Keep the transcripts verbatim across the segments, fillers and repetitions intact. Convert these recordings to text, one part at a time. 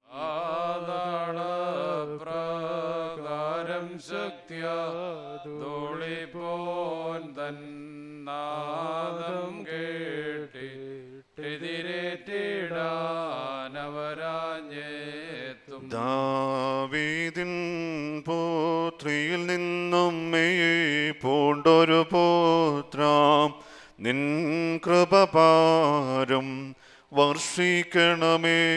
പ്രകാരം ശക്തിയ ധൂളിപ്പോൻ തന്നാദം കേട്ടിടെതിരേറ്റിടാനവരാഞ്ഞെത്തും. ദാവീദിൻ പുത്രിയിൽ നിന്നും മെയ് പൂണ്ടൊരു പുത്രാം നിൻ കൃപപാരം വർഷിക്കണമേ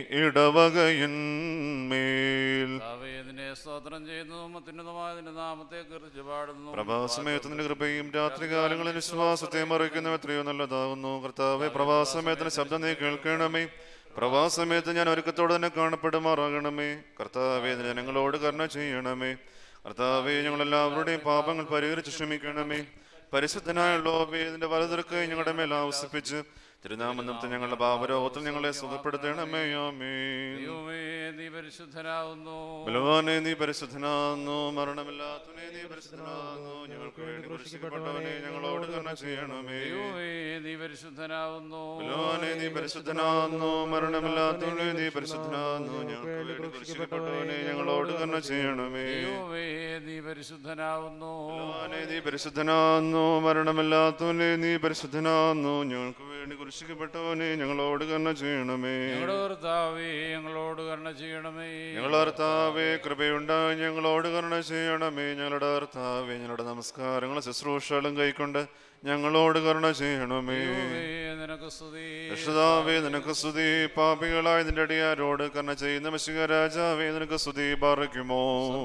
ഇടവകയന്മേൽ. സ്തോത്രം ചെയ്യുന്നതും അത്യുന്നതമായതിന്റെ നാമത്തെ കുറിച്ച് പാടുന്നു. പ്രഭാസമയത്തിന്റെ കൃപയും രാത്രികാലങ്ങളിൽ വിശ്വാസത്തെ മറിക്കുന്ന എത്രയോ നല്ലതാകുന്നു. കർത്താവെ, പ്രഭാസമയത്തിന് ശബ്ദം നീ കേൾക്കണമേ. പ്രഭാസമയത്ത് ഞാൻ ഒരുക്കത്തോടെ തന്നെ കാണപ്പെടുമാറാകണമേ. കർത്താവെ, ജനങ്ങളോട് കരുണ ചെയ്യണമേ. കർത്താവെ, ഞങ്ങളെല്ലാവരുടെയും പാപങ്ങൾ പരിഹരിച്ച് ക്ഷമിക്കണമേ. പരിശുദ്ധനായുള്ളവേ, ഇതിന്റെ വലതുരുക്ക് ഞങ്ങളുടെ മേൽ ആവസിപ്പിച്ച് തിരുനാമത്തെ ഞങ്ങളുടെ പാപരോഗത്തിൽ ഞങ്ങളെ സുഖപ്പെടുത്തണമേ. ആമേൻ. നീ പരിശുദ്ധനാകുന്നു, ബലവാനെ നീ പരിശുദ്ധനാകുന്നു, മരണമില്ലാത്തവനെ നീ പരിശുദ്ധനാകുന്നു, ഞങ്ങൾക്ക് വേണ്ടി ക്രൂശിക്കപ്പെട്ടവനെ ഞങ്ങളോട് കരുണ ചെയ്യണമേ. നീ പരിശുദ്ധനാകുന്നു, ബലവാനെ നീ പരിശുദ്ധനാകുന്നു, മരണമില്ലാത്തവനെ നീ പരിശുദ്ധനാകുന്നു, ഞങ്ങൾക്ക് വേണ്ടി ക്രൂശിക്കപ്പെട്ടവനെ ഞങ്ങളോട് കരുണ ചെയ്യണമേ. നീ പരിശുദ്ധനാകുന്നു, ബലവാനെ നീ പരിശുദ്ധനാകുന്നു, മരണമില്ലാത്തവനെ നീ പരിശുദ്ധനാകുന്നു, ഞങ്ങൾക്ക് വേണ്ടി ക്രൂശിക്കപ്പെട്ടവനെ ഞങ്ങളോട് കരുണ ചെയ്യണമേ. ഞങ്ങളോട് കരുണ ചെയ്യണമേ. ഞങ്ങളുടെ കർത്താവേ, കൃപയുണ്ടായി ഞങ്ങളോട് കരുണ ചെയ്യണമേ. ഞങ്ങളുടെ കർത്താവേ, ഞങ്ങളുടെ നമസ്കാരങ്ങളും ശുശ്രൂഷകളും കൈക്കൊണ്ട് ഞങ്ങളോട് കരുണ ചെയ്യണമേ. രക്ഷിതാവേ, നിനക്ക് സ്തുതി. പാപികളായ നിന്റെ അടിയാരോട് കരുണ ചെയ്യുന്ന മിശിഹ രാജാവേ, നിനക്ക് സ്തുതി. പാർക്കുമോ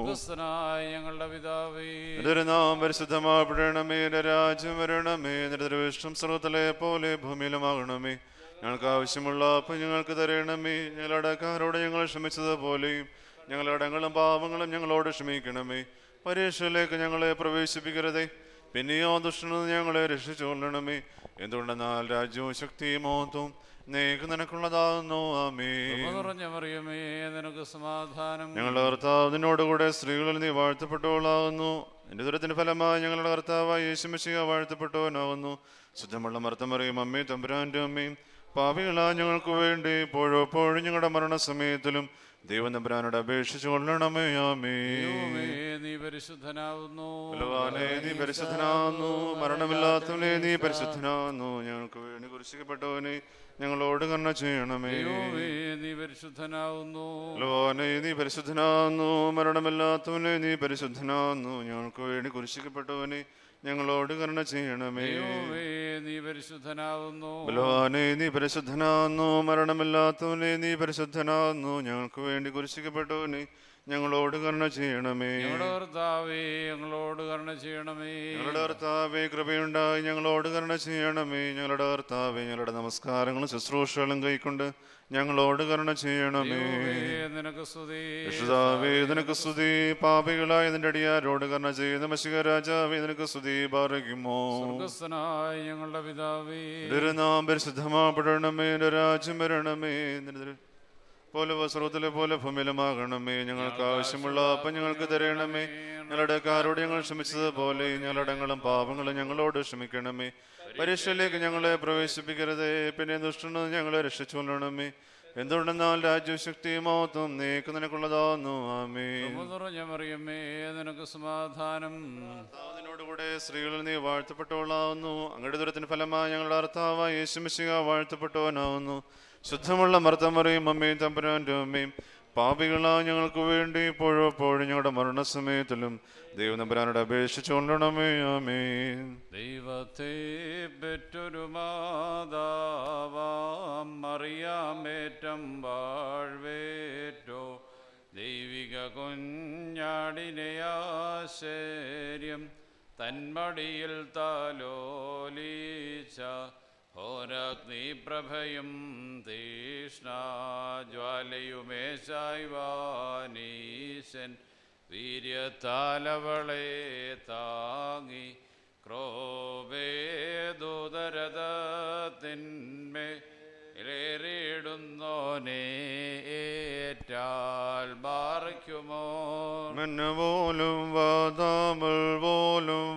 ഞങ്ങളുടെ പിതാവേ, നിന്റെ നാം പരിശുദ്ധമാപ്പെടണമേ. നിന്റെ രാജ്യം വരണമേ. നിന്റെ തിരുവിഷ്ടം സ്വർഗ്ഗത്തിലെ പോലെ ഭൂമിയിലുമാകണമേ. ഞങ്ങൾക്ക് ആവശ്യമുള്ള അപ്പം ഞങ്ങൾക്ക് തരണമേ. ഞങ്ങളുടെ അടക്കാരോട് ഞങ്ങൾ ക്ഷമിച്ചതുപോലെയും ഞങ്ങളുടെ അടങ്ങളും പാപങ്ങളും ഞങ്ങളോട് ക്ഷമിക്കണമേ. പരീക്ഷയിലേക്ക് ഞങ്ങളെ പ്രവേശിപ്പിക്കരുതേ, പിന്നെയോ ദുഷ്ടനിൽ ഞങ്ങളെ രക്ഷിച്ചുകൊള്ളണമേ. എന്തുകൊണ്ടെന്നാൽ രാജ്യവും ശക്തിയും മഹത്വവും നീക്ക് നിനക്കുള്ളതാകുന്നു. ആമേൻ. നിനക്ക് സമാധാനം. ഞങ്ങളുടെ കർത്താവ് നിന്നോടുകൂടെ സ്ത്രീകളിൽ നീ വാഴ്ത്തപ്പെട്ടവളാകുന്നു. എന്റെ ദുരത്തിന് ഫലമായി ഞങ്ങളുടെ കർത്താവായ യേശു മിശിഹ വാഴ്ത്തപ്പെട്ടവനാകുന്നു. ശുദ്ധമുള്ള മർത്തമറിയും അമ്മേ തമ്പുരാന്റെ അമ്മയും പാപികളാ ഞങ്ങൾക്ക് വേണ്ടി ഇപ്പോഴെപ്പോഴും ഞങ്ങളുടെ മരണസമയത്തിലും ദൈവം തമ്പുരാനോട് അപേക്ഷിച്ചു കൊള്ളണമേ. ആമേൻ. നീ പരിശുദ്ധനാകുന്നു, ബലവാനേ നീ പരിശുദ്ധനാകുന്നു, മരണമില്ലാത്തവനെ നീ പരിശുദ്ധനാകുന്നു, ഞങ്ങൾക്ക് വേണ്ടി ക്രൂശിക്കപ്പെട്ടവനെ ഞങ്ങളോട് കരുണ ചെയ്യണമേ. നീ പരിശുദ്ധനാകുന്നു, ബലവാനേ നീ പരിശുദ്ധനാകുന്നു, മരണമില്ലാത്തവനെ നീ പരിശുദ്ധനാകുന്നു, ഞങ്ങൾക്ക് വേണ്ടി ക്രൂശിക്കപ്പെട്ടവനെ ഞങ്ങളോട് കരുണ ചെയ്യണമേ. നീ പരിശുദ്ധനാകുന്നു, ബലവാനേ നീ പരിശുദ്ധനാകുന്നു, മരണമില്ലാത്തവനെ നീ പരിശുദ്ധനാകുന്നു, ഞങ്ങൾക്ക് വേണ്ടി ക്രൂശിക്കപ്പെട്ടവനെ ഞങ്ങളോട് കരുണ ചെയ്യണമേ. കർത്താവേ, ഞങ്ങളോട് കരുണ ചെയ്യണമേ. ഞങ്ങളുടെ കർത്താവേ, കൃപയുണ്ടായി ഞങ്ങളോട് കരുണ ചെയ്യണമേ. ഞങ്ങളുടെ കർത്താവേ, ഞങ്ങളുടെ നമസ്കാരങ്ങളും ശുശ്രൂഷകളും കൈക്കൊണ്ട് ഞങ്ങളോട് കരുണ ചെയ്യണമേ. നിനക്ക് സ്തുതി. രക്ഷിതാവേ, നിനക്ക് സ്തുതി. പാപികളായ നിന്റെ അടിയാരോട് കരുണ ചെയ്യുന്ന മിശിഹ രാജാവേ, നിനക്ക് സ്തുതി. പാർക്കുമോ ഞങ്ങളുടെ പിതാവേ, നിന്റെ നാമം പരിശുദ്ധമാപ്പെടണമേ. നിന്റെ രാജ്യം വരണമേ. നിന്റെ പോലെ വസ്ത്രത്തിലെ പോലെ ഭൂമിയിലുമാകണമേ. ഞങ്ങൾക്ക് ആവശ്യമുള്ള അപ്പം ഞങ്ങൾക്ക് തരണമേ. ഞങ്ങളുടെ കാരോട് ഞങ്ങൾ ക്ഷമിച്ചതുപോലെ ഞങ്ങളടങ്ങളും പാപങ്ങളും ഞങ്ങളോട് ക്ഷമിക്കണമേ. പരീക്ഷയിലേക്ക് ഞങ്ങളെ പ്രവേശിപ്പിക്കരുതേ, പിന്നെ ദുഷ്ടന് ഞങ്ങളെ രക്ഷിച്ചുകൊള്ളണമേ. എന്തുകൊണ്ടെന്നാൽ രാജ്യവും ശക്തിയും മഹത്വവും നീക്ക് നിനക്കുള്ളതാകുന്നു. ആമേൻ. നിനക്ക് സമാധാനം. നിന്നോടുകൂടെ സ്ത്രീകളിൽ നീ വാഴ്ത്തപ്പെട്ടവളാവുന്നു. അങ്ങയുടെ ദുരത്തിന് ഫലമായി ഞങ്ങളുടെ കർത്താവായ യേശു മിശിഹ വാഴ്ത്തപ്പെട്ടവനാവുന്നു. ശുദ്ധമുള്ള മർത്തമറിയും അമ്മയും തമ്പുരാന്റെ അമ്മയും പാപികളാ ഞങ്ങൾക്ക് വേണ്ടി ഇപ്പോഴെപ്പോഴും ഞങ്ങളുടെ മരണസമയത്തിലും ദൈവം തമ്പുരാനോട് അപേക്ഷിച്ചു കൊള്ളണമേ. ആമേൻ. ദൈവത്തെ പെറ്റൊരു മാതാവാം മറിയാമേറ്റം വാഴ്വേറ്റോ ദൈവിക കുഞ്ഞാടിനെ ആശ്ചര്യം തന്മടിയിൽ താലോലിച്ച ഹോരാഗ്നിപ്രഭയും തീഷ്ണാജ്വാലയുമേശായ്വാനീശൻ വീര്യത്താലവളെ താങ്ങി ക്രോവേദൂതരഥത്തിന്മേലേറിടുന്നോനേറ്റാൽ ബാറിക്കുമോ മന്ന പോലും വാതാമൽ പോലും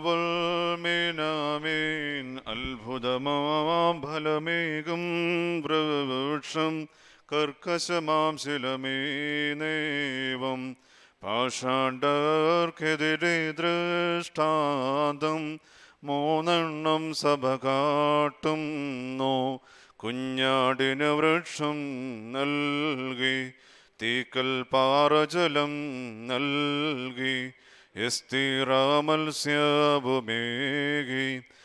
വൽമീനാമീൻ അത്ഭുതമാം ഫലമേകും വൃക്ഷം കർക്കശമാം ശിലമീനേവം പാഷാണ്ഡർക്കെതിരെ ദൃഷ്ടാന്തം മൂന്നെണ്ണം സഭ കാട്ടുന്നു. കുഞ്ഞാടിന് വൃക്ഷം നൽകി, തീക്കൽ പാറജലം നൽകി, എസ്തിറാമത്സ്യഭുമേകി,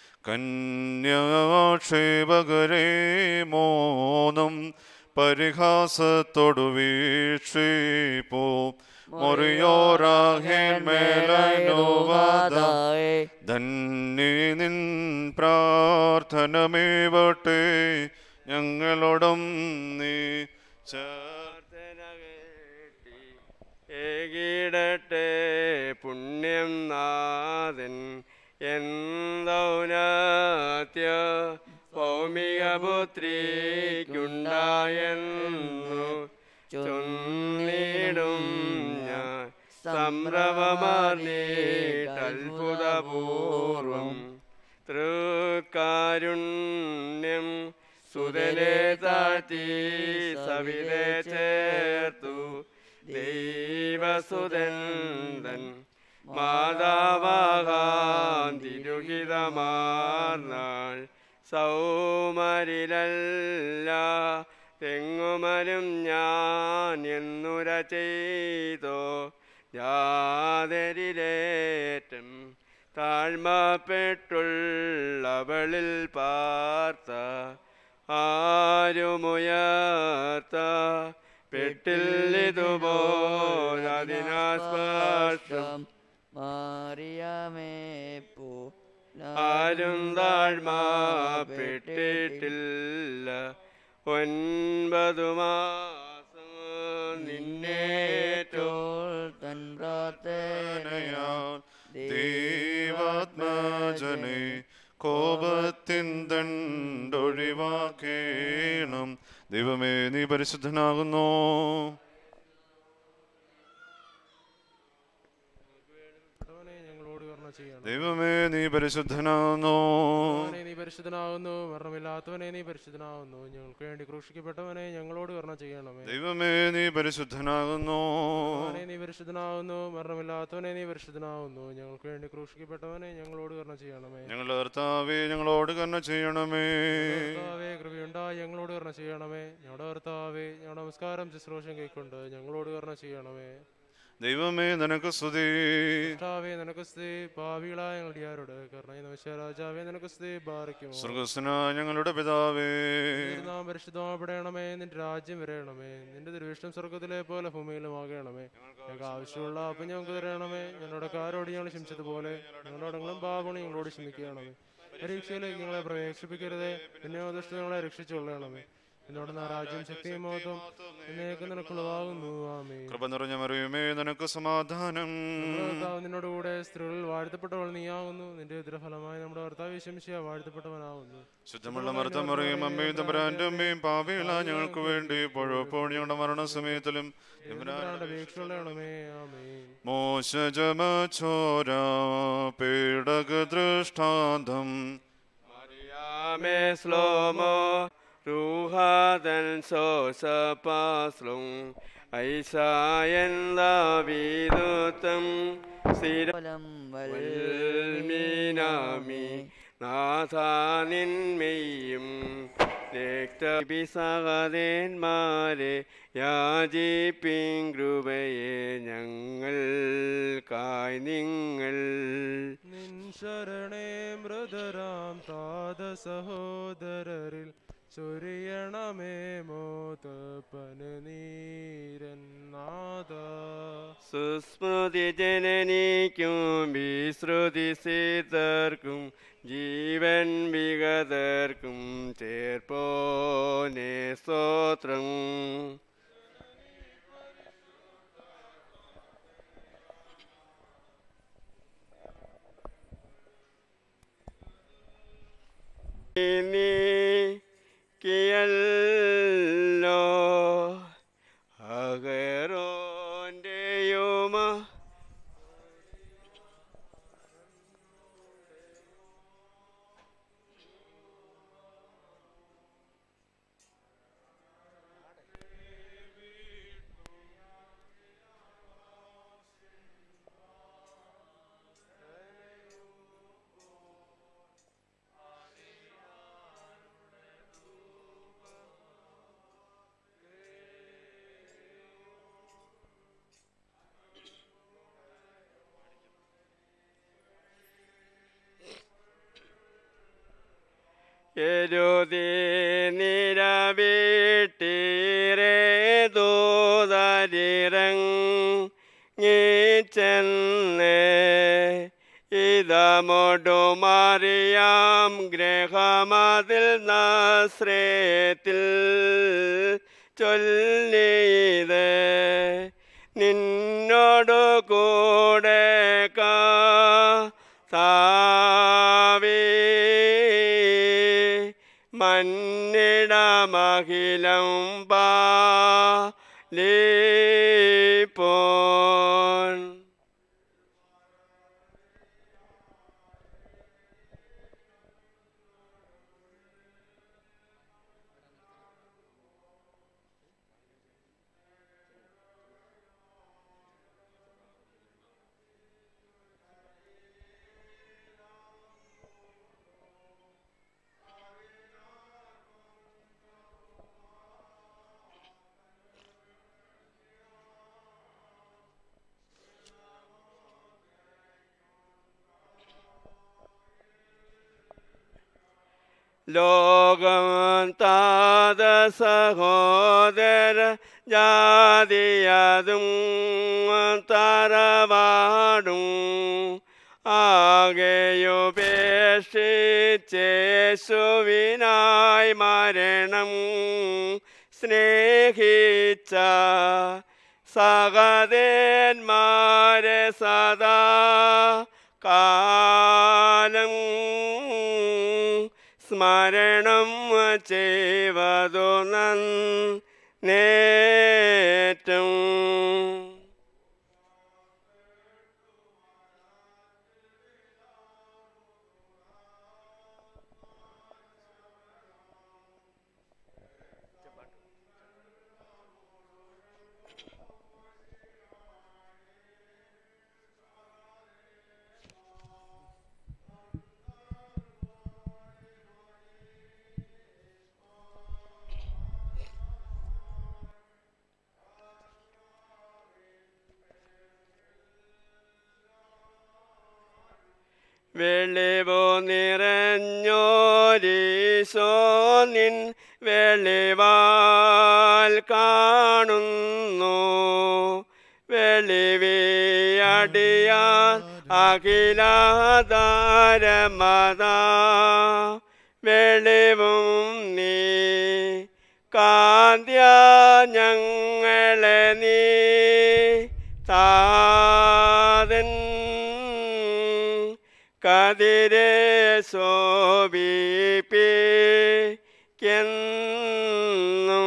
കന്യാക്ഷേപകരെ മോനം പരിഹാസത്തോടു വീക്ഷിപ്പോ. മൊറിയോറാഹേന്മേലൈനോവാദായ ധന്യേ നിൻ പ്രാർത്ഥനമേവട്ടെ ഞങ്ങളോടും നീ ഏകിടട്ടെ പുണ്യം നാഥൻ എന്തൗനാത്യ ഭൗമിക പുത്രിക്കുണ്ടായെന്നു ചൊന്നിടും ഞാൻ സംഭ്രമമാർന്നീട്ടത്ഭുതപൂർവം തൃക്കാരുണ്യം സുതനെ താഴ്ത്തി സവിതേ ചേർത്തു ദൈവസുതൻ തൻ മാതാവാകാൻ തിരുഹിതമാർന്നാൾ സൗമരിലല്ല തെങ്ങുമരും ഞാൻ എന്നുര ചെയ്തോ യാതൊരിലേറ്റം താഴ്മപ്പെട്ടുള്ളവളിൽ പാർത്ത ആരുമുയർത്ത പെട്ടില്ലിതുപോലതിനാസ്പർശം മാറിയമേ പോ ആരും താഴ്മപ്പെട്ടിട്ടില്ല. ഒൻപതു മാസം നിന്നേറ്റോ തൻ പ്രാർത്ഥനയാൽ ദൈവാത്മജനെ കോപത്തിൻ ദണ്ടൊഴിവാക്കേണം. ദൈവമേ നീ പരിശുദ്ധനാകുന്നു. ദൈവമേ നീ പരിശുദ്ധനാകുന്നു. നീ പരിശുദ്ധനാകുന്നു. മരണമില്ലാത്തവനെ നീ പരിശുദ്ധനാകുന്നു. ഞങ്ങൾക്ക് വേണ്ടി ക്രൂശിക്കപ്പെട്ടവനെ ഞങ്ങളോട് കരുണ ചെയ്യണമേ. ദൈവമേ നീ പരിശുദ്ധനാകുന്നു. നീ പരിശുദ്ധനാകുന്നു. മരണമില്ലാത്തവനെ നീ പരിശുദ്ധനാകുന്നു. ഞങ്ങൾക്ക് വേണ്ടി ക്രൂശിക്കപ്പെട്ടവനെ ഞങ്ങളോട് കരുണ ചെയ്യണമേ. ഞങ്ങളുടെ കർത്താവേ ഞങ്ങളോട് കരുണ ചെയ്യണമേ. കർത്താവേ കൃപയുണ്ടായി ഞങ്ങളോട് കരുണ ചെയ്യണമേ. ഞങ്ങളുടെ കർത്താവേ ഞങ്ങളുടെ നമസ്കാരം ശുശ്രൂഷം കൈക്കൊണ്ട് ഞങ്ങളോട് കരുണ ചെയ്യണമേ. ദൈവമേ നിനക്ക് സ്തുതി. കർത്താവേ നിനക്ക് സ്തുതി. പാപികളായ ഞങ്ങളുടെ ആരോട് കരുണ രാജാവേ നിനക്ക് സ്തുതി. ബാധിക്കുമോ സ്വർഗ്ഗസ്ഥനായ ഞങ്ങളുടെ പിതാവേ, നാം പരിശുദ്ധമാപ്പെടണമേ. നിന്റെ രാജ്യം വരയണമേ. നിന്റെ തിരുവിഷ്ടം സ്വർഗ്ഗത്തിലെ പോലെ ഭൂമിയിലും ആകണമേ. ഞങ്ങൾക്ക് ആവശ്യമുള്ള അപ്പം ഞങ്ങൾക്ക് തരണമേ. ഞങ്ങളുടെ കാരോട് ഞങ്ങൾ ക്ഷമിച്ചതുപോലെ ഞങ്ങളോടെങ്കിലും പാപങ്ങൾ ഞങ്ങളോട് ക്ഷമിക്കണമേ. പരീക്ഷയിലേക്ക് ഞങ്ങളെ പ്രവേശിപ്പിക്കരുതേ. പിന്നെ ദുഷ്ട ഞങ്ങളെ രക്ഷിച്ചുകൊള്ളണമേ. എന്നോട് രാജ്യം ശക്തിയും മഹത്വം എന്നേക്കും നിനക്കുള്ളതാകുന്നു. ആമേൻ. കൃപ നിറഞ്ഞ മറിയമേ നിനക്ക് സമാധാനം. നിന്നോട് കൂടെ സ്ത്രീകളിൽ വാഴ്ത്തപ്പെട്ടവൾ നീയാകുന്നു. നിന്റെ ഉദരഫലമായി നമ്മുടെ കർത്താവ് ശംശിയ വാഴ്ത്തപ്പെട്ടവനാകുന്നു. ശുദ്ധമുള്ള മർത്തം മറിയും അമ്മയും തമ്പുരാന്റെ അമ്മയും പാപികള ഞങ്ങൾക്ക് വേണ്ടി ഇപ്പോഴെപ്പോൾ ഞങ്ങളുടെ മരണസമയത്തിലും മോശജമചോര പീഡക ദൃഷ്ടാന്തം മറിയാമേ ശ്ലോമോ റൂഹാദൻ സോസപാസ്ലും ഐസായൻ ദാവീദുതം സിരലം വൽമീനാമി നാഥാനിന്മയും രക്തപിസഹദേന്മാരെ യാചിപ്പിൻ കൃപയെ ഞങ്ങൾക്കായി നിങ്ങൾ നിൻ ശരണേ മൃദരാം താത സഹോദരരിൽ ചൊരിയണമേ മോതപ്പന് നീരന്നാഥ. സുസ്മൃതി ജനനിക്കും വിശ്രുതി സീതർക്കും ജീവൻ വിഗതർക്കും ചേർപ്പോനെ സ്തോത്രം. ിയല്ലോ അകരോന്റെയുമ എരുതി നിരവിട്ടീരേ ദൂതരിറങ്ങിച്ചെന്ന് ഇതമൊടു മറിയാം ഗ്രഹമതിൽ നസ്രേത്തിൽ ചൊല്ലിയത് നിന്നോടു കൂടെ കർത്താവേ മന്നിടമഖിലം പാലിപ്പോൻ. ലോകം താത സഹോദര ജാതിയതും തറവാടും ആകെയുപേക്ഷിച്ചേശുവിനായി മരണം സ്നേഹിച്ച സഹദേന്മാരെ സദാ കാലം സ്മരണം ചെയ്വതു നന്നേറ്റം. വെളിവു നിറഞ്ഞോരീശോ നിൻ വെളിവാൽ കാണുന്നു വെളിവിയടിയാൻ അഖിലാധാരമത വെളിവും നീ കാന്ത്യ ഞങ്ങളെ നീ താതൻ കതിരെ ശോഭിപ്പിക്കെന്നും.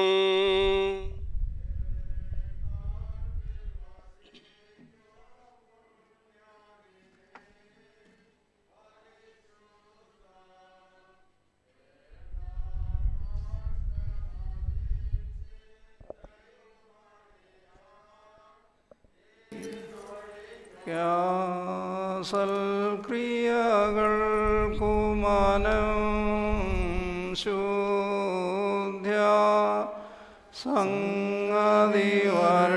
സൽക്രിയകൾക്കുമാനം ശുദ്ധ്യ സംഗതിവർ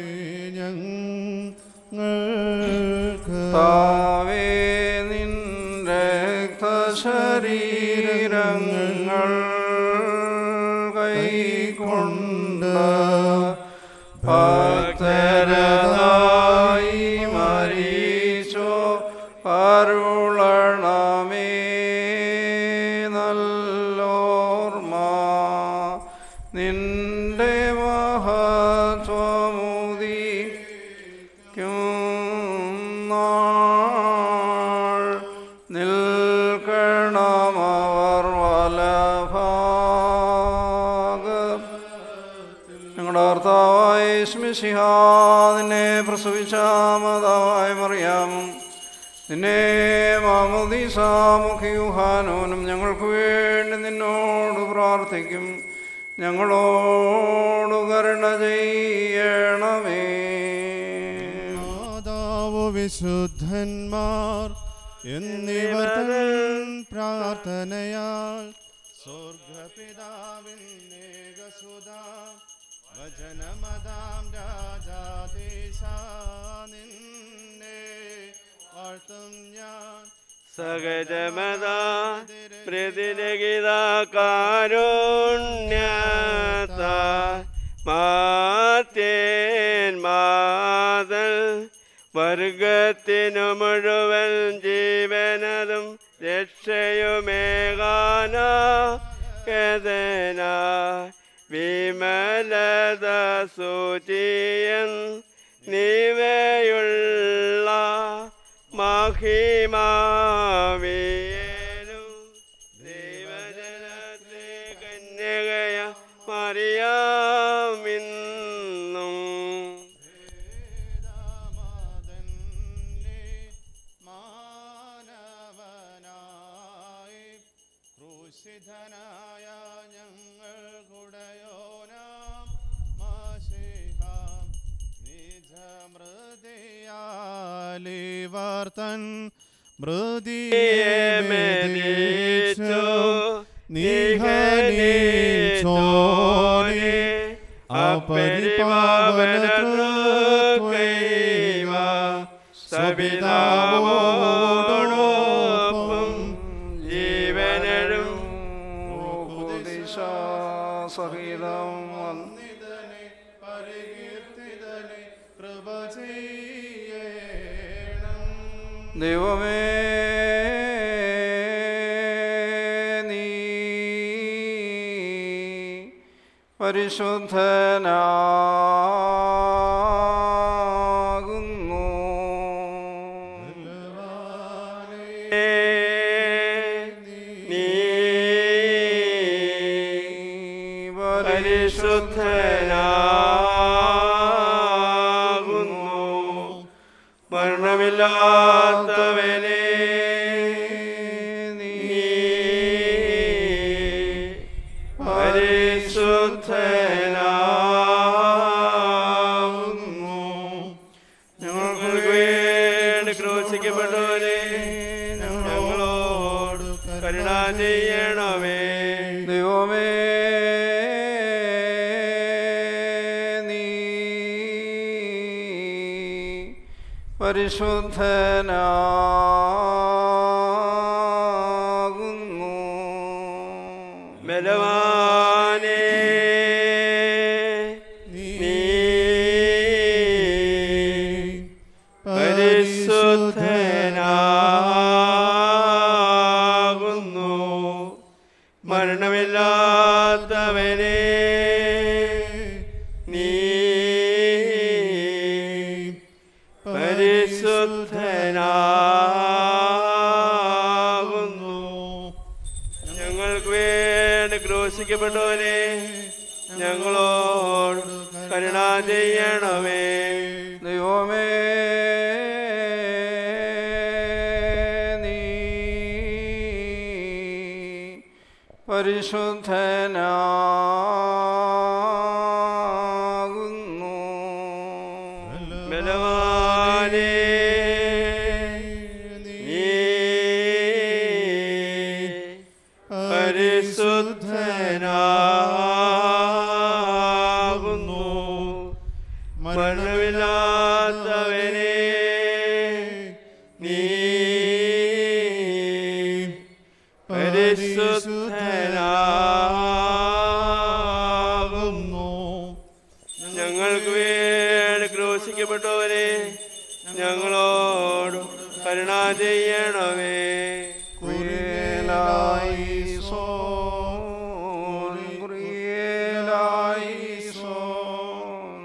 താവേ നിൻ രക്തശരീരങ്ങൾ കൈക്കൊണ്ട് ഭക്തരതായി മരിച്ചോ അരുളണമേ നല്ലോർമ്മ നിന്റെ മഹത്വമുദിക്കും നാൾ നിൽക്കണമവർ വലഭാഗം. ഞങ്ങളുടെ കർത്താവായ യേശുമിശിഹാ നിന്നെ പ്രസവിച്ച മാതാവായ മറിയാമും നിന്നെ മാമോദീസാമുഖി യൂഹാനോനും ഞങ്ങൾക്ക് വേണ്ടി നിന്നോട് പ്രാർത്ഥിക്കും. ഞങ്ങളോട് കരുണ ചെയ്യണമേ. മാതാവ് വിശുദ്ധന്മാർ എന്നിവർ തൻ പ്രാർത്ഥനയാൽ സ്വർഗപിതാവിന്നേകസുത വചനമതാം രാജാദേശാ നിന്നെ വാഴ്ത്തും ഞാൻ. സഹജമത പ്രതിരഹിത കാരുണ്യത മാത്യൻ മാതൽ വർഗത്തിനു മുഴുവൻ ജീവനതും രക്ഷയുമേകാന കഥന വിമലത സൂചിയൻ നിവയുള്ള മഹിമാവിയേനും ദൈവജനത്തെ കന്യകയ മറിയാമിന്നും മാനവനായി ക്രൂശിതനായ ഞങ്ങൾ കുടയോനാം മാശിഹാം നിജമൃതിയാലിവർത്തൻ മൃതിയെ മെതിച്ചു നിഹനിച്ചോനെ അപരിപാവന തൃത്വൈവ സപിതാവോടൊപ്പം ജീവനും സഹിതം വന്നിതനെ പരികീർത്തിതനെ കൃപ ചെയ്യണം. ദൈവമേ നീ പരിശുദ്ധനാകുന്നു. നീ പരിശുദ്ധനാകുന്നു. മരണമില്ലാത്തവനെ നീ പരിശുദ്ധനാകുന്നു. ഞങ്ങൾക്ക് വേണ്ടി ക്രൂശിക്കപ്പെട്ടവനെ ഞങ്ങളോട് കരുണ ചെയ്യണമേ. ദൈവമേ നീ പരിശുദ്ധനാകുന്നു. ബലവാനേ നീ പരിശുദ്ധനാകുന്നു. മരണമില്ലാത്തവനെ നീ പരിശുദ്ധനാകുന്നു. ഞങ്ങൾക്ക് വേണ്ടി ക്രൂശിക്കപ്പെട്ടവനെ ഞങ്ങളോട് കരുണ ചെയ്യണമേ. ദൈവമേ നീ പരിശുദ്ധനാകുന്നു. ബലവാനേ നീ പരിശുദ്ധനാകുന്നു. മരണമില്ലാത്തവനെ നീ പരിശുദ്ധനാകുന്നു. ഞങ്ങൾക്ക് വേണ്ടി ക്രൂശിക്കപ്പെട്ടവരെ ഞങ്ങളോട് കരുണ ചെയ്യണമേ. കുരിയേലായിസോൻ, കുരിയേലായിസോൻ,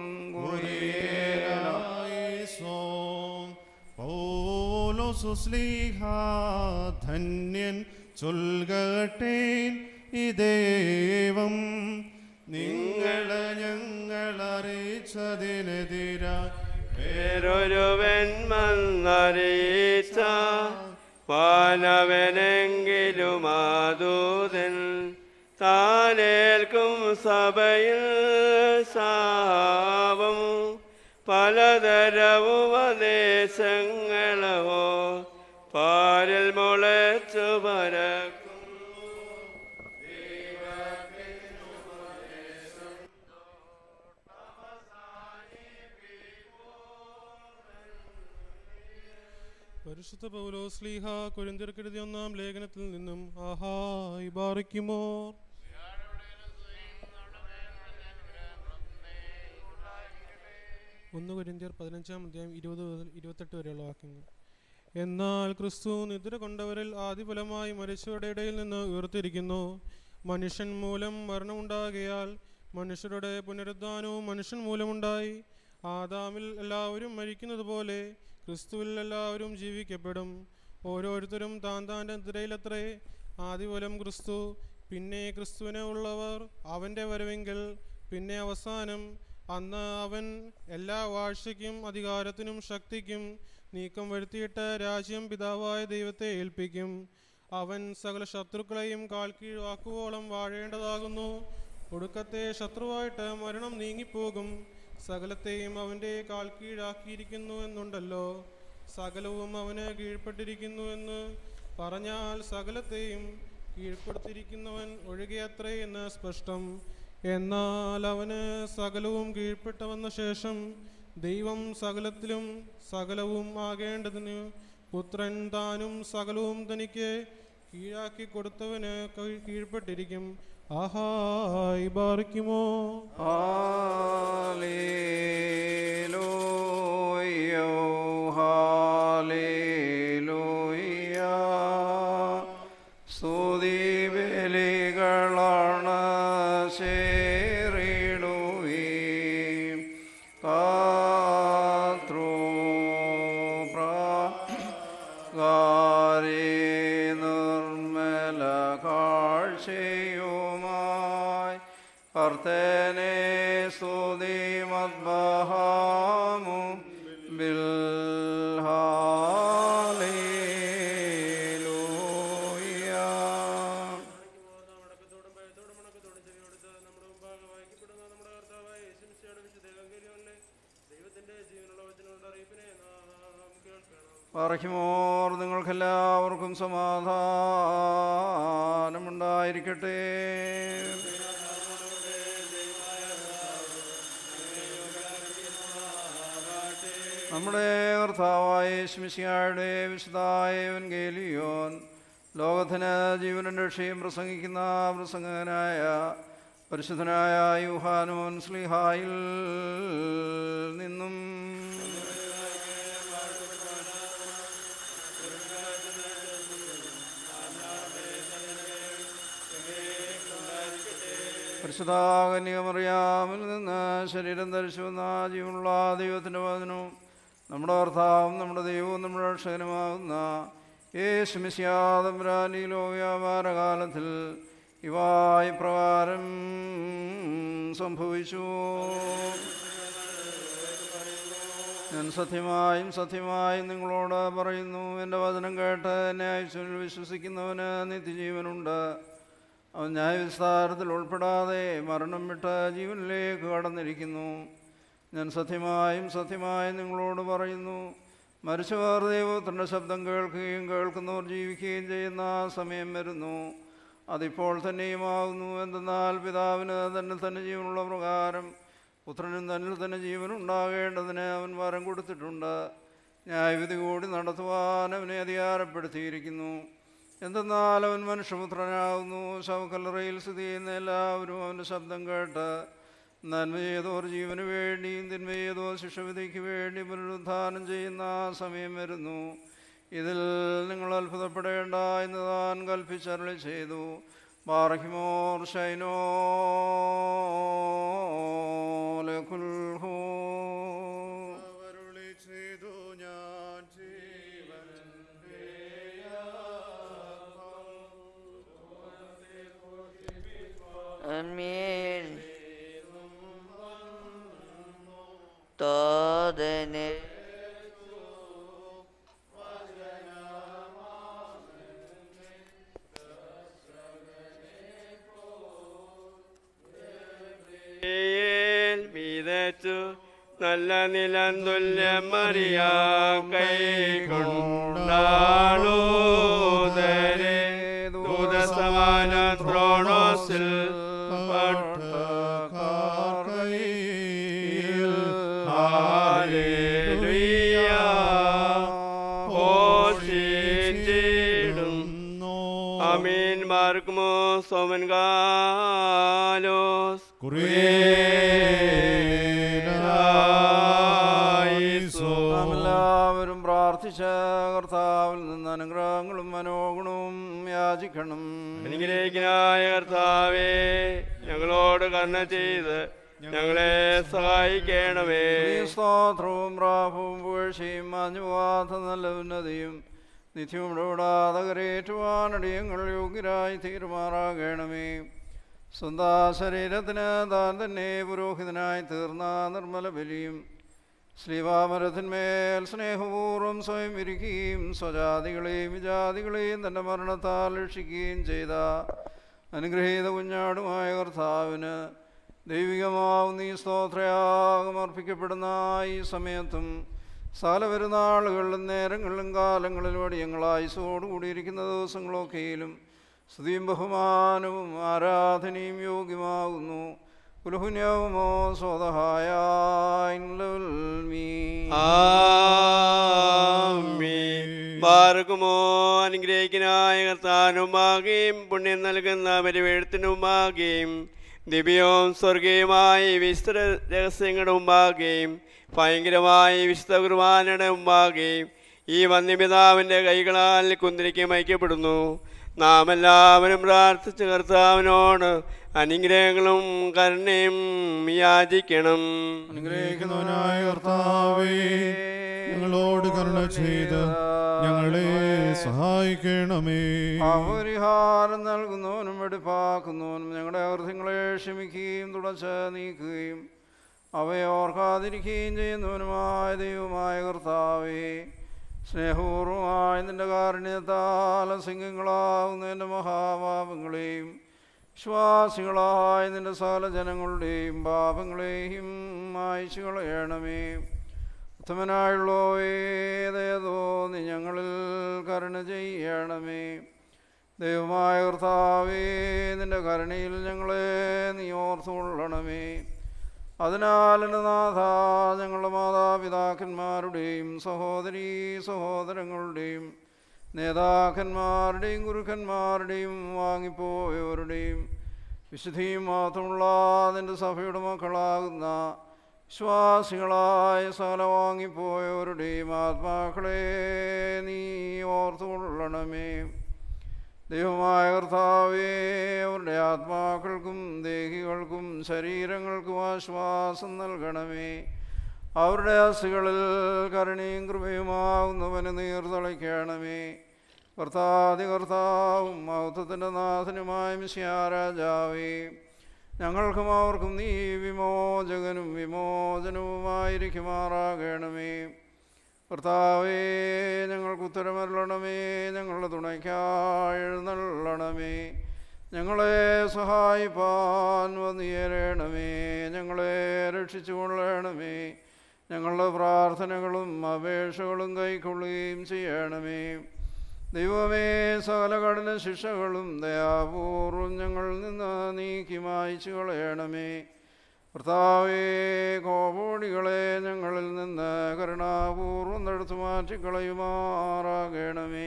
കുരിയേലായിസോൻ. പൗലോസുസ്ലീഹ ധന്യൻ ചൊൽകട്ടേൻ ഇദേവം നിങ്ങളെ ഞങ്ങളറിയിച്ചതിനെതിര വേറൊരുവൻ വന്നറിയിച്ച വാനവനെങ്കിലും ആദൂതൻ താനേൽക്കും സഭയിൽ ശാപം പലതരവും ഉപദേശങ്ങളോ പാരിൽ മുളച്ചു പരക്കും. വിശുദ്ധ പൗലോസ് ശ്ലീഹ കൊരിന്ത്യർക്ക് എഴുതിയ ഒന്നാം ലേഖനത്തിൽ നിന്നും ആഹായ് ബാറിക്കുമോ. ഒന്ന് കൊരിന്ത്യർ പതിനഞ്ചാം അധ്യായം ഇരുപത് മുതൽ ഇരുപത്തെട്ട് വരെയുള്ള വാക്യങ്ങൾ. എന്നാൽ ക്രിസ്തു നിദ്ര കൊണ്ടവരിൽ ആദിഫലമായി മരിച്ചവരുടെ ഇടയിൽ നിന്ന് ഉയർത്തിരിക്കുന്നു. മനുഷ്യൻ മൂലം മരണമുണ്ടാകിയാൽ മനുഷ്യരുടെ പുനരുദ്ധാനവും മനുഷ്യൻ മൂലമുണ്ടായി. ആദാമിൽ എല്ലാവരും മരിക്കുന്നത് പോലെ ക്രിസ്തുവിൽ എല്ലാവരും ജീവിക്കപ്പെടും. ഓരോരുത്തരും താൻ താൻ്റെ നിദ്രയിലത്രേ. ആദിഫലം ക്രിസ്തു, പിന്നെ ക്രിസ്തുവിനെ ഉള്ളവർ അവൻ്റെ വരവെങ്കിൽ, പിന്നെ അവസാനം. അന്ന് അവൻ എല്ലാ വാഴ്ചയ്ക്കും അധികാരത്തിനും ശക്തിക്കും നീക്കം വരുത്തിയിട്ട് രാജ്യം പിതാവായ ദൈവത്തെ ഏൽപ്പിക്കും. അവൻ സകല ശത്രുക്കളെയും കാൽ കീഴാക്കുവോളം വാഴേണ്ടതാകുന്നു. ഒടുക്കത്തെ ശത്രുവായിട്ട് മരണം നീങ്ങിപ്പോകും. സകലത്തെയും അവൻ്റെ കാൽ കീഴാക്കിയിരിക്കുന്നു എന്നുണ്ടല്ലോ. സകലവും അവന് കീഴ്പ്പെട്ടിരിക്കുന്നു എന്ന് പറഞ്ഞാൽ സകലത്തെയും കീഴ്പ്പെടുത്തിയിരിക്കുന്നവൻ ഒഴികെയത്രേ എന്ന് സ്പഷ്ടം. എന്നാൽ അവന് സകലവും കീഴ്പ്പെട്ട വന്ന ശേഷം ദൈവം സകലത്തിലും സകലവും ആകേണ്ടതിന് പുത്രൻ താനും സകലവും തനിക്ക് കീഴാക്കി കൊടുത്തവന് കീഴ്പ്പെട്ടിരിക്കും. ആഹായ് ബാറിക്കുമോ. Hallelujah hallelujah. സ്തുതി ബലികളാണ് ശേറിടുവീം. കാത്രോപ്രകാരി നിർമ്മല കാഴ്ചയുമായി കർത്തനെ സ്തുതി മദ്ബഹാമു ബിൽ ഹല്ലേലൂയ. പറയ്ക്കുമോർ നിങ്ങൾക്കെല്ലാവർക്കും സമാധാനമുണ്ടായിരിക്കട്ടെ. നമ്മുടെ കർത്താവായ യേശുമിശിഹായുടെ വിശുദ്ധായ എവൻഗേലിയോൻ ലോകത്തിന് ജീവനും രക്ഷയും പ്രസംഗിക്കുന്ന പ്രസംഗകനായ പരിശുദ്ധനായ യോഹാനോൻ ശ്ലീഹായിൽ നിന്നും പരിശുദ്ധ കന്യകമറിയാമിൽ നിന്ന് ശരീരം ധരിച്ചു വന്ന ജീവനുള്ള ദൈവത്തിൻ്റെ വചനവും നമ്മുടെ കർത്താവും നമ്മുടെ ദൈവവും നമ്മുടെ രക്ഷകനുമാകുന്ന യേശുമിശിഹാ തമ്പുരാൻ ഈ ലോകവ്യാപാരകാലത്തിൽ ഇവ ഇപ്രകാരം സംഭവിച്ചു. ഞാൻ സത്യമായും സത്യമായും നിങ്ങളോട് പറയുന്നു, എൻ്റെ വചനം കേട്ട് എന്നെ അയച്ചവനിൽ വിശ്വസിക്കുന്നവന് നിത്യജീവനുണ്ട്. അവൻ ന്യായവിസ്താരത്തിൽ ഉൾപ്പെടാതെ മരണം വിട്ട് ജീവനിലേക്ക് കടന്നിരിക്കുന്നു. ഞാൻ സത്യമായും സത്യമായും നിങ്ങളോട് പറയുന്നു, മരിച്ചവർ ദൈവത്തിൻ്റെ ശബ്ദം കേൾക്കുകയും കേൾക്കുന്നവർ ജീവിക്കുകയും ചെയ്യുന്ന സമയം വരുന്നു. അതിപ്പോൾ തന്നെയുമാകുന്നു. എന്തെന്നാൽ പിതാവിന് തന്നിൽ തന്നെ ജീവനുള്ള പ്രകാരം പുത്രനും തന്നിൽ തന്നെ ജീവനുണ്ടാകേണ്ടതിന് അവൻ വരം കൊടുത്തിട്ടുണ്ട്. ന്യായവിധി കൂടി നടത്തുവാൻ അവനെ അധികാരപ്പെടുത്തിയിരിക്കുന്നു. എന്തെന്നാൽ അവൻ മനുഷ്യപുത്രനാകുന്നു. ശവക്കല്ലറയിൽ സ്ഥിതി ചെയ്യുന്ന എല്ലാവരും അവൻ്റെ ശബ്ദം കേട്ട് നന്മ ചെയ്തോർ ജീവന് വേണ്ടിയും തിന്മ ചെയ്തോർ ശിക്ഷവിധിക്ക് വേണ്ടി പുനരുദ്ധാനം ചെയ്യുന്ന സമയം വരുന്നു. ഇതിൽ നിങ്ങൾ അത്ഭുതപ്പെടേണ്ട എന്ന് താൻ കൽപ്പിച്ചരുളി ചെയ്തു. ബാറഹിമോർ ഷൈനോ ലഖുൽഹു. അവരുളി ചെയ്തു ഞാൻ ജീവൻ ആമേൻ. താതനെ വിതച്ചു നല്ല നിലം തുല്യമറിയാ കൈ കൊണ്ടാളൂതരെ ദൂതസമാന ത്രോണോസിൽ പട്ടകാർക്കയിൽ ഹല്ലേലൂയ. ഓശാന സോമൻ കാലോസ് നാം എല്ലാവരും പ്രാർത്ഥിച്ച കർത്താവിൽ നിന്ന് അനുഗ്രഹങ്ങളും മനോഗുണവും യാചിക്കണം. അനുഗ്രഹിക്കനായ കർത്താവേ, ഞങ്ങളോട് കരുണ ചെയ്ത് ഞങ്ങളെ സഹായിക്കണമേ. സ്തോത്രവും പ്രാഭവും പുകഴ്ചയും മാഞ്ഞു പോവാത്ത നല്ല ഉന്നതിയും നിത്യവും ഇടപെടാതെ കരയേറ്റുവാനടിയങ്ങൾ യോഗ്യരായി തീരുമാറാകണമേ. സ്വന്താ ശരീരത്തിന് താൻ തന്നെ പുരോഹിതനായി തീർന്ന നിർമ്മല ബലിയും ശ്രീവാമരത്തിന്മേൽ സ്നേഹപൂർവ്വം സ്വയം ഇരിക്കുകയും സ്വജാതികളെയും വിജാതികളെയും തൻ്റെ മരണത്താൽ രക്ഷിക്കുകയും ചെയ്ത അനുഗ്രഹീത കുഞ്ഞാടുമായ കർത്താവിന് ദൈവികമാവുന്ന ഈ സ്തോത്രയാഗം അർപ്പിക്കപ്പെടുന്ന ഈ സമയത്തും സകല പെരുന്നാളുകളിലും നേരങ്ങളിലും കാലങ്ങളിലും അടിയങ്ങളായുസോടു കൂടിയിരിക്കുന്ന ദിവസങ്ങളൊക്കെയിലും സ്തുതിയും ബഹുമാനവും ആരാധനയും യോഗ്യമാകുന്നു. കുലഹുന്യവുമോ സ്വതഹായ ബാർക്കുമോ അനുഗ്രഹിക്കനായ കർത്താനുമാകുകയും പുണ്യം നൽകുന്ന പരിവേഴത്തിനുമാകുകയും ദിവ്യവും സ്വർഗീയമായ വിശുദ്ധ രഹസ്യങ്ങളുടെ മുമ്പാകുകയും ഭയങ്കരമായ വിശുദ്ധ കുർബാനയുടെ മുമ്പാകുകയും ഈ വന്യപിതാവിൻ്റെ കൈകളാൽ കുന്തിരിക്ക് മയക്കപ്പെടുന്നു. നാം എല്ലാവരും പ്രാർത്ഥിച്ച കർത്താവിനോട് അനുഗ്രഹങ്ങളും കരുണയും യാചിക്കണം. അനുഗ്രഹിക്കുന്നവനായ കർത്താവേ, ഞങ്ങളോട് കരുണ ചെയ്ത് ഞങ്ങളെ സഹായിക്കണമേ. പരിഹാരം നൽകുന്നവനും വെടിപ്പാക്കുന്നവനും ഞങ്ങളുടെ അകൃത്യങ്ങളെ ക്ഷമിക്കുകയും തുടച്ച് നീക്കുകയും അവയെ ഓർക്കാതിരിക്കുകയും ചെയ്യുന്നവനുമായ ദൈവമായ കർത്താവേ, സ്നേഹപൂർവമായ നിന്റെ കാരുണ്യത്താൽ സിംഹങ്ങളാവുന്ന എൻ്റെ മഹാപാപങ്ങളെയും വിശ്വാസികളായ നിന്റെ സകല ജനങ്ങളുടെയും പാപങ്ങളെയും മായ്ച്ചു കളയണമേ. ഉത്തമനായുള്ളോയേതേതോ നീ ഞങ്ങളിൽ കരുണ ചെയ്യണമേ. ദൈവമായ കർത്താവേ, നിന്റെ കരുണയിൽ ഞങ്ങളെ നീ ഓർത്തുകൊള്ളണമേ. അതിനാൽ എൻ്റെ നാഥ, ഞങ്ങളുടെ മാതാപിതാക്കന്മാരുടെയും സഹോദരീ സഹോദരങ്ങളുടെയും നേതാക്കന്മാരുടെയും ഗുരുക്കന്മാരുടെയും വാങ്ങിപ്പോയവരുടെയും വിശുദ്ധിയും മാത്രമുള്ള നിൻ്റെ സഭയുടെ മക്കളാകുന്ന വിശ്വാസികളായ സകല വാങ്ങിപ്പോയവരുടെയും ആത്മാക്കളെ നീ ഓർത്തുകൊള്ളണമേ. ദൈവമായ കർത്താവേ, അവരുടെ ആത്മാക്കൾക്കും ദേഹികൾക്കും ശരീരങ്ങൾക്കും ആശ്വാസം നൽകണമേ. അവരുടെ അസ്ഥികളിൽ കരുണയും കൃപയുമാകുന്നവന് നീർത്തളിക്കണമേ. കർത്താതി കർത്താവും മഹത്വത്തിൻ്റെ നാഥനുമായ മിശിഹാ രാജാവേ, ഞങ്ങൾക്കും അവർക്കും നീ വിമോചകനും വിമോചനവുമായിരിക്കുമാറാകണമേ. കർത്താവേ, ഞങ്ങൾക്ക് ഉത്തരമരുളണമേ. ഞങ്ങളുടെ തുണയ്ക്കായി എഴുന്നള്ളണമേ. ഞങ്ങളെ സഹായിപ്പാൻ വന്നിയേരണമേ. ഞങ്ങളെ രക്ഷിച്ചു കൊള്ളണമേ. ഞങ്ങളുടെ പ്രാർത്ഥനകളും അപേക്ഷകളും കൈക്കൊള്ളുകയും ചെയ്യണമേ. ദൈവമേ, സകല കഠിന ശിക്ഷകളും ദയാപൂർവം ഞങ്ങളിൽ നിന്ന് നീക്കി മായ്ച്ചു കളയണമേ. കർത്താവേ, കോപോടികളെ ഞങ്ങളിൽ നിന്ന് കരുണാപൂർവം എടുത്തു മാറ്റിക്കളയുമാറാകണമേ.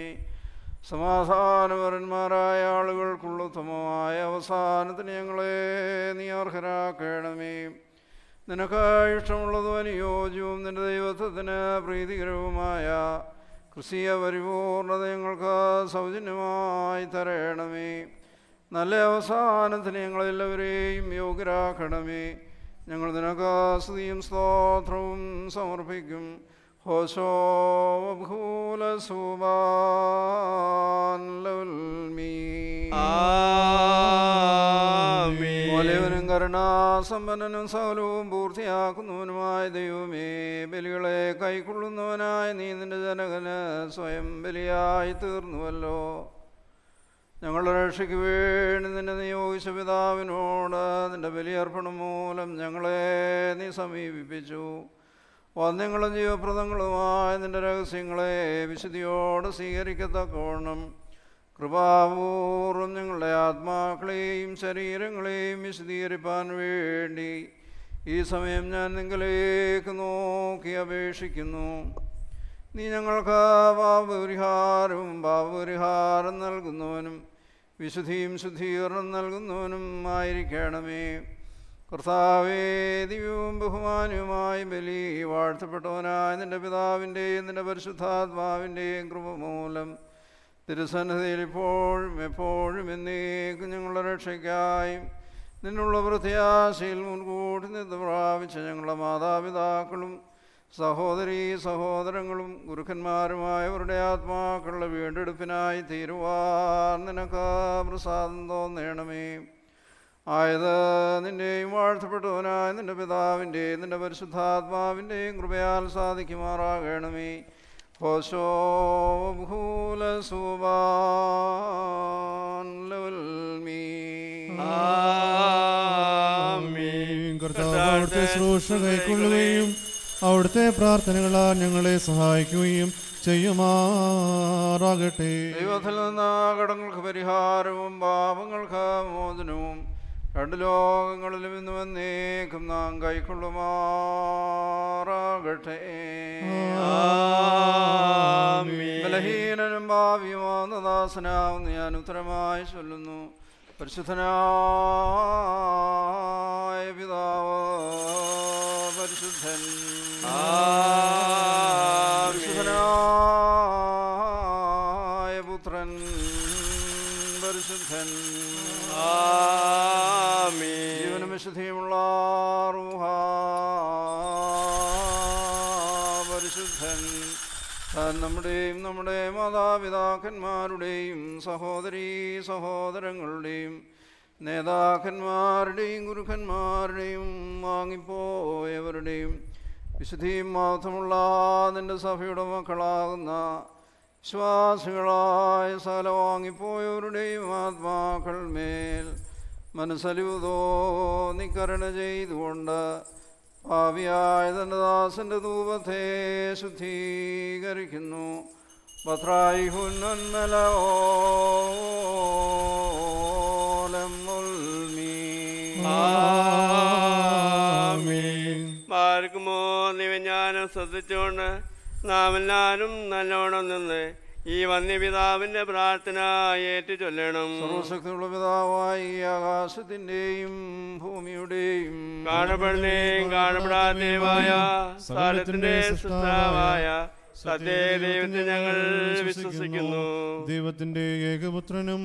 സമാധാനപരന്മാരായ ആളുകൾക്കുള്ള ഉത്തമമായ അവസാനത്തിന് ഞങ്ങളെ നീ അർഹരാക്കണമേ. നിനക്ക് ഇഷ്ടമുള്ളതും അനുയോജ്യവും നിന്റെ ദൈവത്വത്തിന് പ്രീതികരവുമായ ക്രിസ്തീയ പരിപൂർണത ഞങ്ങൾക്ക് സൗജന്യമായി തരണമേ. നല്ല അവസാനത്തിന് ഞങ്ങളെല്ലാവരെയും യോഗ്യരാക്കണമേ. ഞങ്ങൾ നിനക്ക് സ്തുതിയും സ്തോത്രവും സമർപ്പിക്കും. ഹോശോ ബഹൂല സുബാൻ വലിയവനും കരുണാസമ്പന്നനും സകലവും പൂർത്തിയാക്കുന്നവനുമായ ദൈവമേ, ബലികളെ കൈക്കൊള്ളുന്നവനായ നീ നിന്റെ ജനകന് സ്വയം ബലിയായി തീർന്നുവല്ലോ. ഞങ്ങളുടെ രക്ഷയ്ക്ക് വേണ്ടി നിന്നെ നിയോഗിച്ച പിതാവിനോട് നിന്റെ ബലിയർപ്പണം മൂലം ഞങ്ങളെ നീ സമീപിപ്പിച്ചു. വന്യങ്ങളും ജീവപ്രദങ്ങളുമായ നിന്റെ രഹസ്യങ്ങളെ വിശുദ്ധിയോടെ സ്വീകരിക്കത്തക്കവണ്ണം കൃപാപൂർവം ഞങ്ങളുടെ ആത്മാക്കളെയും ശരീരങ്ങളെയും വിശദീകരിപ്പാൻ വേണ്ടി ഈ സമയം ഞാൻ നിങ്ങളിലേക്ക് നോക്കി അപേക്ഷിക്കുന്നു. നീ ഞങ്ങൾക്ക് പാപപരിഹാരവും പാപപരിഹാരം നൽകുന്നവനും വിശുദ്ധിയും ശുദ്ധീകരണം നൽകുന്നവനും ആയിരിക്കണമേ. കർത്താവേ, ദിവ്യവും ബഹുമാനവുമായി ബലി വാഴ്ത്തപ്പെട്ടവനായ നിൻ്റെ പിതാവിൻ്റെയും നിൻ്റെ പരിശുദ്ധാത്മാവിൻ്റെയും കൃപ മൂലം തിരുസന്നിധിയിൽ ഇപ്പോഴും എപ്പോഴും എന്നേക്കും ഞങ്ങളുടെ രക്ഷയ്ക്കായും നിന്നുള്ള പ്രത്യാശയിൽ മുൻകൂട്ടി നിന്ന് പ്രാപിച്ച ഞങ്ങളുടെ മാതാപിതാക്കളും സഹോദരീ സഹോദരങ്ങളും ഗുരുക്കന്മാരുമായവരുടെ ആത്മാക്കളുടെ വീണ്ടെടുപ്പിനായി തീരുവാൻ നിനക്ക് പ്രസാദം തോന്നണമേ. ആയത് നിൻ്റെയും വാഴ്ത്തപ്പെട്ടവനായ നിൻ്റെ പിതാവിൻ്റെയും നിൻ്റെ പരിശുദ്ധാത്മാവിൻ്റെയും കൃപയാൽ സാധിക്കുമാറാകണമേ. ഹോശോ ഭൂലസുബാൻ ലവൽമീ. കർത്താവ് അവിടുത്തെ ശുശ്രൂഷ കൈക്കൊള്ളുകയും അവിടുത്തെ പ്രാർത്ഥനകളാൽ ഞങ്ങളെ സഹായിക്കുകയും ചെയ്യുമാറാകട്ടെ. ദൈവത്തിൽ നിന്ന് കടങ്ങൾക്ക് പരിഹാരവും പാപങ്ങൾക്ക് മോചനവും രണ്ട് ലോകങ്ങളിലും ഇന്നും എന്നേക്കും നാം കൈക്കൊള്ളുമാറാകട്ടെ. ബലഹീനനും ഭാവിയുമാകുന്ന ദാസനാവുന്ന ഞാൻ ഉത്തരമായി ചൊല്ലുന്നു. പരിശുദ്ധനായ പിതാവ് പരിശുദ്ധൻ, പരിശുദ്ധനായ പുത്രൻ പരിശുദ്ധൻ, ജീവനും വിശുദ്ധിയുമുള്ള റൂഹ പരിശുദ്ധൻ. താൻ നമ്മുടെയും നമ്മുടെ മാതാപിതാക്കന്മാരുടെയും സഹോദരീ സഹോദരങ്ങളുടെയും നേതാക്കന്മാരുടെയും ഗുരുക്കന്മാരുടെയും വാങ്ങിപ്പോയവരുടെയും വിശുദ്ധിയും മാത്രമുള്ള നിൻ്റെ സഭയുടെ മക്കളാകുന്ന വിശ്വാസികളായ സകല വാങ്ങിപ്പോയവരുടെയും ആത്മാക്കൾ മേൽ മനസ്സലിവ് തോന്നി കരുണ ചെയ്തുകൊണ്ട് ഭാവിയായ തൻ്റെ ദാസൻ്റെ ധൂപത്തെ ശുദ്ധീകരിക്കുന്നു. ബത്രായി മാർക്കുമോ നിവജ്ഞാനം ശ്രദ്ധിച്ചുകൊണ്ട് നാം എല്ലാവരും നല്ലോണം നിന്ന് ഈ വന്യപിതാവിന്റെ പ്രാർത്ഥന ഏറ്റു ചൊല്ലണം. സർവശക്തിയുള്ള പിതാവായി ആകാശത്തിന്റെയും ഭൂമിയുടെയും കാണപ്പെടുന്നേയും കാണപ്പെടാത്തതുമായ സ്ഥലത്തിന്റെ സൃഷ്ടാവായ സത്യ ദൈവത്തെ ഞങ്ങൾ വിശ്വസിക്കുന്നു. ദൈവത്തിന്റെ ഏകപുത്രനും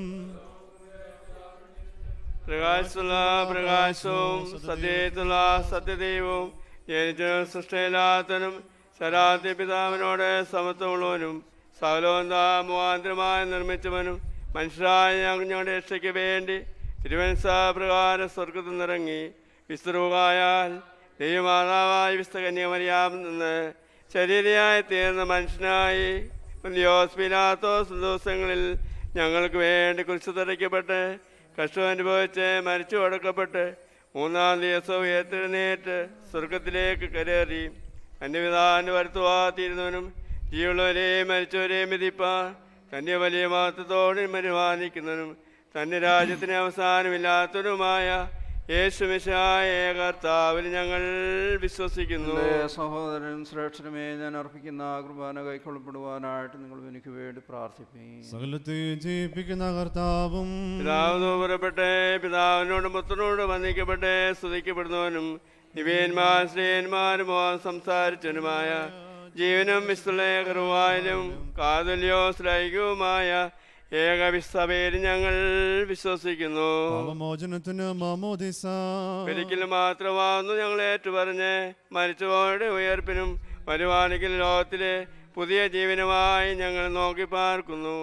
പ്രകാശത്തുള്ള പ്രകാശവും സത്യത്തുള്ള സത്യദൈവവും ജനിച്ച സൃഷ്ടിയില്ലാത്തനും ശരാദ്യ പിതാവിനോട് സമത്വമുള്ളവനും സകലോന്താമുഖാന്തരമായി നിർമ്മിച്ചവനും മനുഷ്യരായ ഞങ്ങളുടെ രക്ഷയ്ക്ക് വേണ്ടി തിരുവനന്തപുരപ്രകാരം സ്വർഗത്തിൽ നിന്നിറങ്ങി വിസ്തൃവായാൽ ദൈവമാതാവായ വിശുദ്ധ കന്യാമറിയാമിൽ നിന്ന് ശരീരയായി തീർന്ന മനുഷ്യനായി യോസ്പിലാത്തോസ് ദിവസങ്ങളിൽ ഞങ്ങൾക്ക് വേണ്ടി കുരിശ് തറയ്ക്കപ്പെട്ട് കഷ്ടം അനുഭവിച്ച് മരിച്ചു അടക്കപ്പെട്ട് മൂന്നാം ദിവസം ഉയർത്തെഴുന്നേറ്റ് സ്വർഗത്തിലേക്ക് കരേറി അന്യപിതാവിൻ്റെ വരുത്തുവാത്തിരുന്നവനും ജീവനുള്ളവരെയും മരിച്ചവരെയും വിധിപ്പാൻ തൻ്റെ വലിയ മഹത്വത്തോടെ പരിപാലിക്കുന്നവനും തൻ്റെ രാജ്യത്തിന് അവസാനമില്ലാത്തവനുമായ യേശുമിശിഹായ കർത്താവിൽ ഞങ്ങൾ വിശ്വസിക്കുന്നു. സഹോദരൻ ശ്രേഷ്ഠനുമേ, ഞാൻ അർപ്പിക്കുന്ന കുർബാന കൈക്കൊള്ളപ്പെടുവാനായിട്ട് നിങ്ങൾ എനിക്ക് വേണ്ടി പ്രാർത്ഥിപ്പീൻ. സകലത്തെ ജയിപ്പിക്കുന്ന കർത്താവും പിതാവ് പുറപ്പെട്ടെ പിതാവിനോട് പുത്രനോട് വന്ദിക്കപ്പെട്ട് സ്തുതിക്കപ്പെടുന്നവനും ദിവ്യന്മാർ ശ്രീയന്മാരും സംസാരിച്ചവനുമായ ജീവനും വിസ്തുലേഖറുവായാലും കാതുല്യോ ശ്ലൈകവുമായ ഏകവിസ്തപേര് ഞങ്ങൾ വിശ്വസിക്കുന്നു. പാപമോചനത്തിന് മാമോദിസ ഒരിക്കലും മാത്രമാകുന്നു ഞങ്ങൾ ഏറ്റുപറഞ്ഞ് മരിച്ചവരുടെ ഉയർപ്പിനും വരുവാണെങ്കിൽ ലോകത്തിലെ പുതിയ ജീവനുമായി ഞങ്ങൾ നോക്കി പാർക്കുന്നു.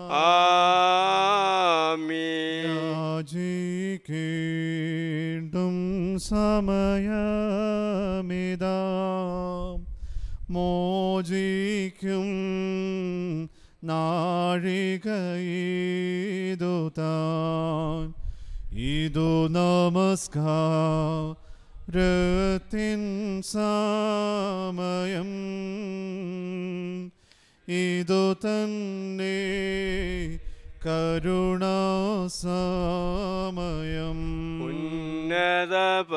ആമീൻ. യാചിക്കേണ്ടും സമയമിതാ മോചിക്കും നാഴികയിതു താൻ ഇതു നമസ്കാരത്തിൻ സമയം ഇതു തന്നെ കരുണാസമയം. ഉന്നത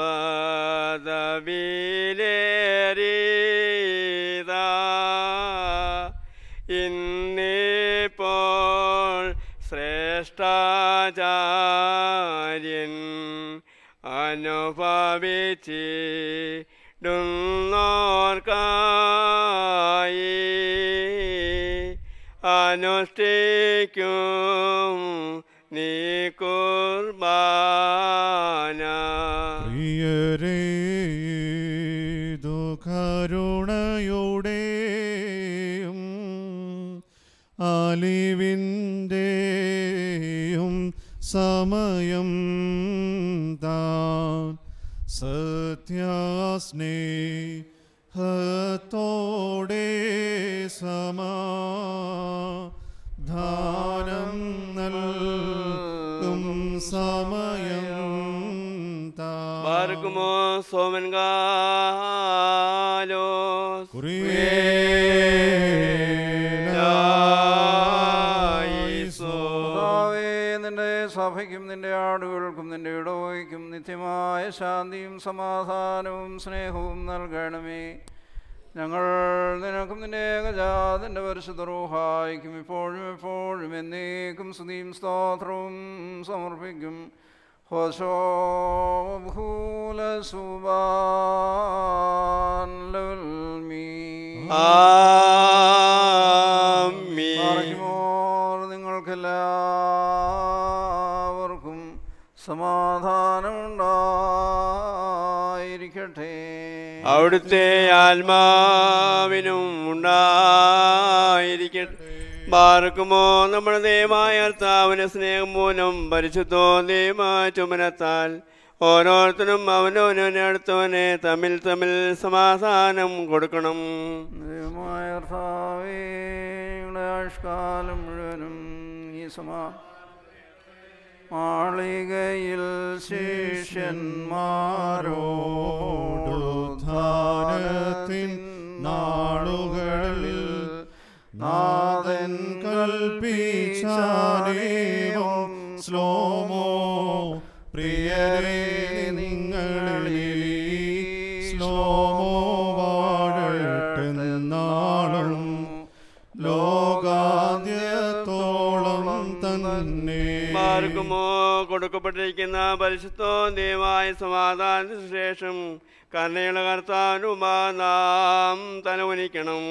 പദവിയിലേറിയതാ ഇന്നിപ്പോൾ ശ്രേഷ്ഠ അനുഭവിച്ചിടുന്നോർക്കായി അനുഷ്ഠിക്കും നീ കുർബാന. പ്രിയരേ ദുഃഖരുണയുടെയും അലിവിൻ്റെയും സമയം താൻ സത്യസ്നേഹത്തോടെ സമാധാനം നൽകും സമയം താൻ. ബാർക്കുമോ സോമൻ ഗാലോസ് കർത്താവേ, നിന്റെ സഭയ്ക്കും നിന്റെ ആടുകൾക്കും നിന്റെ ഇടവയ്ക്കും നിത്യമായ ശാന്തിയും സമാധാനവും സ്നേഹവും നൽകണമേ. ഞങ്ങൾ നിനക്കും നിന്റെ ഏകജാതന്റെ പരിശുദ്ധ റൂഹായിക്കും ഇപ്പോഴും എപ്പോഴും എന്നേക്കും സ്തുതിയും സ്തോത്രവും സമർപ്പിക്കും. ഹോശോ ഭൂല സുബാൻ ലൽമീ. ആമീൻ. നിങ്ങൾക്കെല്ലാവർക്കും സമാധാനം ഉണ്ടായിരിക്കട്ടെ. അവിടുത്തെ ആത്മാവിനും ഉണ്ടായിരിക്കട്ടെ. ബാർക്കുമോ നമ്മുടെ ദൈവമായ കർത്താവിന്റെ സ്നേഹം മൂലം പരിശുദ്ധോ ദൈവമായ ചുമനത്താൽ ഓരോരുത്തരും അവനവനെ അടുത്തവനെ തമ്മിൽ തമ്മിൽ സമാധാനം കൊടുക്കണം. ദൈവമായ കർത്താവേ, ഞങ്ങളുടെ ആയുഷ്കാലം മുഴുവനും ഈ സമാ മാളികയിൽ ശിഷ്യന്മാരോടുദ്ധാനത്തിൻ നാളുകളിൽ നാഥൻ കൽപ്പിച്ചാനേവം ശ്ലോമോ പ്രിയരേ നിങ്ങളിൽ ശ്ലോമോ വാഴട്ടെന്നാളും ലോകാന്ത്യത്തോളം തന്നെ. ബാർക്കുമോ കൊടുക്കപ്പെട്ടിരിക്കുന്ന പരിശുദ്ധോ ദൈവമായ സമാധാനത്തിന് ശേഷം കരുണയുള്ള കർത്താനുമാ നാം തലവനിക്കണം.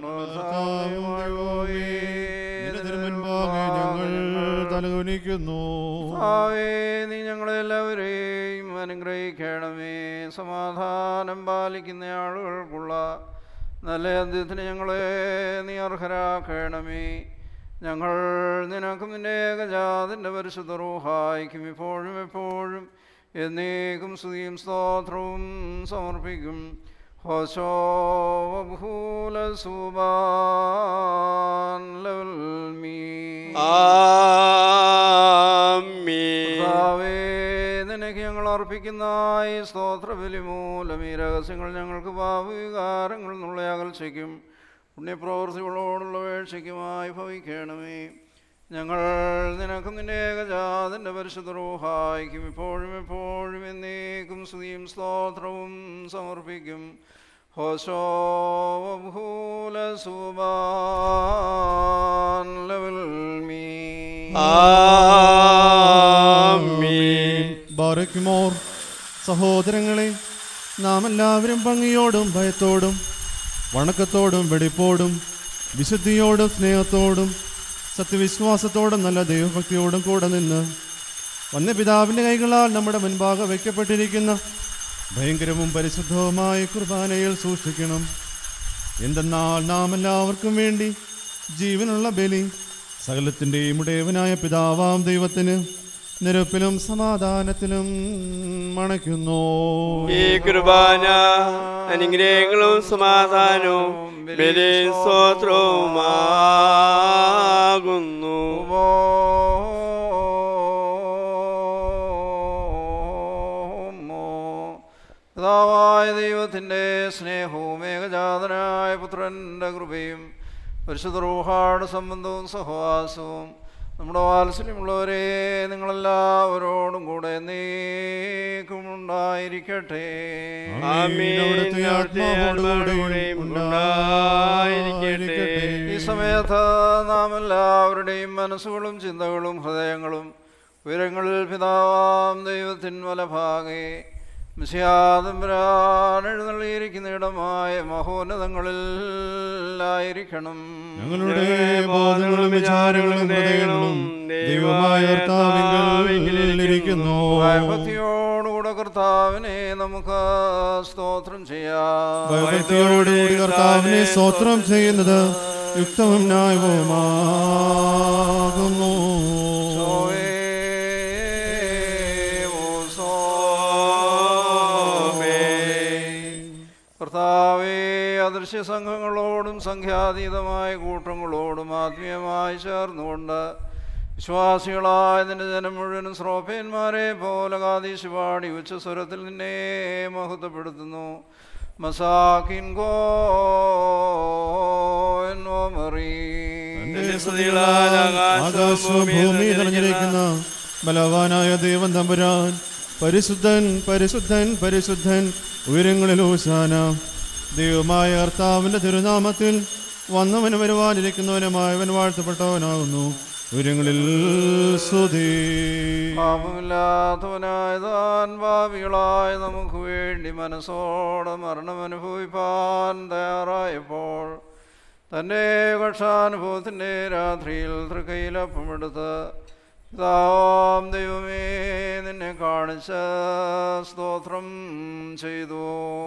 ഞങ്ങൾ തലകുനിക്കുന്നു. നീ ഞങ്ങളെല്ലാവരെയും അനുഗ്രഹിക്കണമേ. സമാധാനം പാലിക്കുന്ന ആളുകൾക്കുള്ള നല്ല അന്ത്യത്തിന് ഞങ്ങളെ നീ അർഹരാക്കണമേ. ഞങ്ങൾ നിനക്കും നിന്റെ ഏകജാതന്റെ പരിശുദ്ധ റൂഹായിക്കും ഇപ്പോഴും എപ്പോഴും എന്നേക്കും സ്തുതിയും സ്തോത്രവും സമർപ്പിക്കും. ഹോശോ ഭൂല സുബാൻ ലൽമീ. ആമീൻ. നിനക്ക് ഞങ്ങൾ അർപ്പിക്കുന്ന ഈ സ്തോത്രബലി മൂലം ഈ രഹസ്യങ്ങൾ ഞങ്ങൾക്ക് പാപവികാരങ്ങളിൽ നിന്നുള്ള അകൽച്ചയ്ക്കും പുണ്യപ്രവൃത്തികളോടുള്ള വീഴ്ചയ്ക്കുമായി ഭവിക്കണമേ. ഞങ്ങൾ നിനക്കും നിന്റെ ഏകജാതന്റെ പരിശുദ്ധ റൂഹായിക്കും ഇപ്പോഴും എപ്പോഴും എന്നേക്കും സ്തുതിയും സ്തോത്രവും സമർപ്പിക്കും. ഹോശോ ഭൂല സുബാൻ ലൽമീ. ആമീൻ. ബാറക്കുമോർ. സഹോദരങ്ങളെ, നാം എല്ലാവരും ഭംഗിയോടും ഭയത്തോടും വണക്കത്തോടും വെടിപ്പോടും വിശുദ്ധിയോടും സ്നേഹത്തോടും സത്യവിശ്വാസത്തോടും നല്ല ദൈവഭക്തിയോടും കൂടെ നിന്ന് വന്യപിതാവിൻ്റെ കൈകളാൽ നമ്മുടെ മുൻപാകെ വയ്ക്കപ്പെട്ടിരിക്കുന്ന ഭയങ്കരവും പരിശുദ്ധവുമായ കുർബാനയിൽ സൂക്ഷിക്കണം. എന്തെന്നാൽ നാം എല്ലാവർക്കും വേണ്ടി ജീവനുള്ള ബലി സകലത്തിൻ്റെയും ഉടയവനായ പിതാവാം ദൈവത്തിന് നിരപ്പിലും സമാധാനത്തിലും മണയ്ക്കുന്നു. ഈ കുർബാന അനുഗ്രഹങ്ങളും സമാധാനവും ബലിയും സ്തോത്രവുമാകുന്നു. പിതാവായ ദൈവത്തിൻ്റെ സ്നേഹവും ഏകജാതനായ പുത്രൻ്റെ കൃപയും പരിശുദ്ധ റൂഹായുടെ സംബന്ധവും സഹവാസവും നമ്മുടെ വാത്സല്യമുള്ളവരെ നിങ്ങളെല്ലാവരോടും കൂടെ എന്നേക്കും ഉണ്ടായിരിക്കട്ടെ. ഈ സമയത്ത് നാം എല്ലാവരുടെയും മനസ്സുകളും ചിന്തകളും ഹൃദയങ്ങളും ഉയരങ്ങളിൽ പിതാവാം ദൈവത്തിൻ വലഭാഗെ മിശിഹാതമ്പുരാൻ എഴുന്നള്ളിയിരിക്കുന്ന ഇടമായ മഹോന്നതങ്ങളിലായിരിക്കണം. ഞങ്ങളുടെ ബോധങ്ങളും വിചാരങ്ങളും ഹൃദയങ്ങളും ദൈവമായ കർത്താവിങ്കൽ ഇരിക്കുന്നു. ഭയഭക്തിയോടുകൂടെ കർത്താവിനെ നമുക്ക് സ്തോത്രം ചെയ്യാം. ഭയഭക്തിയോടുകൂടി കർത്താവിനെ സ്തോത്രം ചെയ്യുന്നത് യുക്തവും ന്യായവുമാകുന്നു. കർത്താവേ, അദൃശ്യ സംഘങ്ങളോടും സംഖ്യാതീതമായ കൂട്ടങ്ങളോടും ആത്മീയമായി ചേർന്നുകൊണ്ട് വിശ്വാസികളായ നിന്റെ ജനം മുഴുവനും ശ്രോഫേന്മാരെ പോലെ കാതീശ് പാടി ഉച്ചസ്വരത്തിൽ നിന്നെ മഹത്വപ്പെടുത്തുന്നു. മസാക്കിൻ ആകാശവും ഭൂമി നിറഞ്ഞിരിക്കുന്ന ബലവാനായ ദൈവം തമ്പുരാൻ പരിശുദ്ധൻ പരിശുദ്ധൻ പരിശുദ്ധൻ ഉയരങ്ങളിൽ ഹോശാന. ദൈവമായ കർത്താവിന്റെ തിരുനാമത്തിൽ വന്നവനും വരുവാനിരിക്കുന്നവനുമായവൻ വാഴ്ത്തപ്പെട്ടവനാകുന്നു. ഉയരങ്ങളിൽ സ്തുതി. പാപമില്ലാത്തവനായ താൻ പാപികളായ നമുക്ക് വേണ്ടി മനസ്സോടെ മരണമനുഭവിപ്പാൻ തയ്യാറായപ്പോൾ തൻ്റെ കക്ഷാനുഭവത്തിൻ്റെ രാത്രിയിൽ തൃക്കൈയിലപ്പമെടുത്ത് പിതാവാം ദൈവമേ നിന്നെ കാണിച്ച സ്തോത്രം ചെയ്തു.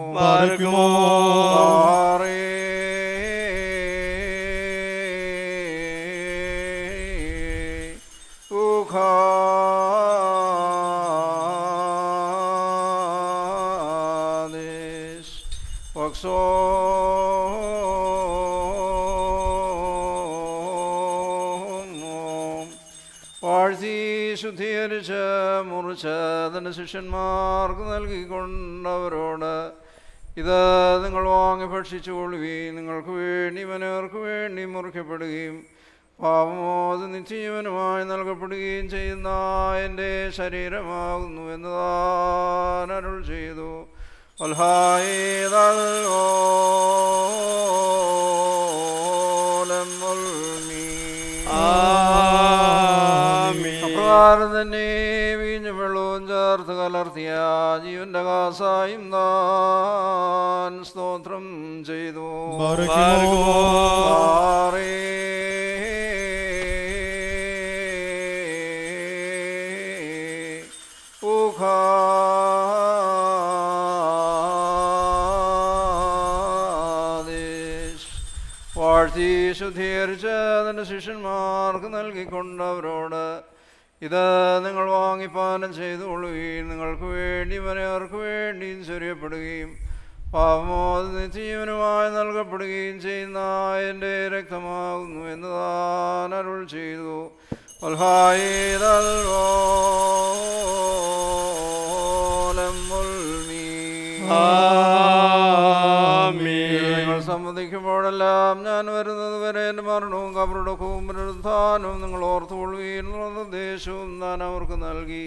വാഴ്ത്തി ശുദ്ധീകരിച്ച് മുറിച്ച് തൻ്റെ ശിഷ്യന്മാർക്ക് നൽകിക്കൊണ്ടവരോട് ഇത് നിങ്ങൾ വാങ്ങി ഭക്ഷിച്ചുകൊള്ളുകയും നിങ്ങൾക്ക് വേണ്ടി മനേർക്ക് വേണ്ടി മുറിക്കപ്പെടുകയും പാപമോച നിത്യജീവനുമായി നൽകപ്പെടുകയും ചെയ്യുന്ന എൻ്റെ ശരീരമാകുന്നു എന്ന് താൻ അരുൾ ചെയ്തു. അപ്രകാരം തന്നെ വീഞ്ഞു വെള്ളവും ചേർത്ത് കലർത്തിയ ജീവന്റെ കാസായും താൻ സ്തോത്രം ചെയ്തു. വാഴ്ത്തി ശുദ്ധീകരിച്ച് തൻ്റെ ശിഷ്യന്മാർക്ക് നൽകിക്കൊണ്ടവരോട് ഇത് നിങ്ങൾ വാങ്ങിപ്പാനം ചെയ്തുകൊള്ളുകയും നിങ്ങൾക്ക് വേണ്ടി മനേർക്ക് വേണ്ടി ചൊരിയപ്പെടുകയും പാപമോച നിത്യജീവനുമായി നൽകപ്പെടുകയും ചെയ്യുന്ന എൻ്റെ രക്തമാകുന്നു എന്ന് താൻ അരുൾ ചെയ്തു. നിങ്ങൾ സമ്മതിക്കുമ്പോഴെല്ലാം ഞാൻ വരുന്നത് വരെ എൻ്റെ മരണവും കബറടക്കവും പുനരുത്ഥാനവും നിങ്ങൾ ഓർത്തുകൊള്ളുകയും നിർദ്ദേശവും ഞാൻ അവർക്ക് നൽകി.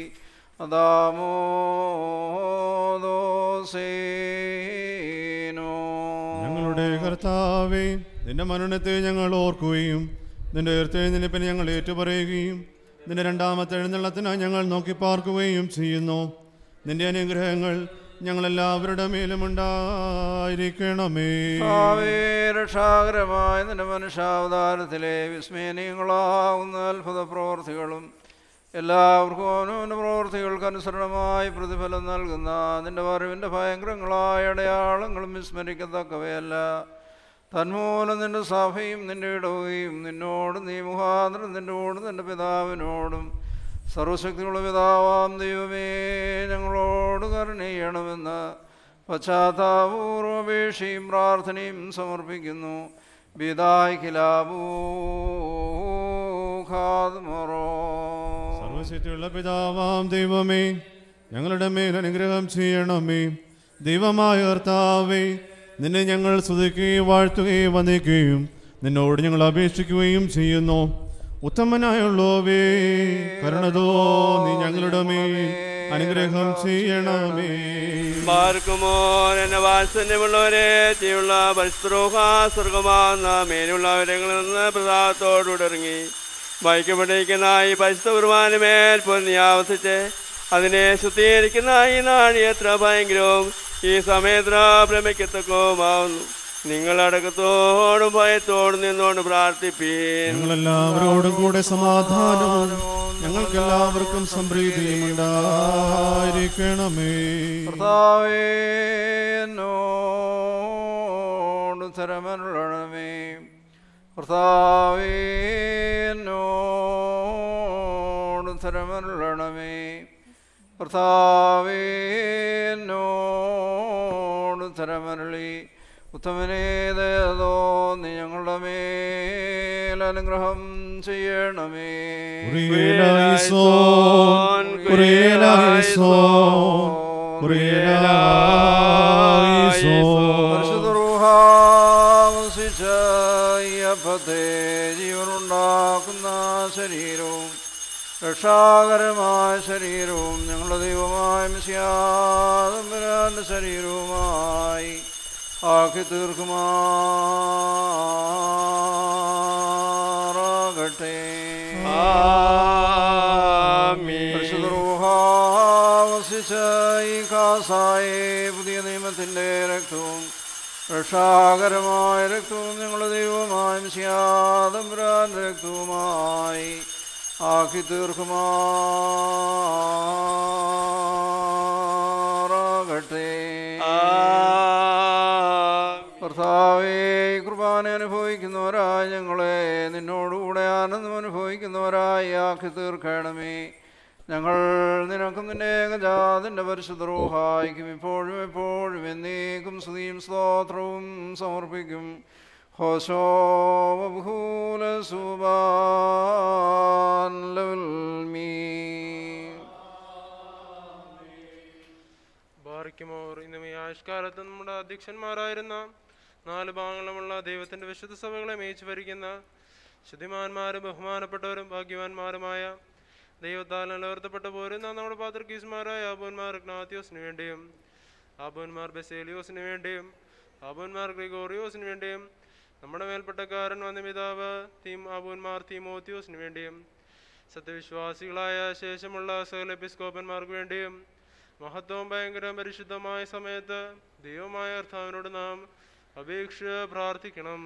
ഞങ്ങളുടെ കർത്താവേ, നിന്റെ മരണത്തെ ഞങ്ങൾ ഓർക്കുകയും നിന്റെ ഉയർത്തെഴുന്നേൽപ്പിനെ ഞങ്ങൾ ഏറ്റുപറയുകയും നിന്റെ രണ്ടാമത്തെ എഴുന്നള്ളത്തിനായി ഞങ്ങൾ നോക്കി പാർക്കുകയും ചെയ്യുന്നു. നിന്റെ അനുഗ്രഹങ്ങൾ ഞങ്ങളെല്ലാവരുടെ മേലും ഉണ്ടായിരിക്കണമേ. രക്ഷാകരമായ നിന്റെ മനുഷ്യാവതാരത്തിലെ വിസ്മയനീയങ്ങളാവുന്ന അത്ഭുത പ്രവർത്തികളും എല്ലാവർക്കും അവനവൻ്റെ പ്രവർത്തികൾക്ക് അനുസരണമായി പ്രതിഫലം നൽകുന്ന നിന്റെ അറിവിൻ്റെ ഭയങ്കരങ്ങളായ അടയാളങ്ങളും വിസ്മരിക്കത്തക്കവയല്ല. തന്മൂലം നിന്റെ സഭയും നിന്റെ ഇടവുകയും നിന്നോടും നീ മുഖാന്തരം നിന്നോടും നിന്റെ പിതാവിനോടും സർവശക്തിയുള്ള പിതാവാം ദൈവമേ ഞങ്ങളോട് കരുണയ്യണമെന്ന് പശ്ചാത്താപൂർവപേക്ഷയും പ്രാർത്ഥനയും സമർപ്പിക്കുന്നു. സർവശക്തിയുള്ള പിതാവാം ദൈവമേ ഞങ്ങളുടെ മേൽ അനുഗ്രഹം ചെയ്യണമേ. ദൈവമായ കർത്താവേ, നിന്നെ ഞങ്ങൾ സ്തുതിക്കുകയും വാഴ്ത്തുകയും വന്ദിക്കുകയും നിന്നോട് ഞങ്ങൾ അപേക്ഷിക്കുകയും ചെയ്യുന്നു. ഉത്തമനായുള്ളവേ, കരുണതോ നീ ഞങ്ങളുടെ മേൽ അനുഗ്രഹം ചെയ്യണമേ. എന്നെ വാത്സല്യമുള്ളവരെ ചെയ്യുള്ള പരിസ്ത്രോഹ സ്വർഗമാകുന്ന മേലുള്ളവരങ്ങളിൽ നിന്ന് പ്രസാദത്തോടുകൂടെ ഇറങ്ങി വഹിക്കപ്പെട്ടിരിക്കുന്ന ഈ പരിശുദ്ധ കുർബാനമേൽ പൊന്നി ആവസിച്ച് അതിനെ ശുദ്ധീകരിക്കുന്ന ഈ നാഴി എത്ര ഭയങ്കരവും ഈ സമയത്ര ഭ്രമിക്കത്തക്കവുമാവുന്നു. നിങ്ങൾ അടക്കത്തോടും ഭയത്തോടും നിന്നോട് പ്രാർത്ഥിപ്പീൻ. ഞങ്ങളെല്ലാവരോടും കൂടെ സമാധാനവും ഞങ്ങൾക്കെല്ലാവർക്കും സംപ്രീതിയും ഉണ്ടായിരിക്കണമേ. കർത്താവേ എന്നോട് ഉത്തരമരുളണമേ. കർത്താവേ എന്നോട് ഉത്തരമരുളണമേ. കർത്താവേ എന്നോട് ഉത്തരമരുളി ഉത്തമനേതോ നീ ഞങ്ങളുടെ മേൽ അനുഗ്രഹം ചെയ്യണമേ. കുറിയേലായിസോൻ, കുറിയേലായിസോൻ, കുറിയേലായിസോൻ. പരിശുദ്ധ റൂഹ വസിച്ച ഈ അപ്പത്തെ ജീവനുണ്ടാക്കുന്ന ശരീരവും രക്ഷാകരമായ ശരീരവും ഞങ്ങളുടെ ദൈവമായ മിശിഹാതമ്പുരാന്റെ ശരീരവുമായി ആക്കി തീർക്കുമാറാകട്ടെ. പരിശുദ്ധ റൂഹ വസിച്ച ഈ കാസായെ പുതിയ നിയമത്തിൻ്റെ രക്തവും രക്ഷാകരമായ രക്തവും ഞങ്ങളുടെ ദൈവമായ മിശിഹാതമ്പുരാന്റെ രക്തവുമായി ആക്കി തീർക്കുമാറാകട്ടെ. കർത്താവേ കുർബാന അനുഭവിക്കുന്നവരായി ഞങ്ങളെ നിന്നോടുകൂടെ ആനന്ദം അനുഭവിക്കുന്നവരായി ആക്കി തീർക്കണമേ. ഞങ്ങൾ നിനക്കും നിന്റെ ഏകജാതന്റെ പരിശുദ്ധ റൂഹായിക്കും ഇപ്പോഴും എപ്പോഴും എന്നേക്കും സ്തുതിയും സ്തോത്രവും സമർപ്പിക്കും. ഹോശോ ബഹൂല സുബാൻ ലവൽമീ. ബാറിക്കുമോർ ഇന്നും ഈ ആയുഷ്കാലത്ത് നമ്മുടെ അധ്യക്ഷന്മാരായിരുന്ന നാല് ഭാഗങ്ങളുമുള്ള ദൈവത്തിന്റെ വിശുദ്ധ സഭകളെ മേയിച്ചു ഭരിക്കുന്ന ശുദ്ധിമാന്മാരും ബഹുമാനപ്പെട്ടവരും ഭാഗ്യവാന്മാരുമായ ദൈവത്താൽ നിലനിർത്തപ്പെട്ട പോരുന്ന നമ്മുടെ പാത്രികീസ്മാരായ ആബോന്മാർ ഇഗ്നാത്യോസിന് വേണ്ടിയും ആബോന്മാർ ബെസേലിയോസിന് വേണ്ടിയും ആബോന്മാർ ഗ്രിഗോറിയോസിന് വേണ്ടിയും നമ്മുടെ മേൽപ്പെട്ടക്കാരൻ വന്യപിതാവ് തീം ആബോന്മാർ തീമോത്യോസിന് വേണ്ടിയും സത്യവിശ്വാസികളായ ശേഷമുള്ള സകല എപ്പിസ്കോപ്പന്മാർക്ക് വേണ്ടിയും മഹത്വവും ഭയങ്കര പരിശുദ്ധമായ സമയത്ത് ദൈവമായ കർത്താവിനോട് നാം അപേക്ഷ പ്രാർത്ഥിക്കണം.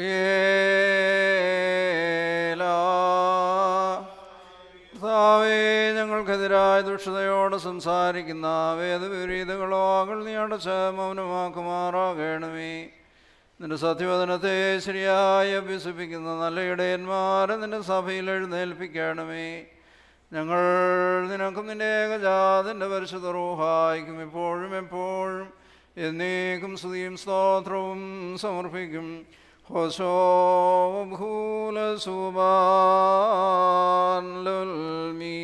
കർത്താവേ ഞങ്ങൾക്കെതിരായ ദുഷ്ടതയോട് സംസാരിക്കുന്ന വേദവിപരീതങ്ങളോ അകൾ നീ അടച്ച് മൗനമാക്കുമാറാകണമേ. നിന്റെ സത്യവചനത്തെ ശരിയായി അഭ്യസിപ്പിക്കുന്ന നല്ല ഇടയന്മാരെ നിന്റെ സഭയിൽ എഴുന്നേൽപ്പിക്കണമേ. ഞങ്ങൾ നിനക്കും നിന്റെ ഏകജാതന്റെ പരിശുദ്ധ റൂഹായിക്കും ഇപ്പോഴും എപ്പോഴും എന്നേക്കും സ്തുതിയും സ്തോത്രവും സമർപ്പിക്കും. ഹോശോ ഭൂല സുബാൻ ലൽമീ.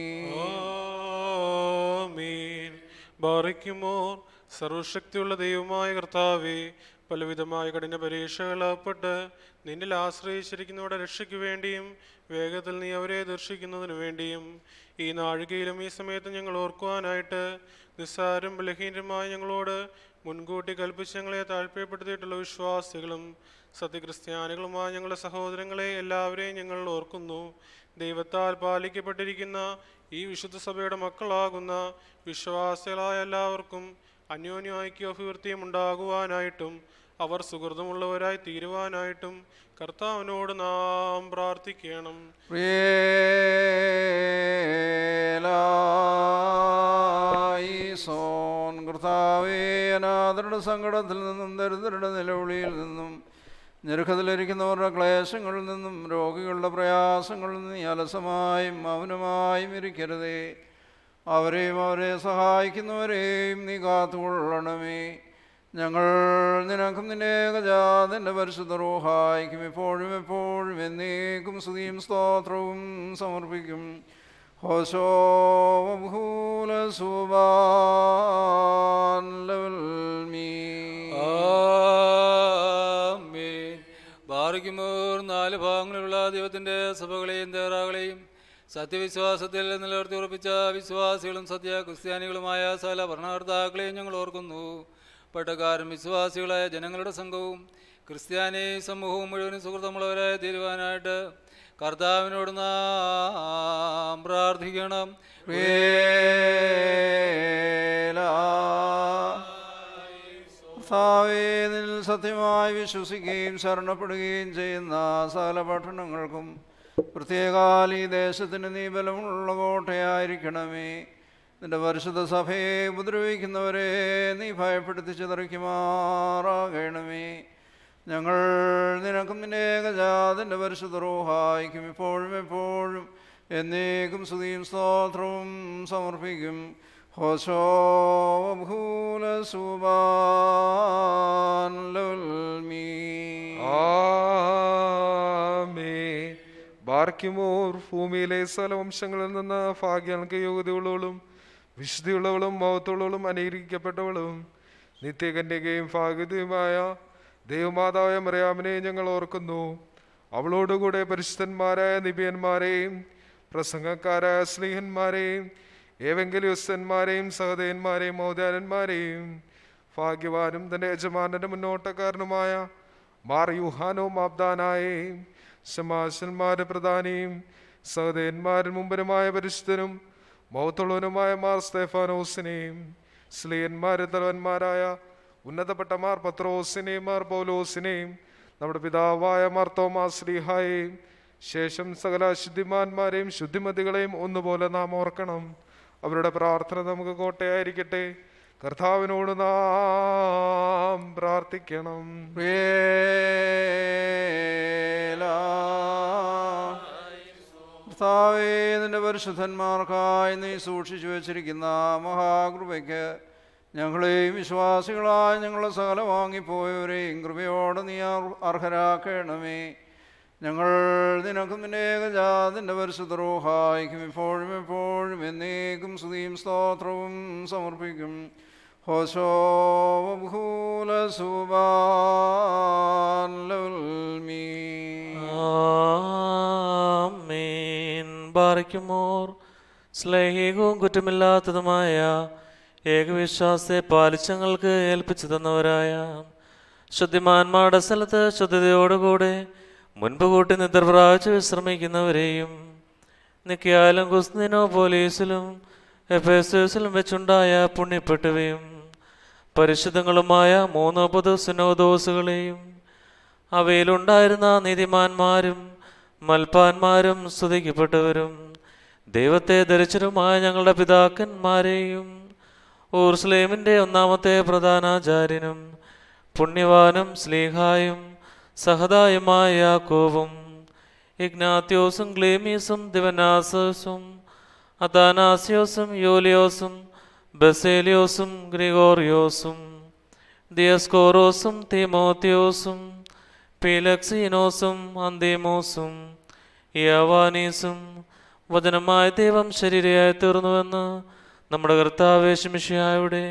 ആമീൻ. ബാറിക്കുമോർ സർവശക്തിയുള്ള ദൈവമായ കർത്താവേ, പലവിധമായ കഠിന പരീക്ഷകളാപ്പെട്ട് നിന്നിൽ ആശ്രയിച്ചിരിക്കുന്നവരുടെ രക്ഷയ്ക്ക് വേണ്ടിയും വേഗത്തിൽ നീ അവരെ ദർശിക്കുന്നതിനു വേണ്ടിയും ഈ നാഴികയിലും ഈ സമയത്ത് ഞങ്ങൾ ഓർക്കുവാനായിട്ട് നിസ്സാരം ബലഹീനരുമായ ഞങ്ങളോട് മുൻകൂട്ടി കൽപ്പിച്ച് ഞങ്ങളെ താഴ്ചപ്പെടുത്തിയിട്ടുള്ള വിശ്വാസികളും സത്യക്രിസ്ത്യാനികളുമായ ഞങ്ങളുടെ സഹോദരങ്ങളെ എല്ലാവരെയും ഞങ്ങൾ ഓർക്കുന്നു. ദൈവത്താൽ പാലിക്കപ്പെട്ടിരിക്കുന്ന ഈ വിശുദ്ധ സഭയുടെ മക്കളാകുന്ന വിശ്വാസികളായ എല്ലാവർക്കും അന്യോന്യ ഐക്യാഭിവൃദ്ധിയും ഉണ്ടാകുവാനായിട്ടും അവർ സുഹൃതമുള്ളവരായി തീരുവാനായിട്ടും കർത്താവിനോട് നാം പ്രാർത്ഥിക്കണം. കർത്താവേ, അനാഥരുടെ സങ്കടത്തിൽ നിന്നും ദരിദ്രരുടെ നിലവിളിയിൽ നിന്നും ഞെരുക്കത്തിലിരിക്കുന്നവരുടെ ക്ലേശങ്ങളിൽ നിന്നും രോഗികളുടെ പ്രയാസങ്ങളിൽ നിന്നും നീ അലസമായും മൗനമായും ഇരിക്കരുതേ. അവരെയും അവരെ സഹായിക്കുന്നവരെയും നീ കാത്തുകൊള്ളണമേ. ഞങ്ങൾ നിനക്കും നിന്റെ ഏകജാതന്റെ പരിശുദ്ധ റൂഹായിക്കും ഇപ്പോഴും എപ്പോഴും എന്നേക്കും സ്തുതിയും സ്തോത്രവും സമർപ്പിക്കും. ഹോശോ ഭൂല സുബാൻ ലൽമീ. ബാറിക്കുമോർ നാല് ഭാഗങ്ങളിലുള്ള ദൈവത്തിൻ്റെ സഭകളെയും തേറാകളെയും സത്യവിശ്വാസത്തിൽ നിലനിർത്തി ഉറപ്പിച്ച വിശ്വാസികളും സത്യ ക്രിസ്ത്യാനികളുമായ സകല ഭരണകർത്താക്കളെയും ഞങ്ങൾ ഓർക്കുന്നു. പട്ടക്കാരും വിശ്വാസികളായ ജനങ്ങളുടെ സംഘവും ക്രിസ്ത്യാനി സമൂഹവും മുഴുവനും സുഹൃത്തമുള്ളവരായി തീരുവാനായിട്ട് കർത്താവിനോട് നാം പ്രാർത്ഥിക്കണം. കർത്താവേ, നിന്നിൽ സത്യമായി വിശ്വസിക്കുകയും ശരണപ്പെടുകയും ചെയ്യുന്ന സകല പട്ടണങ്ങൾക്കും പ്രത്യേകാൽ ഈ ദേശത്തിന് നീ ബലമുള്ള കോട്ടയായിരിക്കണമേ. നിന്റെ പരിശുദ്ധ സഭയെ ഉപദ്രവിക്കുന്നവരെ നീ ഭയപ്പെടുത്തി ചിതറിക്കുമാറാകണമേ. ഞങ്ങൾ നിനക്കും നിന്റെ ഏകജാതന്റെ പരിശുദ്ധ റൂഹായിക്കും ഇപ്പോഴും എപ്പോഴും എന്നേക്കും സ്തുതിയും സ്തോത്രവും സമർപ്പിക്കും. ഹോശോ ഭൂല സുബാൻ ലുൽമീ. ആമേൻ. ബാർക്കിമോർ, ഭൂമിയിലെ സകലവംശങ്ങളിൽ നിന്ന് ഭാഗ്യങ്ങൾക്ക് യോഗ്യതയുള്ളവളും വിശുദ്ധിയുള്ളവളും മഹത്വമുള്ളവളും അനുഗ്രഹിക്കപ്പെട്ടവളും നിത്യകന്യകയും ഭാഗ്യതയുമായ ദൈവമാതാവായ മറിയാമിനെ ഞങ്ങൾ ഓർക്കുന്നു. അവളോടുകൂടെ പരിശുദ്ധന്മാരായ നിബിയന്മാരെയും പ്രസംഗക്കാരായ സ്ലീഹന്മാരെയും ഏവെങ്കലിയുസ്തന്മാരെയും സഹദേവന്മാരെയും മൗദാനന്മാരെയും ഭാഗ്യവാനും തൻ്റെ യജമാനന്റെ മുന്നോട്ടക്കാരനുമായ മാർ യൂഹാനോ മാബ്ദാനായെയും ശമാശന്മാരുടെ പ്രധാനിയും സഹദേവന്മാരിൽ മുമ്പനുമായ പരിശുദ്ധനും മൗത്തുള്ളവനുമായ മാർ സ്തേഫാനോസിനെയും സ്ലീഹന്മാരുടെ തലവന്മാരായ ഉന്നതപ്പെട്ട മാർ പത്രോസിനെയും മാർ പൗലോസിനെയും നമ്മുടെ പിതാവായ മാർ തോമാസ് ശ്ലീഹായെയും ശേഷം സകല ശുദ്ധിമാന്മാരെയും ശുദ്ധിമതികളെയും ഒന്നുപോലെ നാം ഓർക്കണം. അവരുടെ പ്രാർത്ഥന നമുക്ക് കോട്ടയായിരിക്കട്ടെ. കർത്താവിനോട് നാം പ്രാർത്ഥിക്കണം. കർത്താവേ, നിന്റെ പരിശുദ്ധന്മാർക്കായി നീ സൂക്ഷിച്ചു വച്ചിരിക്കുന്ന മഹാകൃപയ്ക്ക് ഞങ്ങളെയും വിശ്വാസികളായ ഞങ്ങളെ സകല വാങ്ങിപ്പോയവരെയും കൃപയോടെ നീ അർഹരാക്കണമേ. ഞങ്ങൾ നിനക്കും നിന്റെ ഏകജാതന്റെ പരിശുദ്ധ റൂഹായിക്കും ഇപ്പോഴും എപ്പോഴും എന്നേക്കും സ്തുതിയും സ്തോത്രവും സമർപ്പിക്കും. ഹോശോ ഭൂല സുബാൻ ലുൽമീ. ആമേൻ. ബാറയ്ക്കുമോർ, സ്ലേഹികവും കുറ്റമില്ലാത്തതുമായ ഏകവിശ്വാസത്തെ പാലിച്ചങ്ങൾക്ക് ഏൽപ്പിച്ചു തന്നവരായ ശുദ്ധിമാന്മാരുടെ സ്ഥലത്ത് ശുദ്ധതയോടുകൂടെ മുൻപ് കൂട്ടി നിദ്ര പ്രാപിച്ച് വിശ്രമിക്കുന്നവരെയും നിക്കയാലും കുസ്തിനോ പോലീസിലും എഫേസസിലും വെച്ചുണ്ടായ പുണ്യപ്പെട്ടുവയും പരിശുദ്ധങ്ങളുമായ മൂന്നോ പൊതു സിനോദോസുകളെയും അവയിലുണ്ടായിരുന്ന നീതിമാന്മാരും മൽപ്പാന്മാരും സ്തുതിക്കപ്പെട്ടവരും ദൈവത്തെ ധരിച്ചവരുമായ ഞങ്ങളുടെ പിതാക്കന്മാരെയും ഊർസ്ലേമിൻ്റെ ഒന്നാമത്തെ പ്രധാനാചാര്യനും പുണ്യവാനും സ്ലീഹായും സഹദായുമായ യാക്കോബും ഇഗ്നാത്യോസും ക്ലീമീസും ദിവനാസോസും അതാനാസ്യോസും യോലിയോസും ബസേലിയോസും ഗ്രിഗോറിയോസും ദിയസ്കോറോസും തീമോത്തിയോസും പീലക്സീനോസും അന്തീമോസും യാവാനീസും വചനമായ ദൈവം ശരീരയായി തീർന്നുവെന്ന് നമ്മുടെ കർത്താവേശമിഷിയായുടെ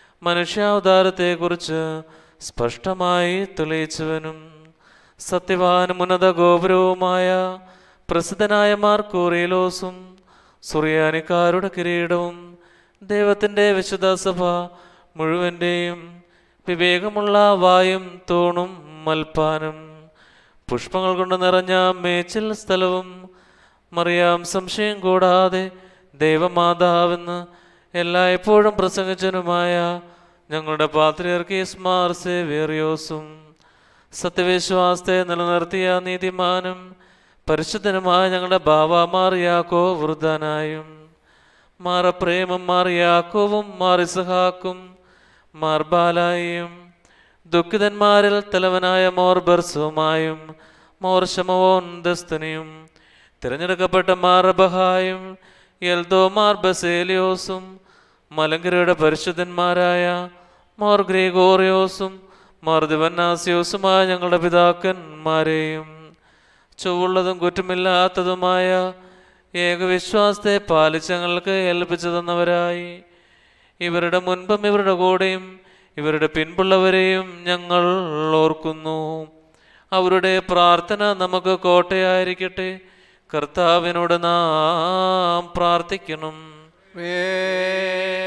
മനുഷ്യാവതാരത്തെക്കുറിച്ച് സ്പഷ്ടമായി തെളിയിച്ചവനും സത്യവാനും ഉന്നത ഗോപുരവുമായ പ്രസിദ്ധനായ മാർക്കോറിയലോസും സുറിയാനിക്കാരുടെ കിരീടവും ദൈവത്തിൻ്റെ വിശുദ്ധ സഭ മുഴുവൻ്റെയും വിവേകമുള്ള വായും തൂണും മൽപ്പാനും പുഷ്പങ്ങൾ കൊണ്ട് നിറഞ്ഞ മേച്ചിൽ സ്ഥലവും മറിയാം സംശയം കൂടാതെ ദൈവമാതാവെന്ന് എല്ലായ്പ്പോഴും പ്രസംഗിച്ചനുമായ ഞങ്ങളുടെ പാത്രിയർക്കീസ് മാർ സേവേറിയോസും സത്യവിശ്വാസത്തെ നിലനിർത്തിയ നീതിമാനും പരിശുദ്ധനുമായ ഞങ്ങളുടെ ബാബാമാർ യാക്കോ വൃദ്ധനായും മാറപ്രേമം മാർ യാക്കോവും മാർ ഇസഹാക്കും മാർ ബാലായും ദുഃഖിതന്മാരിൽ തലവനായ മോർ ബർസുമായും മോർ ശമവോൻ ദസ്തനിയും തിരഞ്ഞെടുക്കപ്പെട്ട മാർ ബഹായും എൽദോ മാർ ബസേലിയോസും മലങ്കരയുടെ പരിശുദ്ധന്മാരായ മോർ ഗ്രിഗോറിയോസും മോർ ദിവന്നാസിയോസുമായ ഞങ്ങളുടെ പിതാക്കന്മാരെയും ചൊവ്വുള്ളതും കുറ്റമില്ലാത്തതുമായ ഏകവിശ്വാസത്തെ പാലിച്ച് ഞങ്ങൾക്ക് ഏൽപ്പിച്ചു തന്നവരായി ഇവരുടെ മുൻപും ഇവരുടെ കൂടെയും ഇവരുടെ പിൻപുള്ളവരെയും ഞങ്ങൾ ഓർക്കുന്നു. അവരുടെ പ്രാർത്ഥന നമുക്ക് കോട്ടയായിരിക്കട്ടെ. കർത്താവിനോട് നാം പ്രാർത്ഥിക്കണം.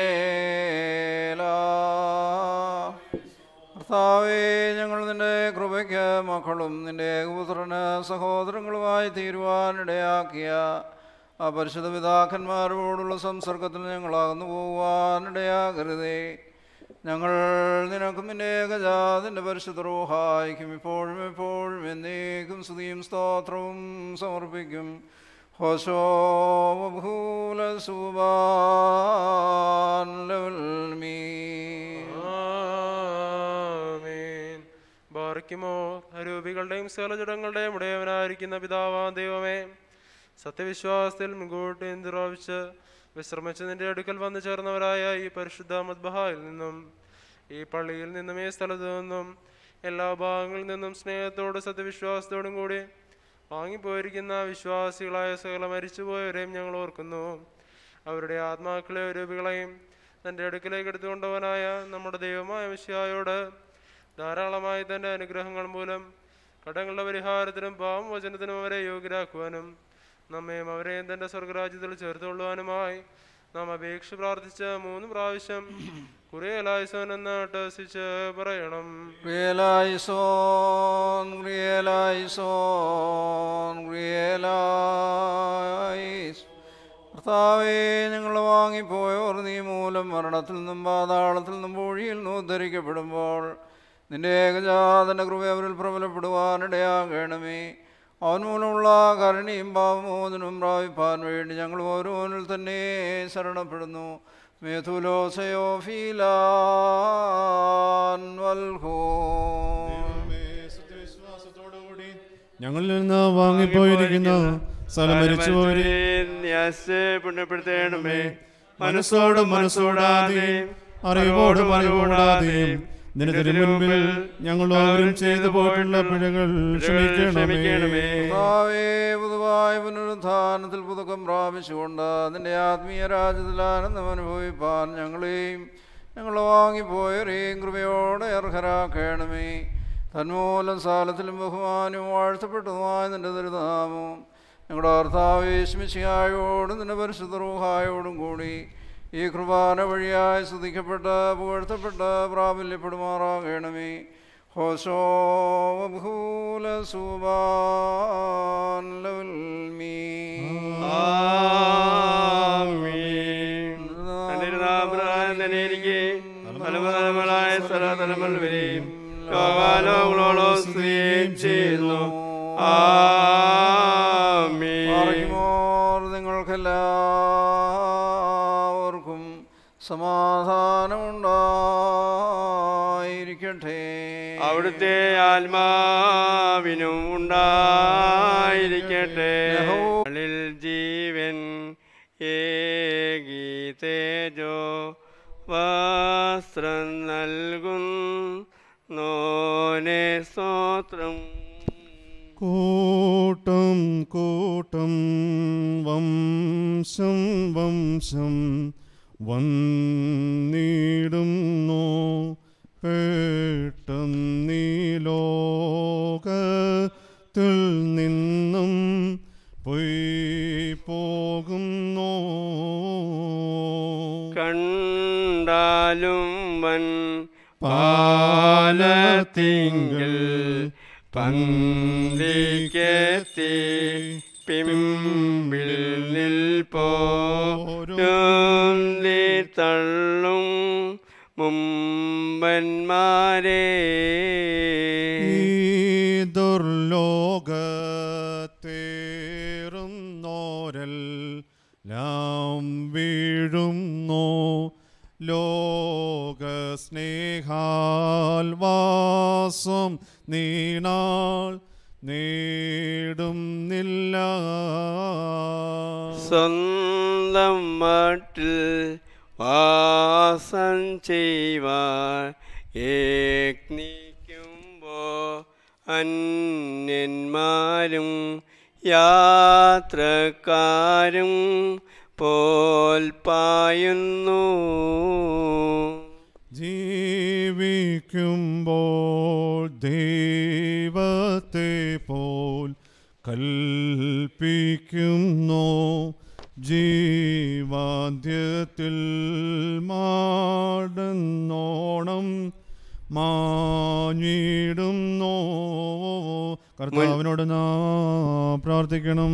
കർത്താവേ, ഞങ്ങൾ നിന്റെ കൃപ അവയ്ക്ക് മക്കളും നിന്റെ ഏകപുത്രന് സഹോദരങ്ങളുമായി തീരുവാനിടയാക്കിയ ആ പരിശുദ്ധ പിതാക്കന്മാരോടുള്ള സംസർഗത്തിൽ ഞങ്ങളാകുന്നു പോകുവാനിടയാകരുതേ. ഞങ്ങൾ നിനക്കും നിന്റെ ഏകജാതിൻ്റെ പരിശുദ്ധ റൂഹായിക്കും ഇപ്പോഴും എപ്പോഴും എന്നേക്കും സ്തുതിയും സ്തോത്രവും സമർപ്പിക്കും. ഹോശോ ബഹൂല സുബാൻ ബാർക്കുമോ അരൂപികളുടെയും സകലജടങ്ങളുടെയും ഉടയവനായിരിക്കുന്ന പിതാവാ ദൈവമേ, സത്യവിശ്വാസത്തിൽ മുൻകൂട്ടി എന്തിറാവിച്ച് വിശ്രമിച്ച് നിന്റെ അടുക്കൽ വന്നു ചേർന്നവരായ ഈ പരിശുദ്ധ മദ്ബഹായിൽ നിന്നും ഈ പള്ളിയിൽ നിന്നും ഈ സ്ഥലത്തു നിന്നും എല്ലാ ഭാഗങ്ങളിൽ നിന്നും സ്നേഹത്തോടും സത്യവിശ്വാസത്തോടും കൂടി വാങ്ങിപ്പോയിരിക്കുന്ന വിശ്വാസികളായ സകല മരിച്ചുപോയവരെയും ഞങ്ങൾ ഓർക്കുന്നു. അവരുടെ ആത്മാക്കളെ രൂപികളെയും തൻ്റെ അടുക്കലേക്ക് എടുത്തുകൊണ്ടവനായ നമ്മുടെ ദൈവമായ മിശിഹായോട് ധാരാളമായി തൻ്റെ അനുഗ്രഹങ്ങൾ മൂലം കടങ്ങളുടെ പരിഹാരത്തിനും പാവമോചനത്തിനും അവരെ യോഗ്യരാക്കുവാനും നമ്മയും അവരെയും തൻ്റെ സ്വർഗരാജ്യത്തിൽ ചേർത്തുകൊള്ളുവാനുമായി നാം അപേക്ഷ പ്രാർത്ഥിച്ച മൂന്ന് പ്രാവശ്യം കുറിയലായിസോൻ എന്ന് ടസിച്ച് പറയണം. റിയലൈസോൻ റിയലൈസോൻ റിയലൈസ്. കർത്താവേ, ഞങ്ങൾ വാങ്ങിപ്പോയോർ നീ മൂലം മരണത്തിൽ നിന്നും പാതാളത്തിൽ നിന്നും പൂഴിയിൽ നിന്നും ഉദ്ധരിക്കപ്പെടുമ്പോൾ നിന്റെ ഏകജാതന്റെ കൃപ അവരിൽ പ്രബലപ്പെടുവാനിടയാകണമേ. അവൻ മൂലമുള്ള കരുണയും പാവമോചനവും പ്രാപിപ്പാൻ വേണ്ടി ഞങ്ങൾ ഓരോനിൽ തന്നെ ശരണപ്പെടുന്നു. മേഥുലോസയോ ഫീലാൻ വൽഹോ. സത്യവിശ്വാസത്തോടുകൂടി ഞങ്ങളിൽ നിന്ന് വാങ്ങിപ്പോയിരിക്കുന്ന സ്ഥലം മരിച്ചുപോയി പുണ്യപ്പെടുത്തേണമേ. മനസ്സോടും മനസ്സോടാതെയും അറിവോടും അറിവോടാതെയും നിന്റെ തിരുമുൻപിൽ ഞങ്ങൾ ഓരോരും ചെയ്തു പോയിട്ടുള്ള പിഴകൾ ക്ഷമിക്കണമേ. പുതുവായ പുനരുത്ഥാനത്തിൽ പുതുക്കം പ്രാപിച്ചുകൊണ്ട് നിന്റെ ആത്മീയ രാജ്യത്തിൽ ആനന്ദം അനുഭവിപ്പാൻ ഞങ്ങളെയും ഞങ്ങൾ വാങ്ങിപ്പോയവരെയും കൃപയോടെ അർഹരാക്കണമേ. തന്മൂലം സാലത്തിലും ബഹുമാനവും വാഴ്ത്തപ്പെട്ടതുമായ നിന്റെ ദുരിതാമവും ഞങ്ങളുടെ കർത്താവേശ്മിശിഹായോടും നിന്റെ പരിശുദ്ധ റൂഹായോടും കൂടി ഈ കൃപാന വഴിയായി സ്തുതിക്കപ്പെട്ട് പുകഴ്ത്തപ്പെട്ട് പ്രാബല്യപ്പെടുമാറാകണമേ. ഹോശോ ബഹൂല സുബാൻ തലമുറകളായ സ്ഥലതലമുറ വരെയും ലോകാലോകളോളം സ്തുതിയും ചെയ്യുന്നു. നിങ്ങൾക്കെല്ലാവർക്കും സമാധാനമുണ്ടായിരിക്കട്ടെ. അവിടുത്തെ ആത്മാവിനും ഉണ്ടായിരിക്കട്ടെ. ജീവൻ ഏകി തേജോ വസ്ത്രം നൽകുന്നോനെ സ്തോത്രം. കൂട്ടം കൂട്ടം വംശം വംശം വന്നിടുന്നു പെട്ടെന്നീ ലോകത്തിൽ നിന്നും പോയി പോകുന്നു. കണ്ടാലും വൻ പാലത്തിങ്കിൽ പന്തിക്കെത്തി പിമ്പിൽ നിൽപ്പോരും തള്ളും മുമ്പന്മാരെ. ദുർലോകത്തേറുന്നോരെല്ലാം വീഴുന്നു ലോകസ്നേഹാൽ വാസം നീണാൾ നേടുന്നില്ല. സ്വന്തം മട്ടിൽ വാസം ചെയ്യുവാൻ യത്നിക്കുമ്പോ അന്യന്മാരും യാത്രക്കാരും പോൽ പായുന്നു. ജീവിക്കുമ്പോൾ ദൈവത്തെ പോൽ കൽപ്പിക്കുന്നു. ജീവാന്ത്യത്തിൽ മാടുന്നോണം മാഞ്ഞിടുന്നു. കർത്താവിനോട് നാം പ്രാർത്ഥിക്കണം.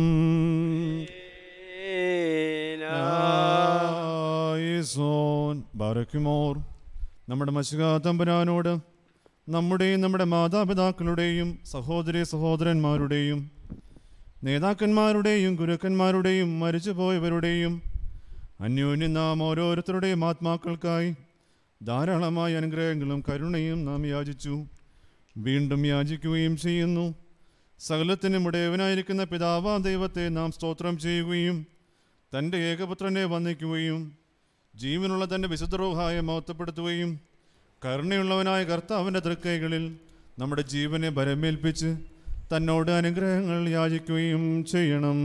ബാരക്കുമോർ നമ്മുടെ മശിഹാ തമ്പുരാനോട് നമ്മുടെയും നമ്മുടെ മാതാപിതാക്കളുടെയും സഹോദരി സഹോദരന്മാരുടെയും നേതാക്കന്മാരുടെയും ഗുരുക്കന്മാരുടെയും മരിച്ചുപോയവരുടെയും അന്യോന്യം നാം ഓരോരുത്തരുടെയും ആത്മാക്കൾക്കായി ധാരാളമായ അനുഗ്രഹങ്ങളും കരുണയും നാം യാചിച്ചു, വീണ്ടും യാചിക്കുകയും ചെയ്യുന്നു. സകലത്തിനും ഉടയവനായിരിക്കുന്ന പിതാവാം ദൈവത്തെ നാം സ്തോത്രം ചെയ്യുകയും തൻ്റെ ഏകപുത്രനെ വന്ദിക്കുകയും ജീവനുള്ള തൻ്റെ വിശുദ്ധ റൂഹായെ മഹത്വപ്പെടുത്തുകയും കരുണയുള്ളവനായ കർത്താവിൻ്റെ തൃക്കൈകളിൽ നമ്മുടെ ജീവനെ ഭരമേൽപ്പിച്ച് തന്നോട് അനുഗ്രഹങ്ങൾ യാചിക്കുകയും ചെയ്യണം.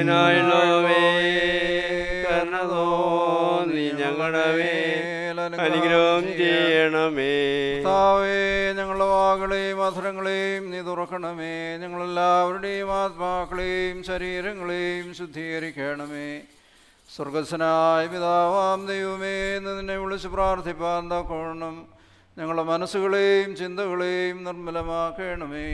അനുഗ്രഹം ചെയ്യണമേ. ഞങ്ങളുടെ വാകളെയും അധരങ്ങളെയും നീ തുറക്കണമേ. ഞങ്ങളെല്ലാവരുടെയും ആത്മാക്കളെയും ശരീരങ്ങളെയും ശുദ്ധീകരിക്കണമേ. സ്വർഗസ്വനായ പിതാവാം ദൈവമേ, നിന്നെ വിളിച്ച് പ്രാർത്ഥിപ്പാൻ തക്കവണ്ണം ഞങ്ങളുടെ മനസ്സുകളെയും ചിന്തകളെയും നിർമ്മലമാക്കണമേ.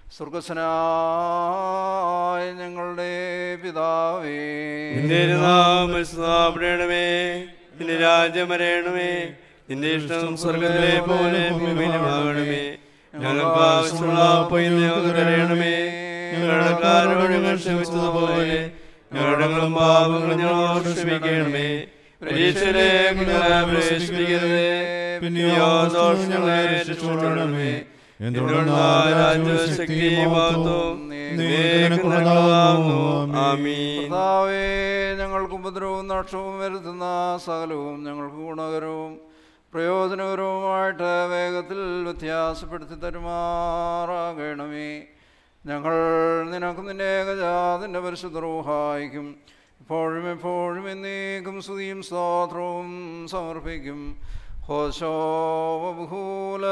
സ്വർഗസ്വനായ ഞങ്ങളുടെ പിതാവേ, നിന്റെ നാമം സ്തുതിക്കപ്പെടണമേ. നിന്റെ രാജ്യം വരണമേ. നിന്റെ ഇഷ്ടം സ്വർഗ്ഗത്തിലെ പോലെ ഭൂമിയിലുമാകണമേ. ഞങ്ങൾക്ക് ആവശ്യമുള്ള അപ്പോൾ ഞങ്ങൾക്ക് തരണമേ. ഞങ്ങളുടെ കടക്കാരോട് ഞങ്ങൾ ക്ഷമിച്ചതുപോലെ ഞങ്ങളുടെ പാപങ്ങളും ഞങ്ങളോട് ക്ഷമിക്കണമേ. പരീക്ഷയിലേക്ക് ഞങ്ങളെ പ്രവേശിപ്പിക്കരുതേ, പിന്നെയോ ദോഷങ്ങളെ രക്ഷിച്ചുകൊള്ളണമേ. എന്തുകൊണ്ടെന്നാൽ രാജ്യവും ശക്തിയും മഹത്വവും നിനക്കുള്ളതാകുന്നു. ആമീൻ. കർത്താവേ, ഞങ്ങൾക്ക് ഉപദ്രവവും നഷ്ടവും വരുത്തുന്ന സകലവും ഞങ്ങൾക്ക് ഗുണകരവും പ്രയോജനകരവുമായിട്ട് വേഗത്തിൽ വ്യത്യാസപ്പെടുത്തി തരുമാറാകണമേ. ഞങ്ങൾ നിനക്കും നിന്റെ ഏകജാതിൻ്റെ പരിശുദ്ധ റൂഹായിക്കും ഇപ്പോഴും എപ്പോഴും എന്നേക്കും സ്തുതിയും സ്തോത്രവും സമർപ്പിക്കും. ഹോശോ ബഹൂല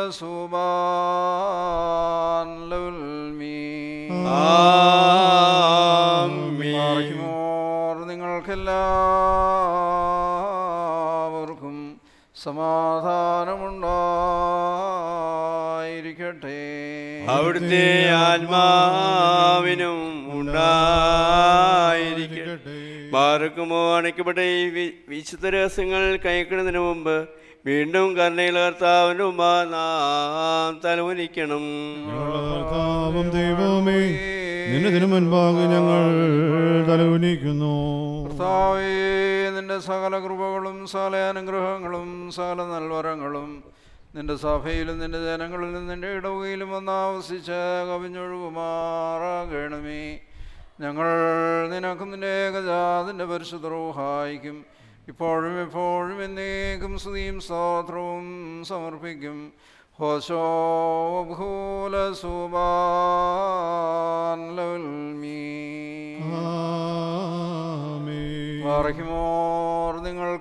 സുബാൻ നിങ്ങൾക്കെല്ലാവർക്കും സമാധാനമുണ്ടായിരിക്കട്ടെ. അവിടുത്തെ ആത്മാവിനും ഉണ്ടായിരിക്കട്ടെ. ബാറക്കുമോ അണയ്ക്കപ്പെട്ട ഈ വിശുദ്ധ രഹസ്യങ്ങൾ കൈക്കൊള്ളുന്നതിന് മുമ്പ് വീണ്ടും കരുണയുള്ള കർത്താവിന്റെ മുമ്പാ നാം തലമുനിക്കണം. ദൈവമേ, നിന്നതിനു മുൻപാകെ ഞങ്ങൾ തലകുനിക്കുന്നു. കർത്താവേ, നിന്റെ സകല കൃപകളും സകല അനുഗ്രഹങ്ങളും സകല നൽവരങ്ങളും നിന്റെ സഭയിലും നിന്റെ ജനങ്ങളിലും നിന്റെ ഇടവകയിലും വന്നാവസിച്ച് കവിഞ്ഞൊഴുകുമാറാകണമേ. ഞങ്ങൾ നിനക്കും നിന്റെ ഏകജാതിൻ്റെ പരിശുദ്ധ റൂഹായിക്കും ഇപ്പോഴും എപ്പോഴും എന്നേക്കും സ്തുതിയും സ്തോത്രവും സമർപ്പിക്കും. ഹോശോ ഭൂല സുബാൻ വാറഹിമോർ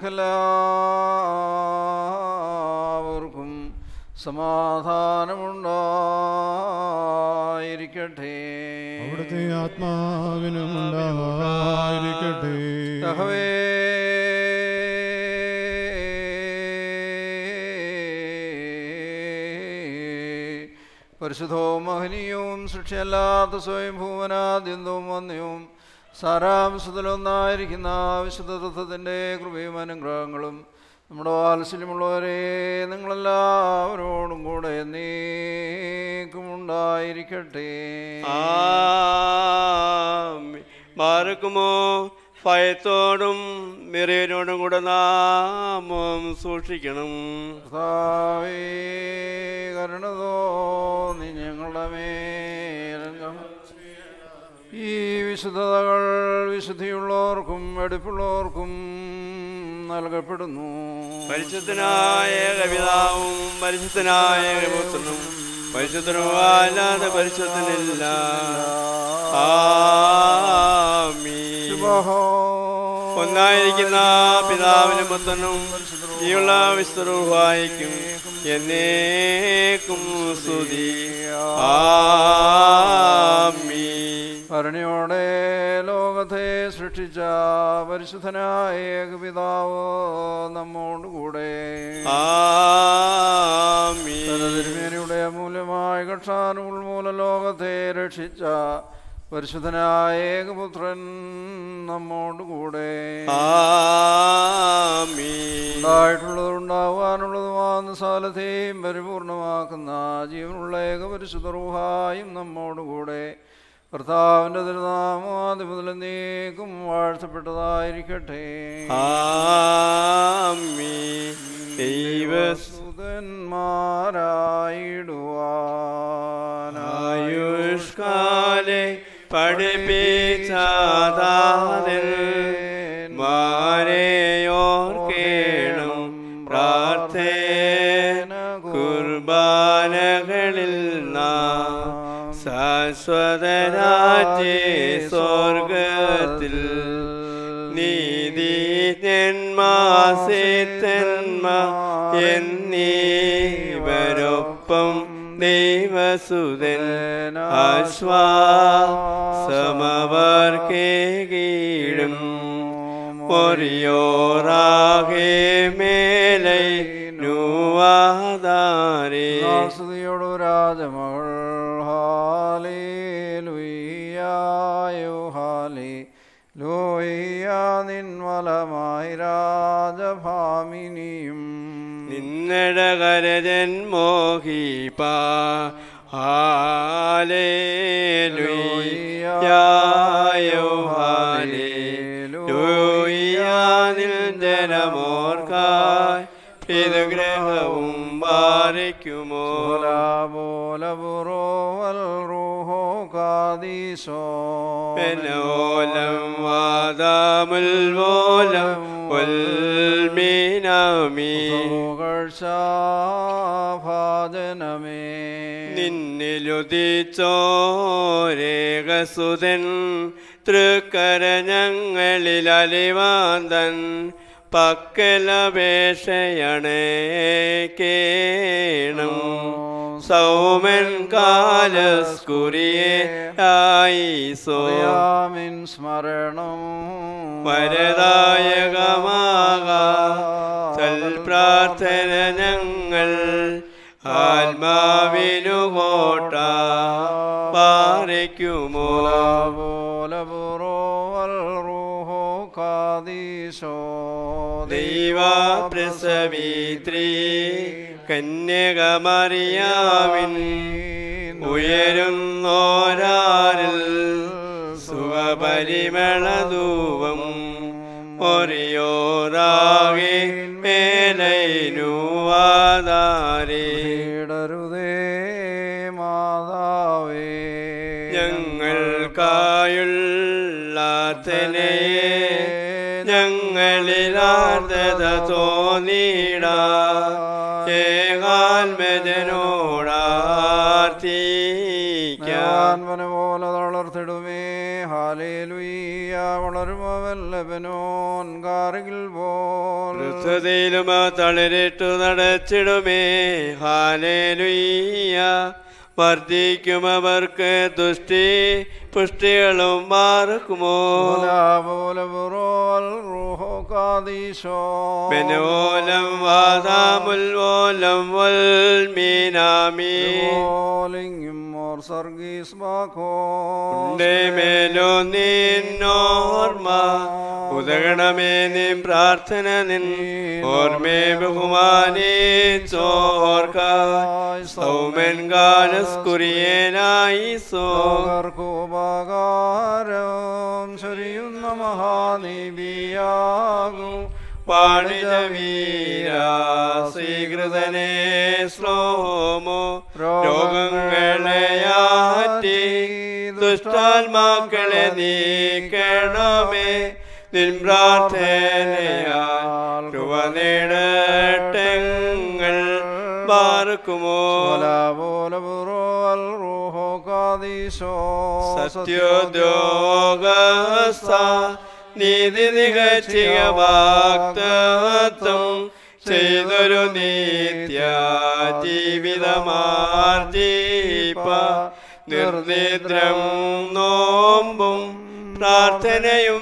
നിങ്ങൾക്കെല്ലാവർക്കും സമാധാനമുണ്ടായിരിക്കട്ടെ. അവിടുത്തെ ആത്മാവിനും ഉണ്ടായിരിക്കട്ടെ. യഹോവേ, പരിശുദ്ധവും മഹനീയവും സൃഷ്ടിയല്ലാത്ത സ്വയംഭൂവനാദ്യന്തവും വന്യവും സാരാംശത്തിലൊന്നായിരിക്കുന്ന വിശുദ്ധ തത്വത്തിൻ്റെ കൃപയും അനുഗ്രഹങ്ങളും നമ്മുടെ വാത്സല്യമുള്ളവരെ നിങ്ങളെല്ലാവരോടും കൂടെ എന്നേക്കും ഉണ്ടായിരിക്കട്ടെ. ബാറക്കുമോ ഭയത്തോടും മിറയോടും കൂടെ നാമം സൂക്ഷിക്കണം. കർത്താവേ, കരുണ തോന്നി ഞങ്ങളുടെ മേൽ ഈ വിശുദ്ധതകൾ വിശുദ്ധിയുള്ളവർക്കും വെടിപ്പുള്ളവർക്കും നൽകപ്പെടുന്നു. പരിശുദ്ധനായ കവിതാവും പരിശുദ്ധനായ പുത്രനും പരിശുദ്ധനും അല്ലാതെ പരിശുദ്ധനില്ല. ഒന്നായിരിക്കുന്ന പിതാവിനും പുത്രനും ഈയുള്ള വിശുദ്ധരൂഹായിക്കും എന്നേക്കും സ്തുതി. കരുണയോടെ ലോകത്തെ സൃഷ്ടിച്ച പരിശുദ്ധനായ ഏകപിതാവ് നമ്മോടുകൂടെ തിരുമേനിയുടെ അമൂല്യമായ കക്ഷാനുൾ മൂല ലോക ലോകത്തെ രക്ഷിച്ച പരിശുദ്ധനായ ഏകപുത്രൻ നമ്മോടുകൂടെ. ഉണ്ടായിട്ടുള്ളതും ഉണ്ടാവാനുള്ളതുമാകുന്ന സകലത്തെയും പരിപൂർണമാക്കുന്ന ജീവനുള്ള ഏക പരിശുദ്ധ റൂഹായും നമ്മോടുകൂടെ. കർത്താവിൻ്റെ തിരുനാമം ആദ്യം മുതൽ നീക്കും വാഴ്ത്തപ്പെട്ടതായിരിക്കട്ടെ. ദൈവസുതന്മാരായിടുവാനായുഷ്കാലെ പഠിപ്പിച്ചാതാതിൽ മാരെയോർക്കേണം പ്രാർത്ഥന കുർബാനകളിൽ നാം ശാശ്വതരാജ്യേ സ്വർഗത്തിൽ നീതിന്മാസിത്തന്മാ എന്നീവരൊപ്പം ദൈവസുതൻ ആശ്വാസമവർക്കേകീടും ഒരിയോറാകെ മേലൈ നുവാദാരേ. സ്തുതിയോടു രാജമകൾ ഹാലേലുയ്യായോ ഹാലേലൂയ നിൻവലമായി രാജഭാമിനിയും നിന്നടകരജൻ മോഹിപ്പാ ഹാലേലുയ്യായോ ഹാലേലൂയ നിൻ ജനമോർക്കായി പിതൃഗ്രഹവും ബാരിക്കുമോ. പെനോലം വാദാമുൽവോലം വൽമീനാമി ഭാജനമേ. നിന്നിലുദിച്ചോരേകസുതൻ തൃക്കര ഞങ്ങളിൽ അലിവാന്തൻ പക്കലപേക്ഷയണേക്കേണം സൗമൻ കാലസ്കുറിയെ ആയിസോമിൻ സ്മരണം വരദായകമാകാ സൽപ്രാർത്ഥന ഞങ്ങൾ ആത്മാവിനു കോട്ട പാറയ്ക്കുമോ. ദൈവപ്രസവിത്രീ കന്യകമറിയാവിൻ ഉയരുന്നോരാരിൽ സുഖപരിമളധൂപം ഒരിയോറാകെ മേലൈനുവാദാരേ. മാതാവേ ഞങ്ങൾക്കായുള്ളാത്തനയെ ഞങ്ങളിലാർദ്ദത തോന്നിടാ ഏകാത്മജനോടാർത്തിക്കാൻ പോലെ തളർത്തിടുമേ. ഹാലേലുയ്യ വളരുമവല്ലവനോൻ കാറിൽ പോലും തളിരിട്ടു നടച്ചിടുമേ. ഹാലേലുയ്യ വർദ്ധിക്കുമവർക്ക് ദുഷ്ടി പുഷ്ടികളും മാറുക്കുമോ. ബെനോലം വാദാമുൽവോലം വൽമീനാമി മേലോ നിന്നോർമ്മ ഉദകണമേ നിൻ പ്രാർത്ഥന നിൻ ഓർമ്മേ ബഹുമാനിച്ചോർക്ക സൗമൻ ഗാനസ്കുറിയേനായി സോകർക്കോപകാരം ചൊരിയുന്ന മഹാനിബിയാകും പാണിജവീരാ സ്വീകൃതനെ ശ്ലോമോ രോഗങ്ങളെയാറ്റി ദുഷ്ടാത്മാക്കളെ നീക്കണമേ. നിൻ പ്രാർത്ഥനയാൽ കൃപ നേടട്ടെങ്ങൾ പാർക്കുമോ. സത്യോദ്യോഗസ്ഥ നീതി നികച്ചിയ വാക്തത്വം ചെയ്തൊരു നിത്യ ജീവിതമാർജീപ്പ നിർനിദ്രം നോമ്പും പ്രാർത്ഥനയും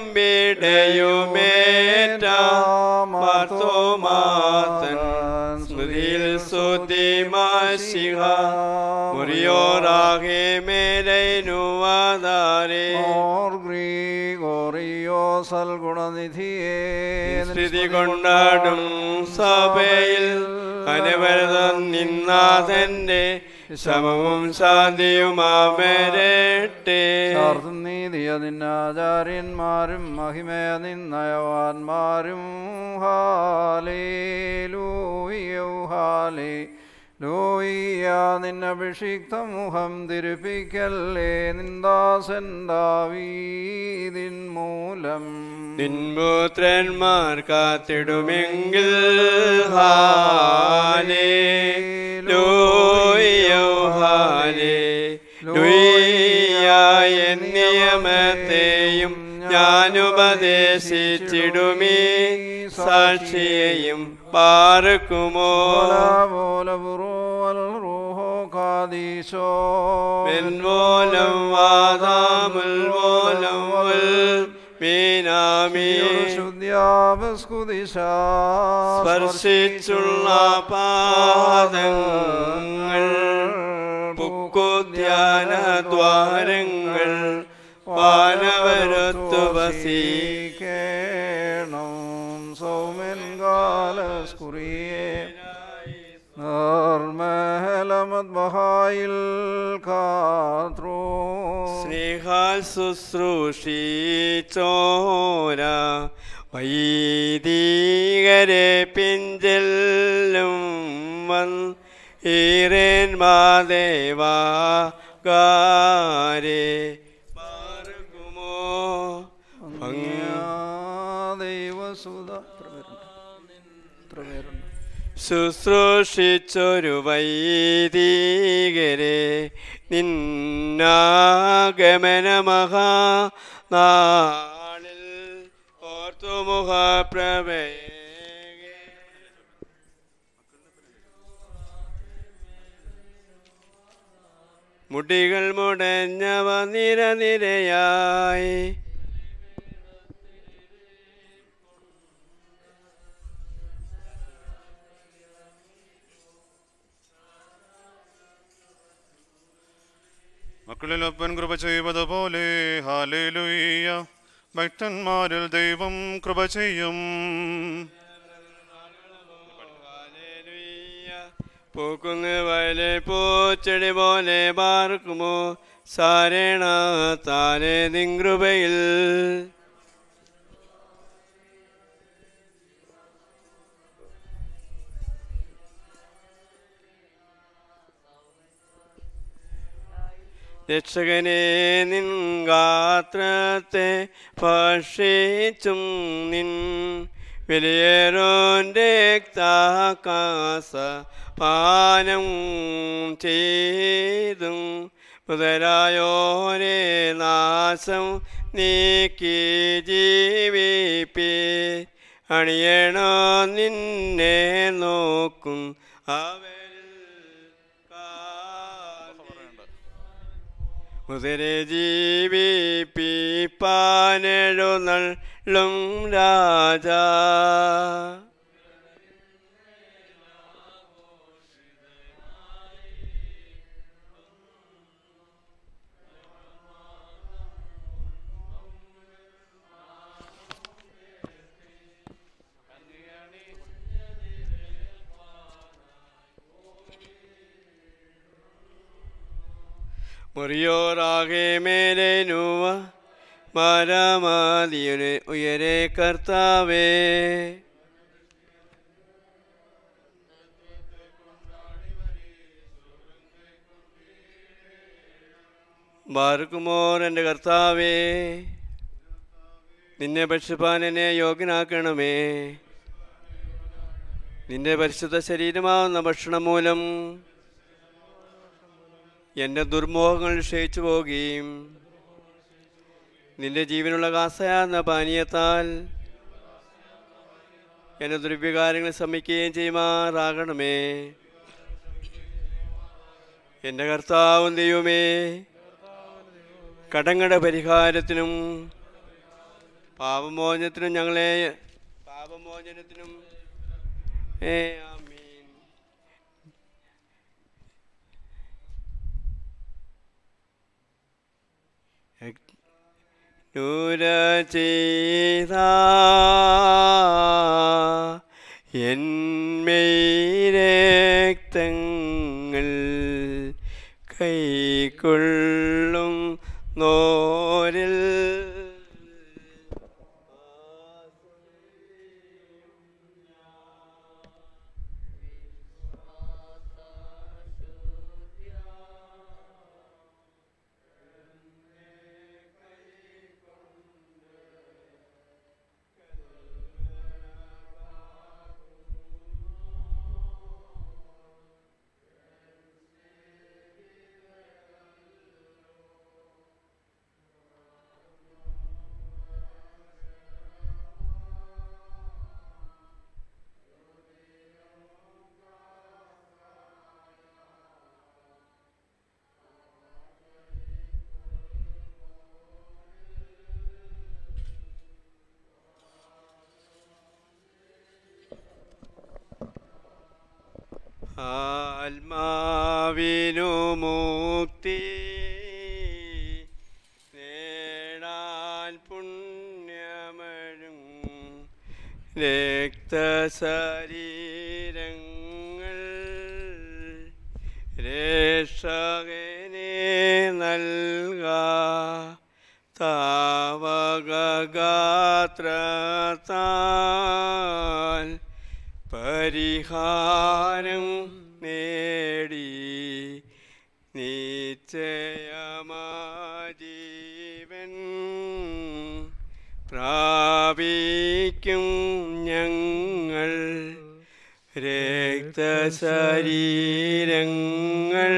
വീടയുമേറ്റ മാർത്തോമാതൻ സ്മൃതിയിൽ സ്തുതി മാശിഹ മുറിയോറാകെ മേലൈനുവാദാരേ ഓർ ഗ്രീഗോറിയോ സൽഗുണനിധിയെ സ്തുതി കൊണ്ടാടും സഭയിൽ അനവരതം നിന്നാഥന്റെ സമവും ശാന്തിയുമാവരട്ടെ. നീതിയ നിന്നാചാര്യന്മാരും മഹിമയ നിന്നയവാന്മാരും ഹാലേലൂയ ഹാലേലൂയ നിന്നഭിഷിക്ത മുഖം തിരുപ്പിക്കല്ലേ നിന്ദാസൻ ദാവീദിൻ മൂലം നിൻപുത്രന്മാർ കാത്തിടുമെങ്കിൽ ഹാലേലൂയ ഹാലേലൂയ എൻ നിയമത്തെയും ഞാനുപദേശിച്ചിടുമേ സാക്ഷിയെയും പാർക്കുമോ മെൻമൂലം വാദാമുൽ മൂലം സ്പർശിച്ചുള്ള പാദങ്ങൾ പുക്കുദ്യാന ദ്വാരങ്ങൾ വാനവരത്തു വസീകേണം സൗമൻ കാലസ്കുറിയേ നിർമ്മലമദ്ബഹായിൽ കാത്രോ സ്നേഹാൽ ശുശ്രൂഷിച്ചോര വൈദികരെ പിഞ്ചെല്ലും വൻ ഈരേൻ മാദേവാ ഗാരേ പാർക്കുമോ ദൈവസുത ശുശ്രൂഷിച്ചൊരു വൈദികരെ നിന്നാഗമനമഹാ നാളിൽ ഓർത്തുമുഖ പ്രഭേ മുടികൾ മുടഞ്ഞവ നിരനിരയായി മക്കളിലൊപ്പൻ കൃപ ചെയ്വതുപോലെ ഹാലേലൂയ ഭക്തന്മാരിൽ ദൈവം കൃപ ചെയ്യും. പൂക്കുന്ന വയലെ പൂച്ചെടി പോലെ പാർക്കുമോ സാരേണ താനെ നിങ്കൃപയിൽ രക്ഷകനെ നിൻ ഗാത്രത്തെ ഭക്ഷിച്ചും നിൻ വിലയേറോൻ്റെ താകാസ പാനം ചെയ്തും മുതലായോരെ നാശം നീക്കി ജീവിപ്പി അണിയണോ നിന്നെ നോക്കും അവരിൽ മുതരെ ജീവിപ്പിപ്പാനെഴുന്നള്ളും രാജാ മുറിയോറാകെ മേലെ നൂവ മരമാതിയുടെ ഉയരെ കർത്താവേ ബാർക്കുമോർ എൻ്റെ കർത്താവേ നിന്നെ ഭക്ഷിപ്പാൻ എന്നെ യോഗ്യനാക്കണമേ. നിന്റെ പരിശുദ്ധ ശരീരമാവുന്ന ഭക്ഷണം മൂലം എൻ്റെ ദുർമോഹങ്ങൾ ക്ഷയിച്ചു പോകുകയും നിന്റെ ജീവനുള്ള കാസയാന്ന പാനീയത്താൽ എൻ്റെ ദുർവികാരങ്ങൾ ശമിക്കുകയും ചെയ്യുമാറാകണമേ. എൻ്റെ കർത്താവും ദൈവമേ, കടങ്ങളുടെ പരിഹാരത്തിനും പാപമോചനത്തിനും ഞങ്ങളെ പാപമോചനത്തിനും ഏ ആമീൻ. നൂര ചെയ്ത എന്മേരക്തങ്ങൾ കൈക്കൊള്ളും നോരിൽ ആത്മാവിനു മുക്തി നേടാൻ പുണ്യമഴും രക്തശരീരങ്ങൾ രക്ഷകനെ നൽക താവകഗാത്രത്താൽ പരിഹാരം നേടി നിശ്ചയമാജീവൻ പ്രാപിക്കും ഞങ്ങൾ രക്തശരീരങ്ങൾ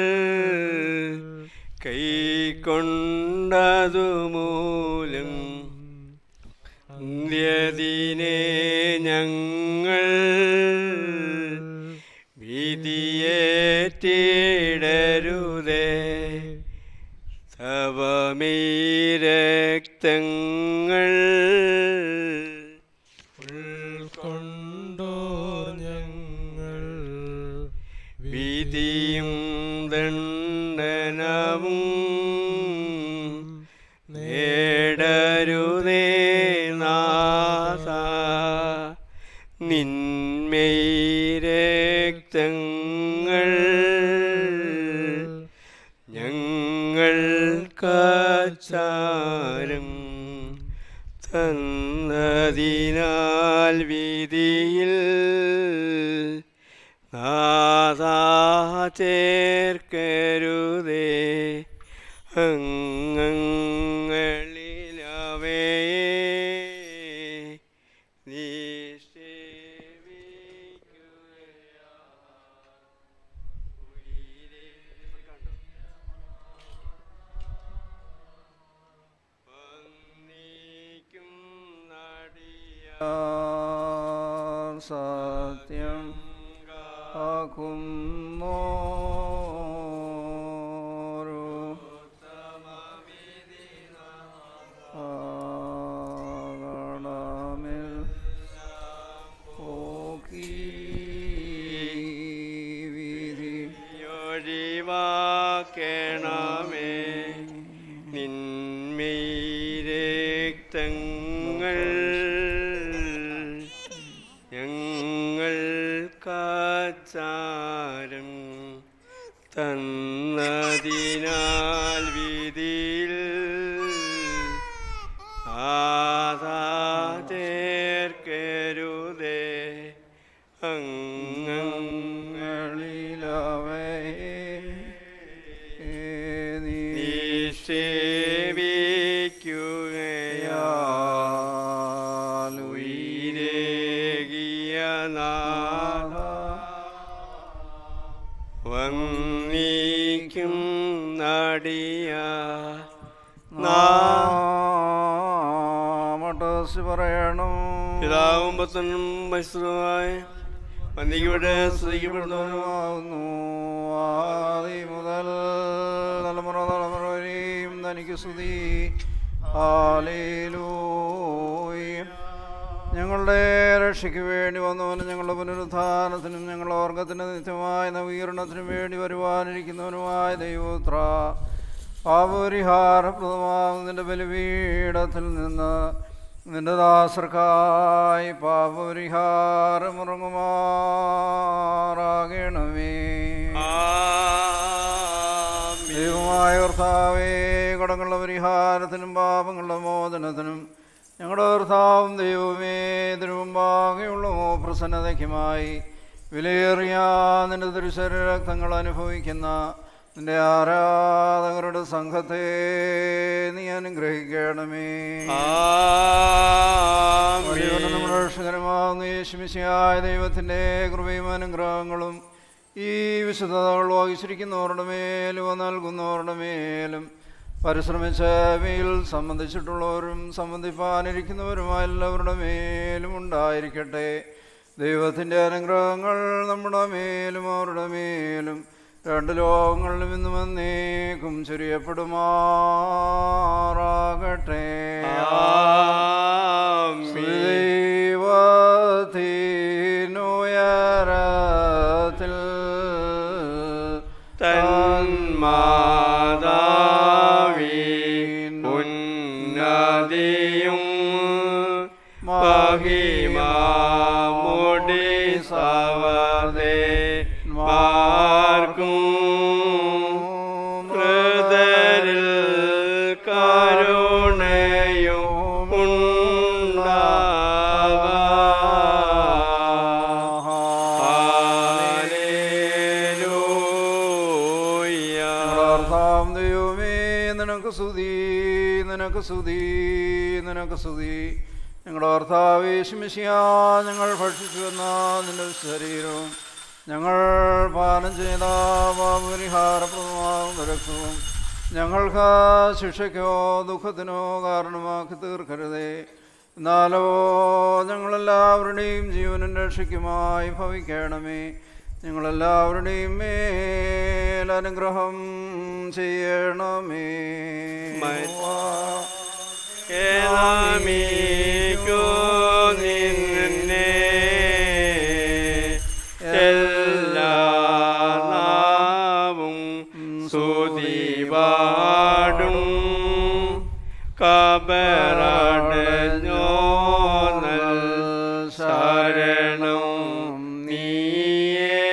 കൈക്കൊണ്ടതുമൂലം അന്ത്യദിനെ ഞങ്ങൾ വിധിയേറ്റിടരുതേ തവമീ രക്തങ്ങൾ ഉൾക്കൊണ്ടോർ ഞങ്ങൾ വിധിയും ദണ്ഡനവും നേടരുതേ നാഥ നിന്മേയ് രക്തങ്ങൾ ഞങ്ങൾക്കാചാരം തന്നതിനാൽ വിധിയിൽ നാഥാ ചേർക്കരുതേ അംഗങ്ങളിലവയെ സത്യം ആകുമോരു ആകണമിൽ ഓക്കി വിധി ഒഴിവാക്കണമേ നിന്മേയ് രക്തങ്ങൾ ഞങ്ങൾക്കാചാരം തന്നതിനാൽ വിധിയിൽ ആദാ ചേർക്കരുതേ അംഗങ്ങളിലവയെ നിക്ഷേപിക്കുകയാലുയിരേകിയ നാഥ വന്നീക്കും നടിയ നാമട്ടസ് പറയണം പിതാവും പുത്രനും പരിശുദ്ധനുമായി വന്ദിക്കപ്പെട്ട് സ്തുതിക്കപ്പെടുന്നവനുമാകുന്നു ആദി മുതൽ തലമുറ തലമുറ വരെയും തനിക്ക് സ്തുതി ഹല്ലേലൂയ. ഞങ്ങളുടെ രക്ഷയ്ക്ക് വേണ്ടി വന്നവനും ഞങ്ങളുടെ പുനരുത്ഥാനത്തിനും ഞങ്ങളുടെ വർഗത്തിൻ്റെ നിത്യമായ നവീകരണത്തിനും വേണ്ടി വരുവാനിരിക്കുന്നവനുമായ ദൈവപുത്ര പാപപരിഹാരപ്രദമാകും നിന്റെ ബലിപീഠത്തിൽ നിന്ന് നിന്റെ ദാസർക്കായി പാപപരിഹാരമുറങ്ങുമാറാകണമേ. ദൈവമായ കർത്താവേ, കടങ്ങളുടെ പരിഹാരത്തിനും പാപങ്ങളുടെ മോചനത്തിനും ഞങ്ങളുടെ കർത്താവും ദൈവമേ തിരുമുമ്പാകെയുള്ള പ്രസന്നതയ്ക്കുമായി വിലയേറിയ നിന്റെ തിരുശരീര രക്തങ്ങൾ അനുഭവിക്കുന്ന നിന്റെ ആരാധകരുടെ സംഘത്തെ നീ അനുഗ്രഹിക്കണമേ. നമ്മുടെ രക്ഷകരമാകുന്ന യേശുമിശിഹായ ദൈവത്തിൻ്റെ കൃപയും അനുഗ്രഹങ്ങളും ഈ വിശുദ്ധതകൾ വഹിച്ചിരിക്കുന്നവരുടെ മേലും നൽകുന്നവരുടെ മേലും പരിശ്രമിച്ച മേൽ സംബന്ധിച്ചിട്ടുള്ളവരും സംബന്ധിപ്പാനിരിക്കുന്നവരുമായ എല്ലാവരുടെ മേലും ഉണ്ടായിരിക്കട്ടെ. ദൈവത്തിൻ്റെ അനുഗ്രഹങ്ങൾ നമ്മുടെ മേലും അവരുടെ മേലും രണ്ട് ലോകങ്ങളിലും ഇന്നും എന്നേക്കും ചൊരിയപ്പെടുമാറാകട്ടെ. ദൈവത്തിനുയരത്തിൽ തന്മാതാവിൻ ഉന്നതിയും മഹിമാമുടി സവദേ മാർക്കും ഹൃദരിൽ കരുണയും ഉണ്ടാക. ഹല്ലേലൂയ. ദൈവമേ നിനക്ക് സ്തുതി, നിനക്ക് സ്തുതി, നിനക്ക് സ്തുതി. ഞങ്ങളുടെ കർത്താവേ യേശുമിശിഹാ, ഞങ്ങൾ ഭക്ഷിച്ചു വന്ന നിന്റെ ശരീരവും ഞങ്ങൾ പാനം ചെയ്ത പാപപരിഹാരപ്രദമാകുന്ന രക്തവും ഞങ്ങൾക്ക് ശിക്ഷയ്ക്കോ ദുഃഖത്തിനോ കാരണമാക്കി തീർക്കരുതേ. എന്നാലോ ഞങ്ങളെല്ലാവരുടെയും ജീവനും രക്ഷയ്ക്കുമായി ഭവിക്കണമേ. ഞങ്ങളെല്ലാവരുടെയും മേലനുഗ്രഹം ചെയ്യണമേ. നിന്നെ എല്ലാ നാവും സ്തുതി പാടും. കബറടഞ്ഞോ നൽ ശരണം നീയേ.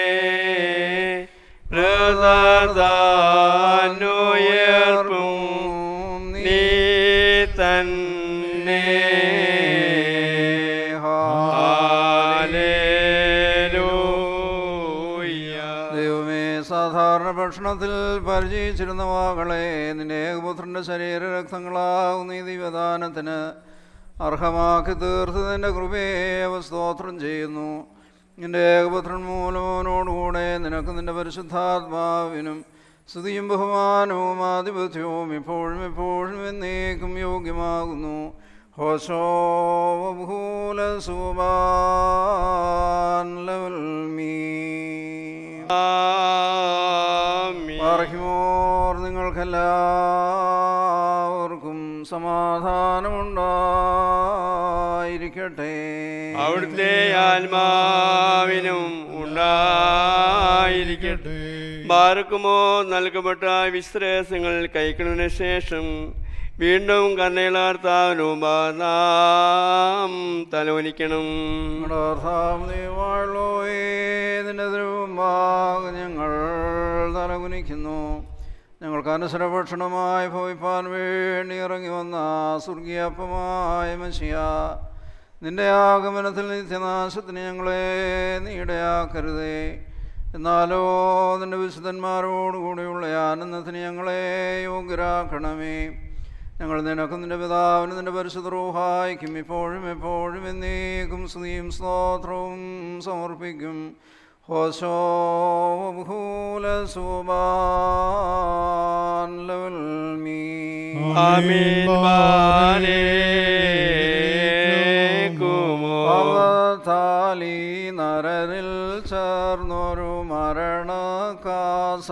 പ്രദാനുയർപ്പും നീ തന്നെ. ദൈവമേ, സാധാരണ ഭക്ഷണത്തിൽ പരിചയിച്ചിരുന്ന വാകളെ നിന്റെ ഏകപുത്രന്റെ ശരീര രക്തങ്ങളാകുന്ന ഈ ദിവ്യദാനത്തിന് അർഹമാക്കി തീർത്തതിൻ്റെ കൃപയെ സ്തോത്രം ചെയ്യുന്നു. നിന്റെ ഏകപുത്രൻ മൂലമോനോടുകൂടെ നിനക്ക് നിന്റെ പരിശുദ്ധാത്മാവിനും സ്തുതിയും ബഹുമാനവും ആധിപത്യവും ഇപ്പോഴും എപ്പോഴും എന്നേക്കും യോഗ്യമാകുന്നു. ഹോശോ ഭൂല സുബാൻ ലവൽ മീ പാർഹിമോർ. നിങ്ങൾക്കെല്ലാവർക്കും സമാധാനമുണ്ടായിരിക്കട്ടെ. അവിടുത്തെ ആത്മാവിനും ഉണ്ടായിരിക്കട്ടെ. ബാർക്കുമോ നൽകപ്പെട്ട വിശ്രേഷങ്ങൾ കൈക്കൊണ്ടതിന് ശേഷം വീണ്ടും കർണയിലാർത്താനും നാം തലോനിക്കണം. ഞങ്ങൾ തലകുനിക്കുന്നു. ഞങ്ങൾക്ക് അനുസരഭക്ഷണമായി ഭവിപ്പാൻ വേണ്ടി ഇറങ്ങി വന്ന സ്വർഗീയപ്പമായ മശിയ, നിന്റെ ആഗമനത്തിൽ നിത്യനാശത്തിന് ഞങ്ങളെ നീ ഇടയാക്കരുതേ. എന്നാലോ നിന്റെ വിശുദ്ധന്മാരോടുകൂടിയുള്ള ആനന്ദത്തിന് ഞങ്ങളെ യോഗ്യരാക്കണമേ. ഞങ്ങൾ നിനക്കും നിന്റെ പിതാവിനും നിന്റെ പരിശുദ്ധ റൂഹായിക്കും ഇപ്പോഴും എപ്പോഴും എന്നേക്കും സ്തുതിയും സ്തോത്രവും സമർപ്പിക്കും. ഹോശോ ഭൂല സുബാൻ ലവൽ മീ. ആമീൻ. അവതാലി നരരിൽ ചേർന്നൊരു മരണകാസ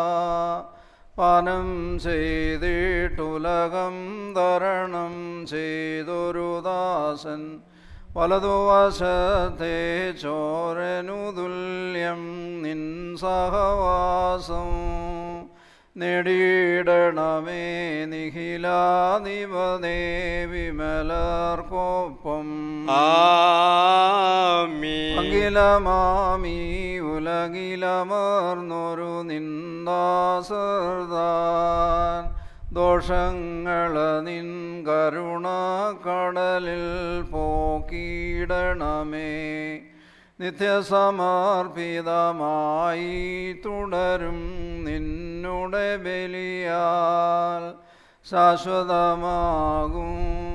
പാനം ചെയ്തിട്ടുലകം തരണം ചെയ്തൊരു ദാസൻ വലതുവശത്തെ ചോരനു തുല്യം നിൻ സഹവാസം നേടിയിടണമേ നിഖിലാധിപതേ വിമലർക്കൊപ്പം അഖിലമാമീ ഉലകിലമർന്നൊരു നിന്ദാസർദാൻ ദോഷങ്ങള നിൻ കരുണ കടലിൽ പോക്കിയിടണമേ നിത്യസമർപ്പിതമായി തുടരും നിന്നുടെ ബലിയാൽ ശാശ്വതമാകും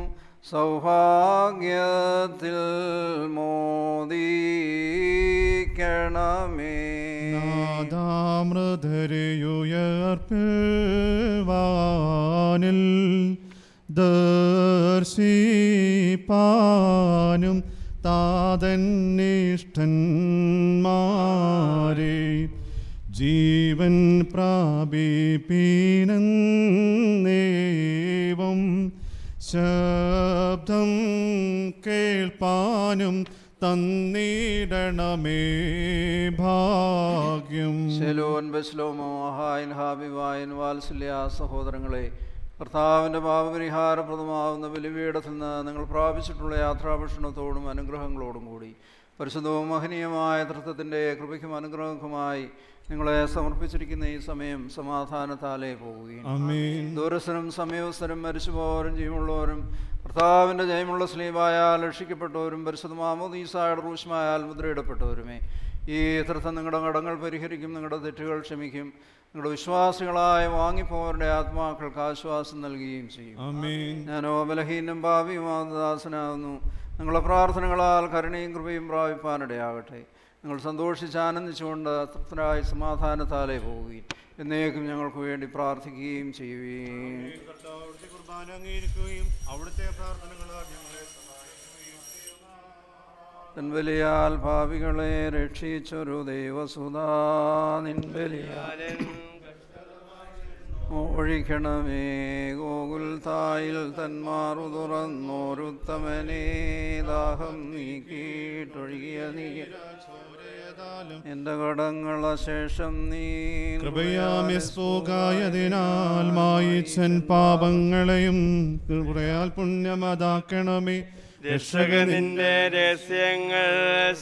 സൗഭാഗ്യത്തിൽ മോദിക്കണമേ. നാദാമൃതരയുയർപ്പിൽ ദർശിപ്പാനും താതന്നിഷ്ടന്മാരെ ജീവൻ പ്രാപിപ്പീനേവം ശബ്ദം കേൾപ്പാനും തന്നിടണമേ ഭാഗ്യം. ശലോൻ ബസ്ലോമോ ഹായൻ ഹാബിവായൻ വാത്സല്യ സഹോദരങ്ങളെ, കർത്താവിൻ്റെ പാപപരിഹാരപ്രദമാവുന്ന ബലിപീഠത്തിൽ നിന്ന് നിങ്ങൾ പ്രാപിച്ചിട്ടുള്ള യാത്രാഭക്ഷണത്തോടും അനുഗ്രഹങ്ങളോടും കൂടി പരിശുദ്ധവും മഹനീയമായ തൃത്വത്തിൻ്റെ കൃപയ്ക്കും അനുഗ്രഹവുമായി നിങ്ങളെ സമർപ്പിച്ചിരിക്കുന്ന ഈ സമയം സമാധാനത്താലേ പോവുകയും ദൂരസ്ഥരും സമീപസ്ഥരും മരിച്ചുപോവരും ജീവമുള്ളവരും കർത്താവിൻ്റെ ജയമുള്ള സ്ലീബായാൽ രക്ഷിക്കപ്പെട്ടവരും പരിശുദ്ധ മാമോദീസായുടെ റൂഷ്മായാൽ മുദ്രയിടപ്പെട്ടവരുമേ ഈ തൃത്വം നിങ്ങളുടെ കടങ്ങൾ പരിഹരിക്കും, നിങ്ങളുടെ തെറ്റുകൾ ക്ഷമിക്കും, നിങ്ങളുടെ വിശ്വാസികളായ വാങ്ങിപ്പോവരുടെ ആത്മാക്കൾക്ക് ആശ്വാസം നൽകുകയും ചെയ്യും. ഞാനോ ബലഹീനം ഭാവിയുമാകുന്ന ദാസനാകുന്നു. നിങ്ങളുടെ പ്രാർത്ഥനകളാൽ കരുണയും കൃപയും പ്രാപിപ്പാനിടയാകട്ടെ. നിങ്ങൾ സന്തോഷിച്ച് ആനന്ദിച്ചുകൊണ്ട് തൃപ്തരായി സമാധാനത്താലേ പോവുകയും എന്നേക്കും ഞങ്ങൾക്ക് വേണ്ടി പ്രാർത്ഥിക്കുകയും ചെയ്യുകയും കുർബാന അംഗീകരിക്കുകയും അവിടുത്തെ പ്രാർത്ഥനകളാൽ ഞങ്ങളെ തൻബലിയാൽ ഭാവികളെ രക്ഷിച്ചൊരു ദൈവസുതാ നിൻ ബലിയാൽ ഒഴിക്കണമേ. ഗോകുൽ തായിൽ തന്മാറു തുറന്നോരുത്തമനേ ദാഹം നീക്കിയിട്ടൊഴുകിയ നീ എന്റെ കടങ്ങള ശേഷം നീ കൃപയാമിസ്പോകായതിനാൽ മായിച്ചൻ പാപങ്ങളെയും കുറയാൽ പുണ്യമതാക്കണമേ. രക്ഷകനിന്റെ രഹസ്യങ്ങൾ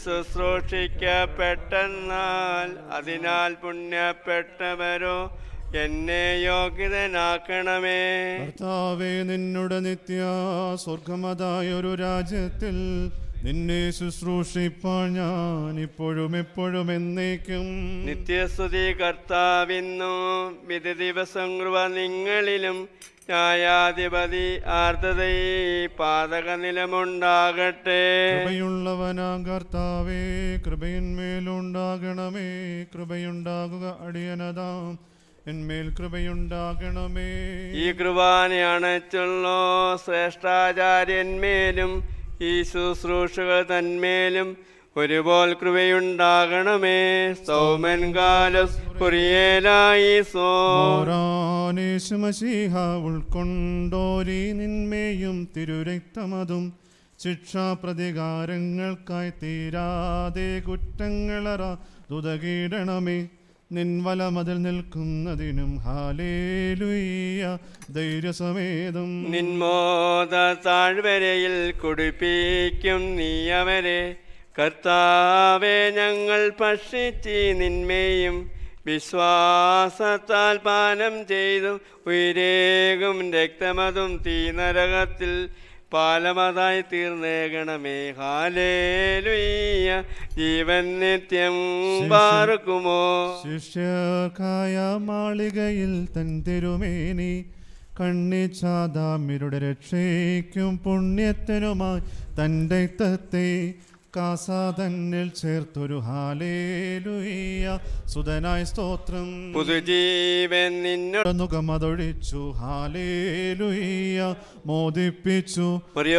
ശുശ്രൂഷിക്കപ്പെട്ടെന്നാൽ അതിനാൽ പുണ്യപ്പെട്ടവരോ എന്നെ യോഗ്യതനാക്കണമേ. കർത്താവേ, നിന്നുടെ നിത്യ സ്വർഗമതായൊരു രാജ്യത്തിൽ നിന്നെ ശുശ്രൂഷിപ്പാൻ ഞാൻ ഇപ്പോഴും എപ്പോഴും എന്നേക്കും നിത്യസ്തുതി കർത്താവിന്നും വിധി ദിവസം കൃപ നിങ്ങളിലും ന്യായാധിപതി ആർദ്രതയെ പാതക നിലമുണ്ടാകട്ടെ. കൃപയുള്ളവനാം കർത്താവേ, കൃപയിന്മേലുണ്ടാകണമേ. കൃപയുണ്ടാകുക അടിയനതാം എന്മേൽ കൃപയുണ്ടാകണമേ. ഈ കൃപാനെ അണച്ചുള്ളോ ശ്രേഷ്ഠാചാര്യന്മേലും ഈ ശുശ്രൂഷകൾ തന്മേലും ഒരുപോൽ കൃപയുണ്ടാകണമേ. സൗമൻ കാലസ് കുറിയേലായി സോരാനേശുമശീഹ ഉൾക്കൊണ്ടോരി നിന്മേയും തിരുരക്തമതും ശിക്ഷാപ്രതികാരങ്ങൾക്കായി തീരാതെ കുറ്റങ്ങളറ തുതകീടണമേ. നിൻവലമതിൽ നിൽക്കുന്നതിനും ഹാലേലുയ്യ ധൈര്യസമേതം നിൻമോദ താഴ്വരയിൽ കുടിപ്പിക്കും നീ അവരെ. കർത്താവെ, ഞങ്ങൾ ഭക്ഷിച്ച് നിന്മേയും വിശ്വാസത്താൽ പാനം ചെയ്തു ഉയരേകും രക്തമതും തീനരകത്തിൽ പാലമതായി തീർന്നേകണമേ. ഹാലേലുയ്യ ജീവൻ നിത്യം പാർക്കുമോ. ശിഷ്യർക്കായ മാളികയിൽ തൻ തിരുമേനി കണ്ണിച്ചാതാമിരുടെ രക്ഷയ്ക്കും പുണ്യത്തിനുമായി തൻ്റെ രക്തത്തെ കാസാതന്നിൽ ചേർത്തൊരു ഹാലേലുയ്യ സുതനായ സ്തോത്രം. പുതുജീവൻ നിന്നോട് മുഖമതൊഴിച്ചു ഹാലേലുയ്യ മോദിപ്പിച്ചു.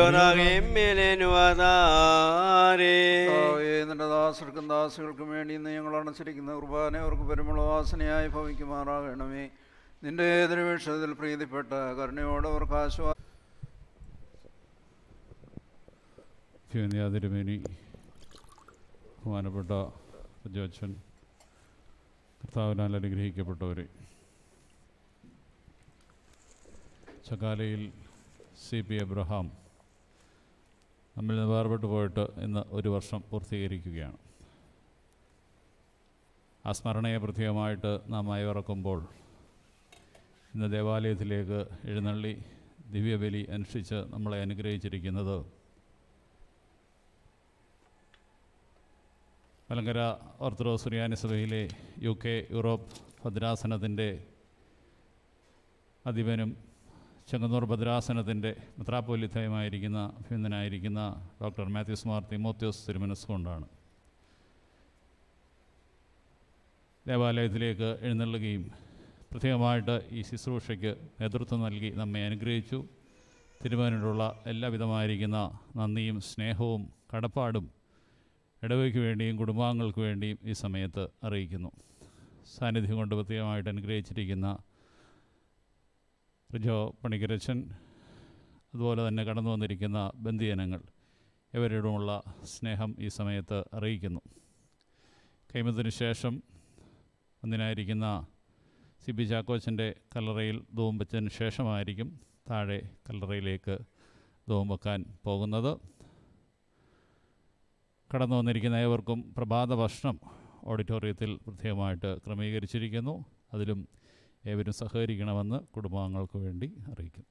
നിന്റെ ദാസർക്കും ദാസുകൾക്കും വേണ്ടി ഇന്ന് ഞങ്ങൾ അണച്ചിരിക്കുന്ന കുർബാന അവർക്ക് പെരുമുള്ള വാസനയായി ഭവിക്കുമാറാകണമേ. നിന്റെ എതിർവീക്ഷത്തിൽ പ്രീതിപ്പെട്ട കരുണയോട് അവർക്ക് ആശ്വാസം. തിരുമേനി, ബഹുമാനപ്പെട്ട ജോച്ചൻ, കർത്താവിനാൽ അനുഗ്രഹിക്കപ്പെട്ടവരെ, ചക്കാലയിൽ സി പി എബ്രഹാം നമ്മിൽ നിന്ന് വേർപെട്ടു പോയിട്ട് ഇന്ന് ഒരു വർഷം പൂർത്തീകരിക്കുകയാണ്. ആ സ്മരണയെ പ്രത്യേകമായിട്ട് നാം അയവിറക്കുമ്പോൾ ഇന്ന് ദേവാലയത്തിലേക്ക് എഴുന്നള്ളി ദിവ്യബലി അനുഷ്ഠിച്ച് നമ്മളെ അനുഗ്രഹിച്ചിരിക്കുന്നത് മലങ്കര ഓർത്തഡോക്സ് സുറിയാനി സഭയിലെ യു കെ യൂറോപ്പ് ഭദ്രാസനത്തിൻ്റെ അധിപനും ചെങ്ങന്നൂർ ഭദ്രാസനത്തിൻ്റെ മെത്രാപ്പോലിത്തയുമായിരിക്കുന്ന അഭിനന്ദനായിരിക്കുന്ന ഡോക്ടർ മാത്യൂസ് മാർ തിമോത്യോസ് തിരുമനസ് കൊണ്ടാണ്. ദേവാലയത്തിലേക്ക് എഴുന്നള്ളുകയും പ്രത്യേകമായിട്ട് ഈ ശുശ്രൂഷയ്ക്ക് നേതൃത്വം നൽകി നമ്മെ അനുഗ്രഹിച്ചു. തിരുമേനിയോടുള്ള എല്ലാവിധമായിരിക്കുന്ന നന്ദിയും സ്നേഹവും കടപ്പാടും ഇടവയ്ക്ക് വേണ്ടിയും കുടുംബാംഗങ്ങൾക്ക് വേണ്ടിയും ഈ സമയത്ത് അറിയിക്കുന്നു. സാന്നിധ്യം കൊണ്ട് പ്രത്യേകമായിട്ട് അനുഗ്രഹിച്ചിരിക്കുന്ന റിജോ പണിക്കരച്ചൻ, അതുപോലെ തന്നെ കടന്നു വന്നിരിക്കുന്ന ബന്ധുജനങ്ങൾ, ഇവരോടുമുള്ള സ്നേഹം ഈ സമയത്ത് അറിയിക്കുന്നു. കൈമത്തിന് ശേഷം ഒന്നിനായിരിക്കുന്ന സി ബി ചാക്കോച്ചൻ്റെ കല്ലറയിൽ ധൂപം വെച്ചതിന് ശേഷമായിരിക്കും താഴെ കല്ലറയിലേക്ക് ധൂപം വെക്കാൻ പോകുന്നത്. കടന്നു വന്നിരിക്കുന്ന ഏവർക്കും പ്രഭാത ഭക്ഷണം ഓഡിറ്റോറിയത്തിൽ പ്രത്യേകമായിട്ട് ക്രമീകരിച്ചിരിക്കുന്നു. അതിലും ഏവരും സഹകരിക്കണമെന്ന് കുടുംബാംഗങ്ങൾക്ക് വേണ്ടി അറിയിക്കുന്നു.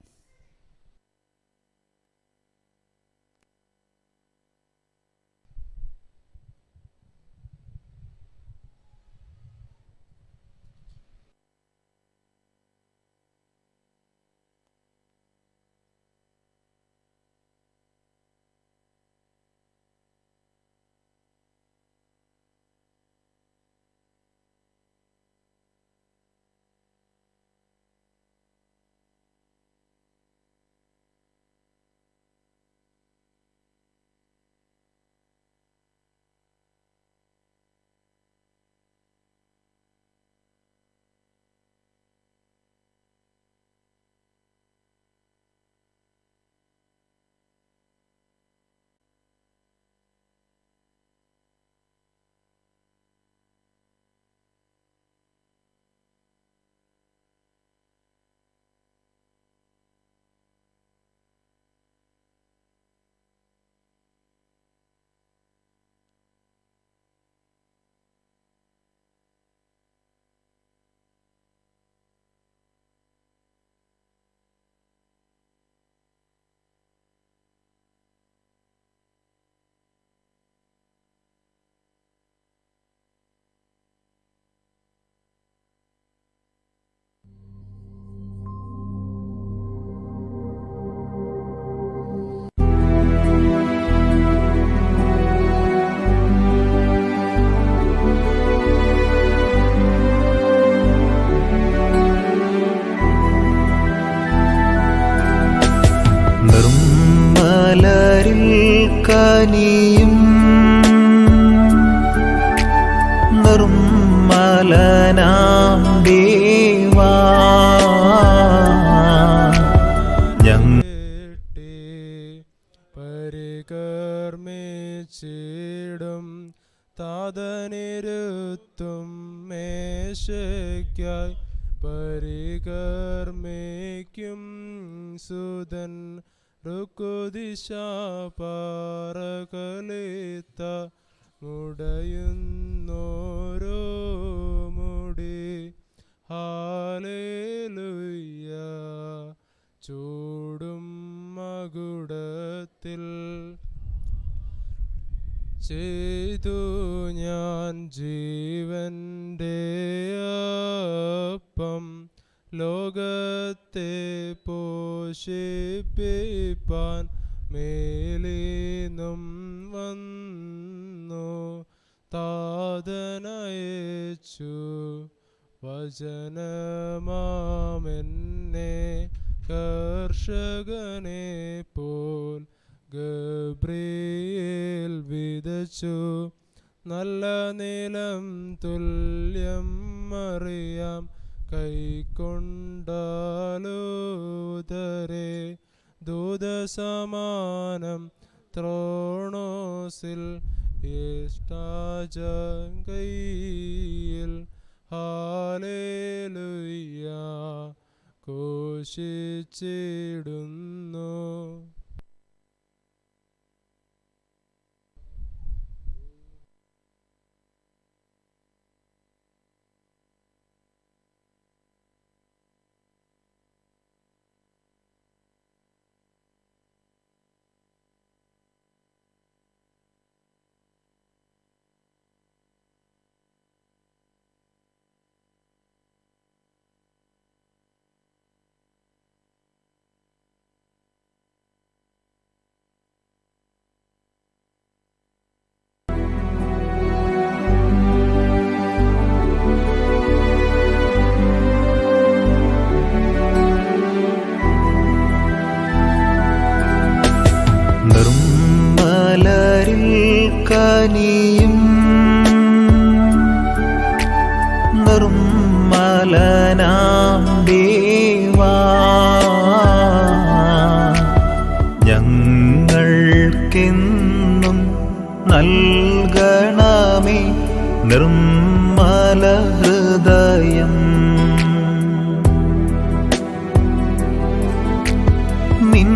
കനിയും നിർമ്മലനാം ദേവാ പരികർമ്മിച്ചിടും താതനിരുത്തും മേശയ്ക്കായി പരികർമ്മിക്കും സുതൻ റുക്കുദിശ പാറകലിത്ത മുടയുന്നോരോ മുടി ഹാലേലുയ്യ ചൂടും മകുടത്തിൽ ചെയ്തു ഞാൻ ജീവന്റെ അപ്പം ലോകത്തെ പോഷിപ്പിപ്പാൻ മേലിന്നും വന്നു താതനയച്ചു വചനമാമെന്നെ കർഷകനെ പോൽ ഗബ്രിയേൽ വിതച്ചു നല്ല നിലം തുല്യം അറിയാം കൈക്കൊണ്ടാലോദരെ ദൂതസമാനം ത്രോണോസിൽ ഇഷ്ടാജങ്കയിൽ ഹാലേലുയ്യ. ഘോഷിച്ചിടുന്നു. നിർമ്മലരിൽ കനിയും നിർമ്മലനാം ദേവാ, ഞങ്ങൾക്കെന്നും നൽകണമേ നിർമ്മല ഹൃദയം. നിൻ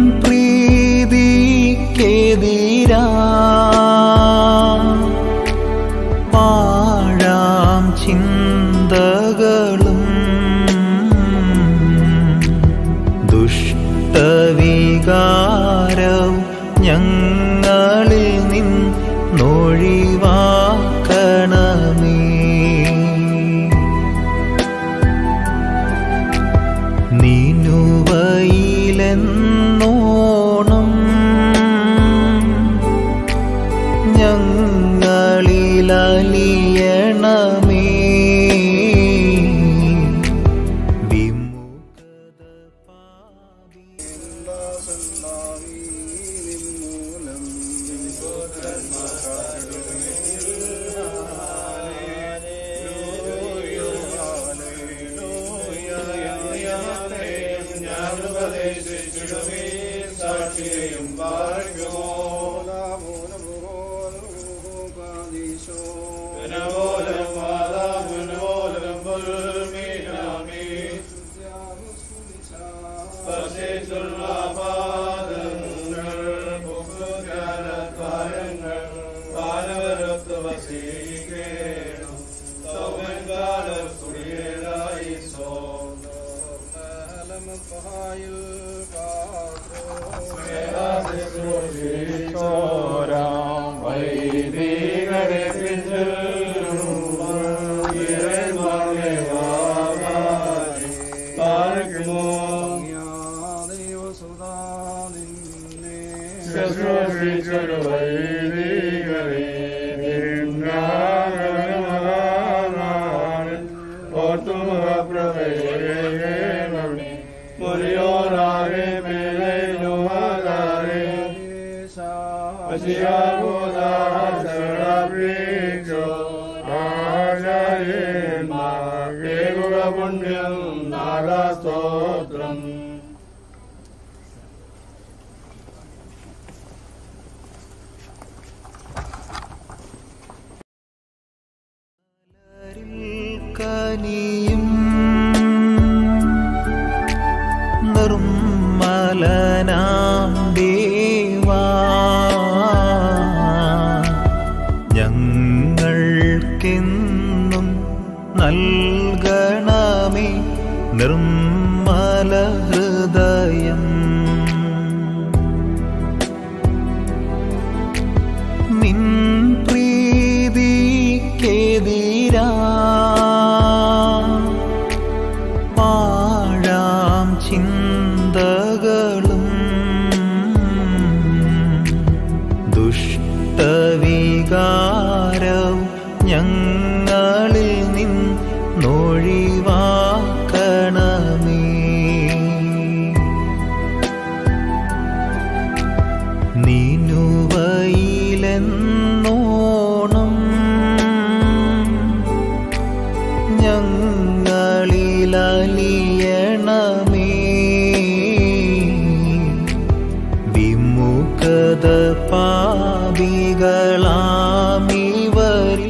പ്രീതിക്കെതിരാ പാഴാം ചിന്തകളും ദുഷ്ടവികാരവും ഞങ്ങളിൽ നിന്നൊഴിവാക്കണമേ. നിനുവയിലെന്നോണം ഞങ്ങളിലലിയണമേ. കനിയും നിർമ്മലനാം ദേവാ, ഞങ്ങൾക്കെന്നും നൽകണമേ നിർമ്മല ഹൃദയം. നിൻ പ്രീതിക്കെതിരാ പാഴാം ചിന്തകളും ദുഷ്ടവികാരവും ഞങ്ങളിൽ നിന്നൊഴിവാക്കണമേ. നിനുവയിലെന്നോണം ഞങ്ങളിലലിയണമേ. വിമുഖത പാപികളാമിവരിൽ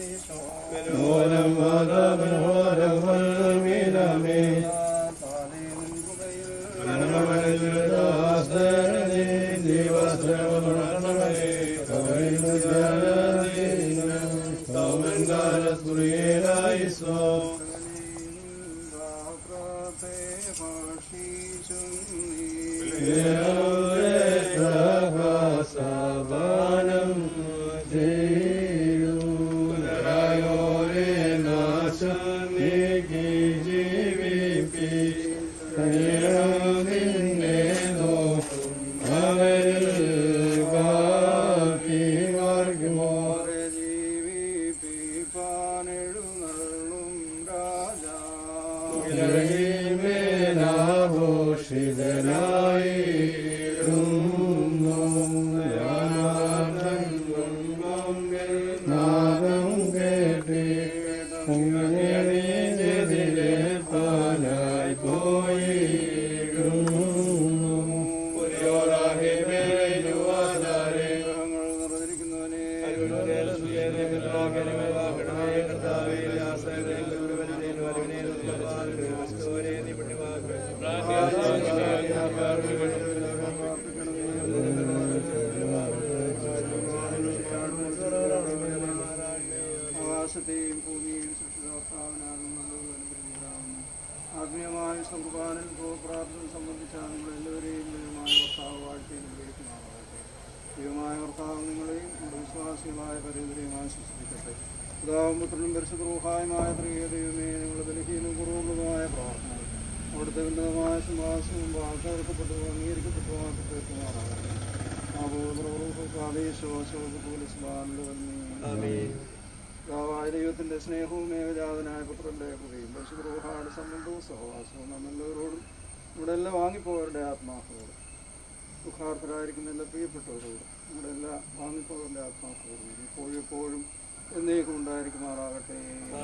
ദൈവത്തിന്റെ സ്നേഹവും ഏകജാതനായ പുത്രന്റെ കൃപയും പരിശുദ്ധ സംബന്ധവും സഹവാസവും നമ്മെല്ലാവരോടും ഇവിടെ എല്ലാം വാങ്ങിപ്പോവരുടെ ആത്മാക്കളോട് ദുഃഖാർത്ഥരായിരിക്കുന്ന എല്ലാ പ്രിയപ്പെട്ടവരോട് നമ്മുടെ എല്ലാ വാങ്ങിപ്പോവരുടെ ആത്മാക്കളോടും ഇപ്പോഴും എപ്പോഴും എന്നേക്കും ഉണ്ടായിരിക്കുമാറാകട്ടെ.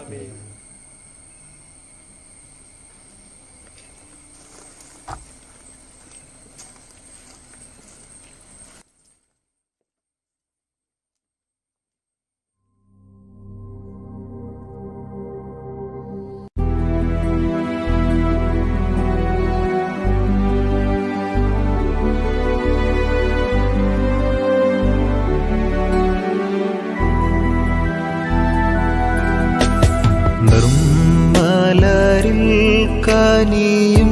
കനിയും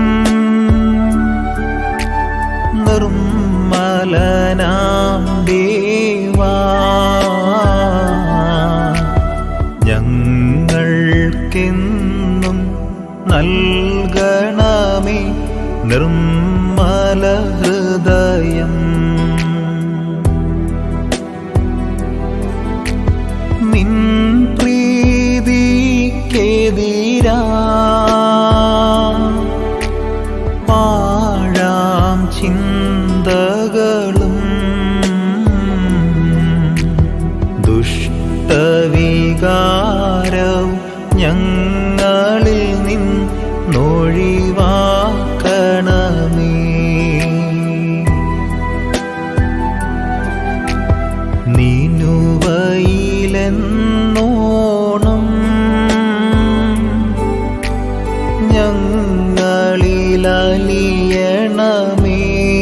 നിർമ്മലനാം ദേവാ ഞങ്ങൾക്കെന്നും നൽകണമേ നിർമ്മല ഹൃദയം. നിൻ പ്രീതിക്കെതിരാ പാഴാം ചിന്തകളും ദുഷ്ടവികാരവും ഞങ്ങളിൽ നിന്നൊഴിവാക്കണമേ. നിനുവയിലെന്നോണം ഞങ്ങളിലലിയണമേ.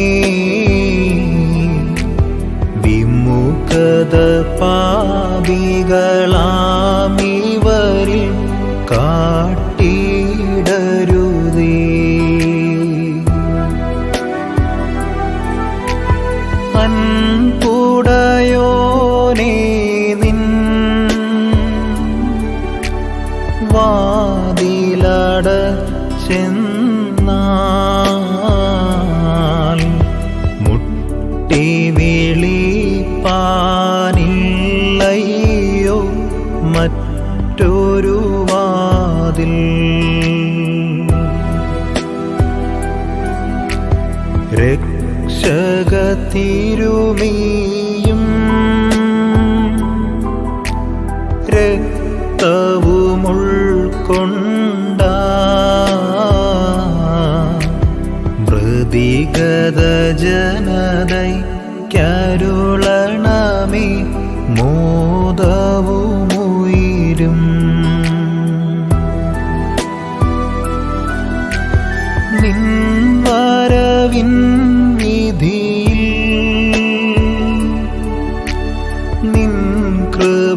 വിമുഖത പാപികളാമിവരിൽ കാട്ടിടരുതേ. അൻപുടയോനേ നിൻ വാതിലടച്ചെന്നാൽ മുട്ടി വിളിപ്പാനില്ലയോ മറ്റൊരു വാതിൽ. രക്ഷകത്തിരുമീയും രക്തവുമുൾക്കൊണ്ട മൃതിഗത ജനതയ്ക്കരുളണമേ മോദവുമു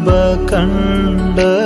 കൃപ കണ്ടതിനാൽ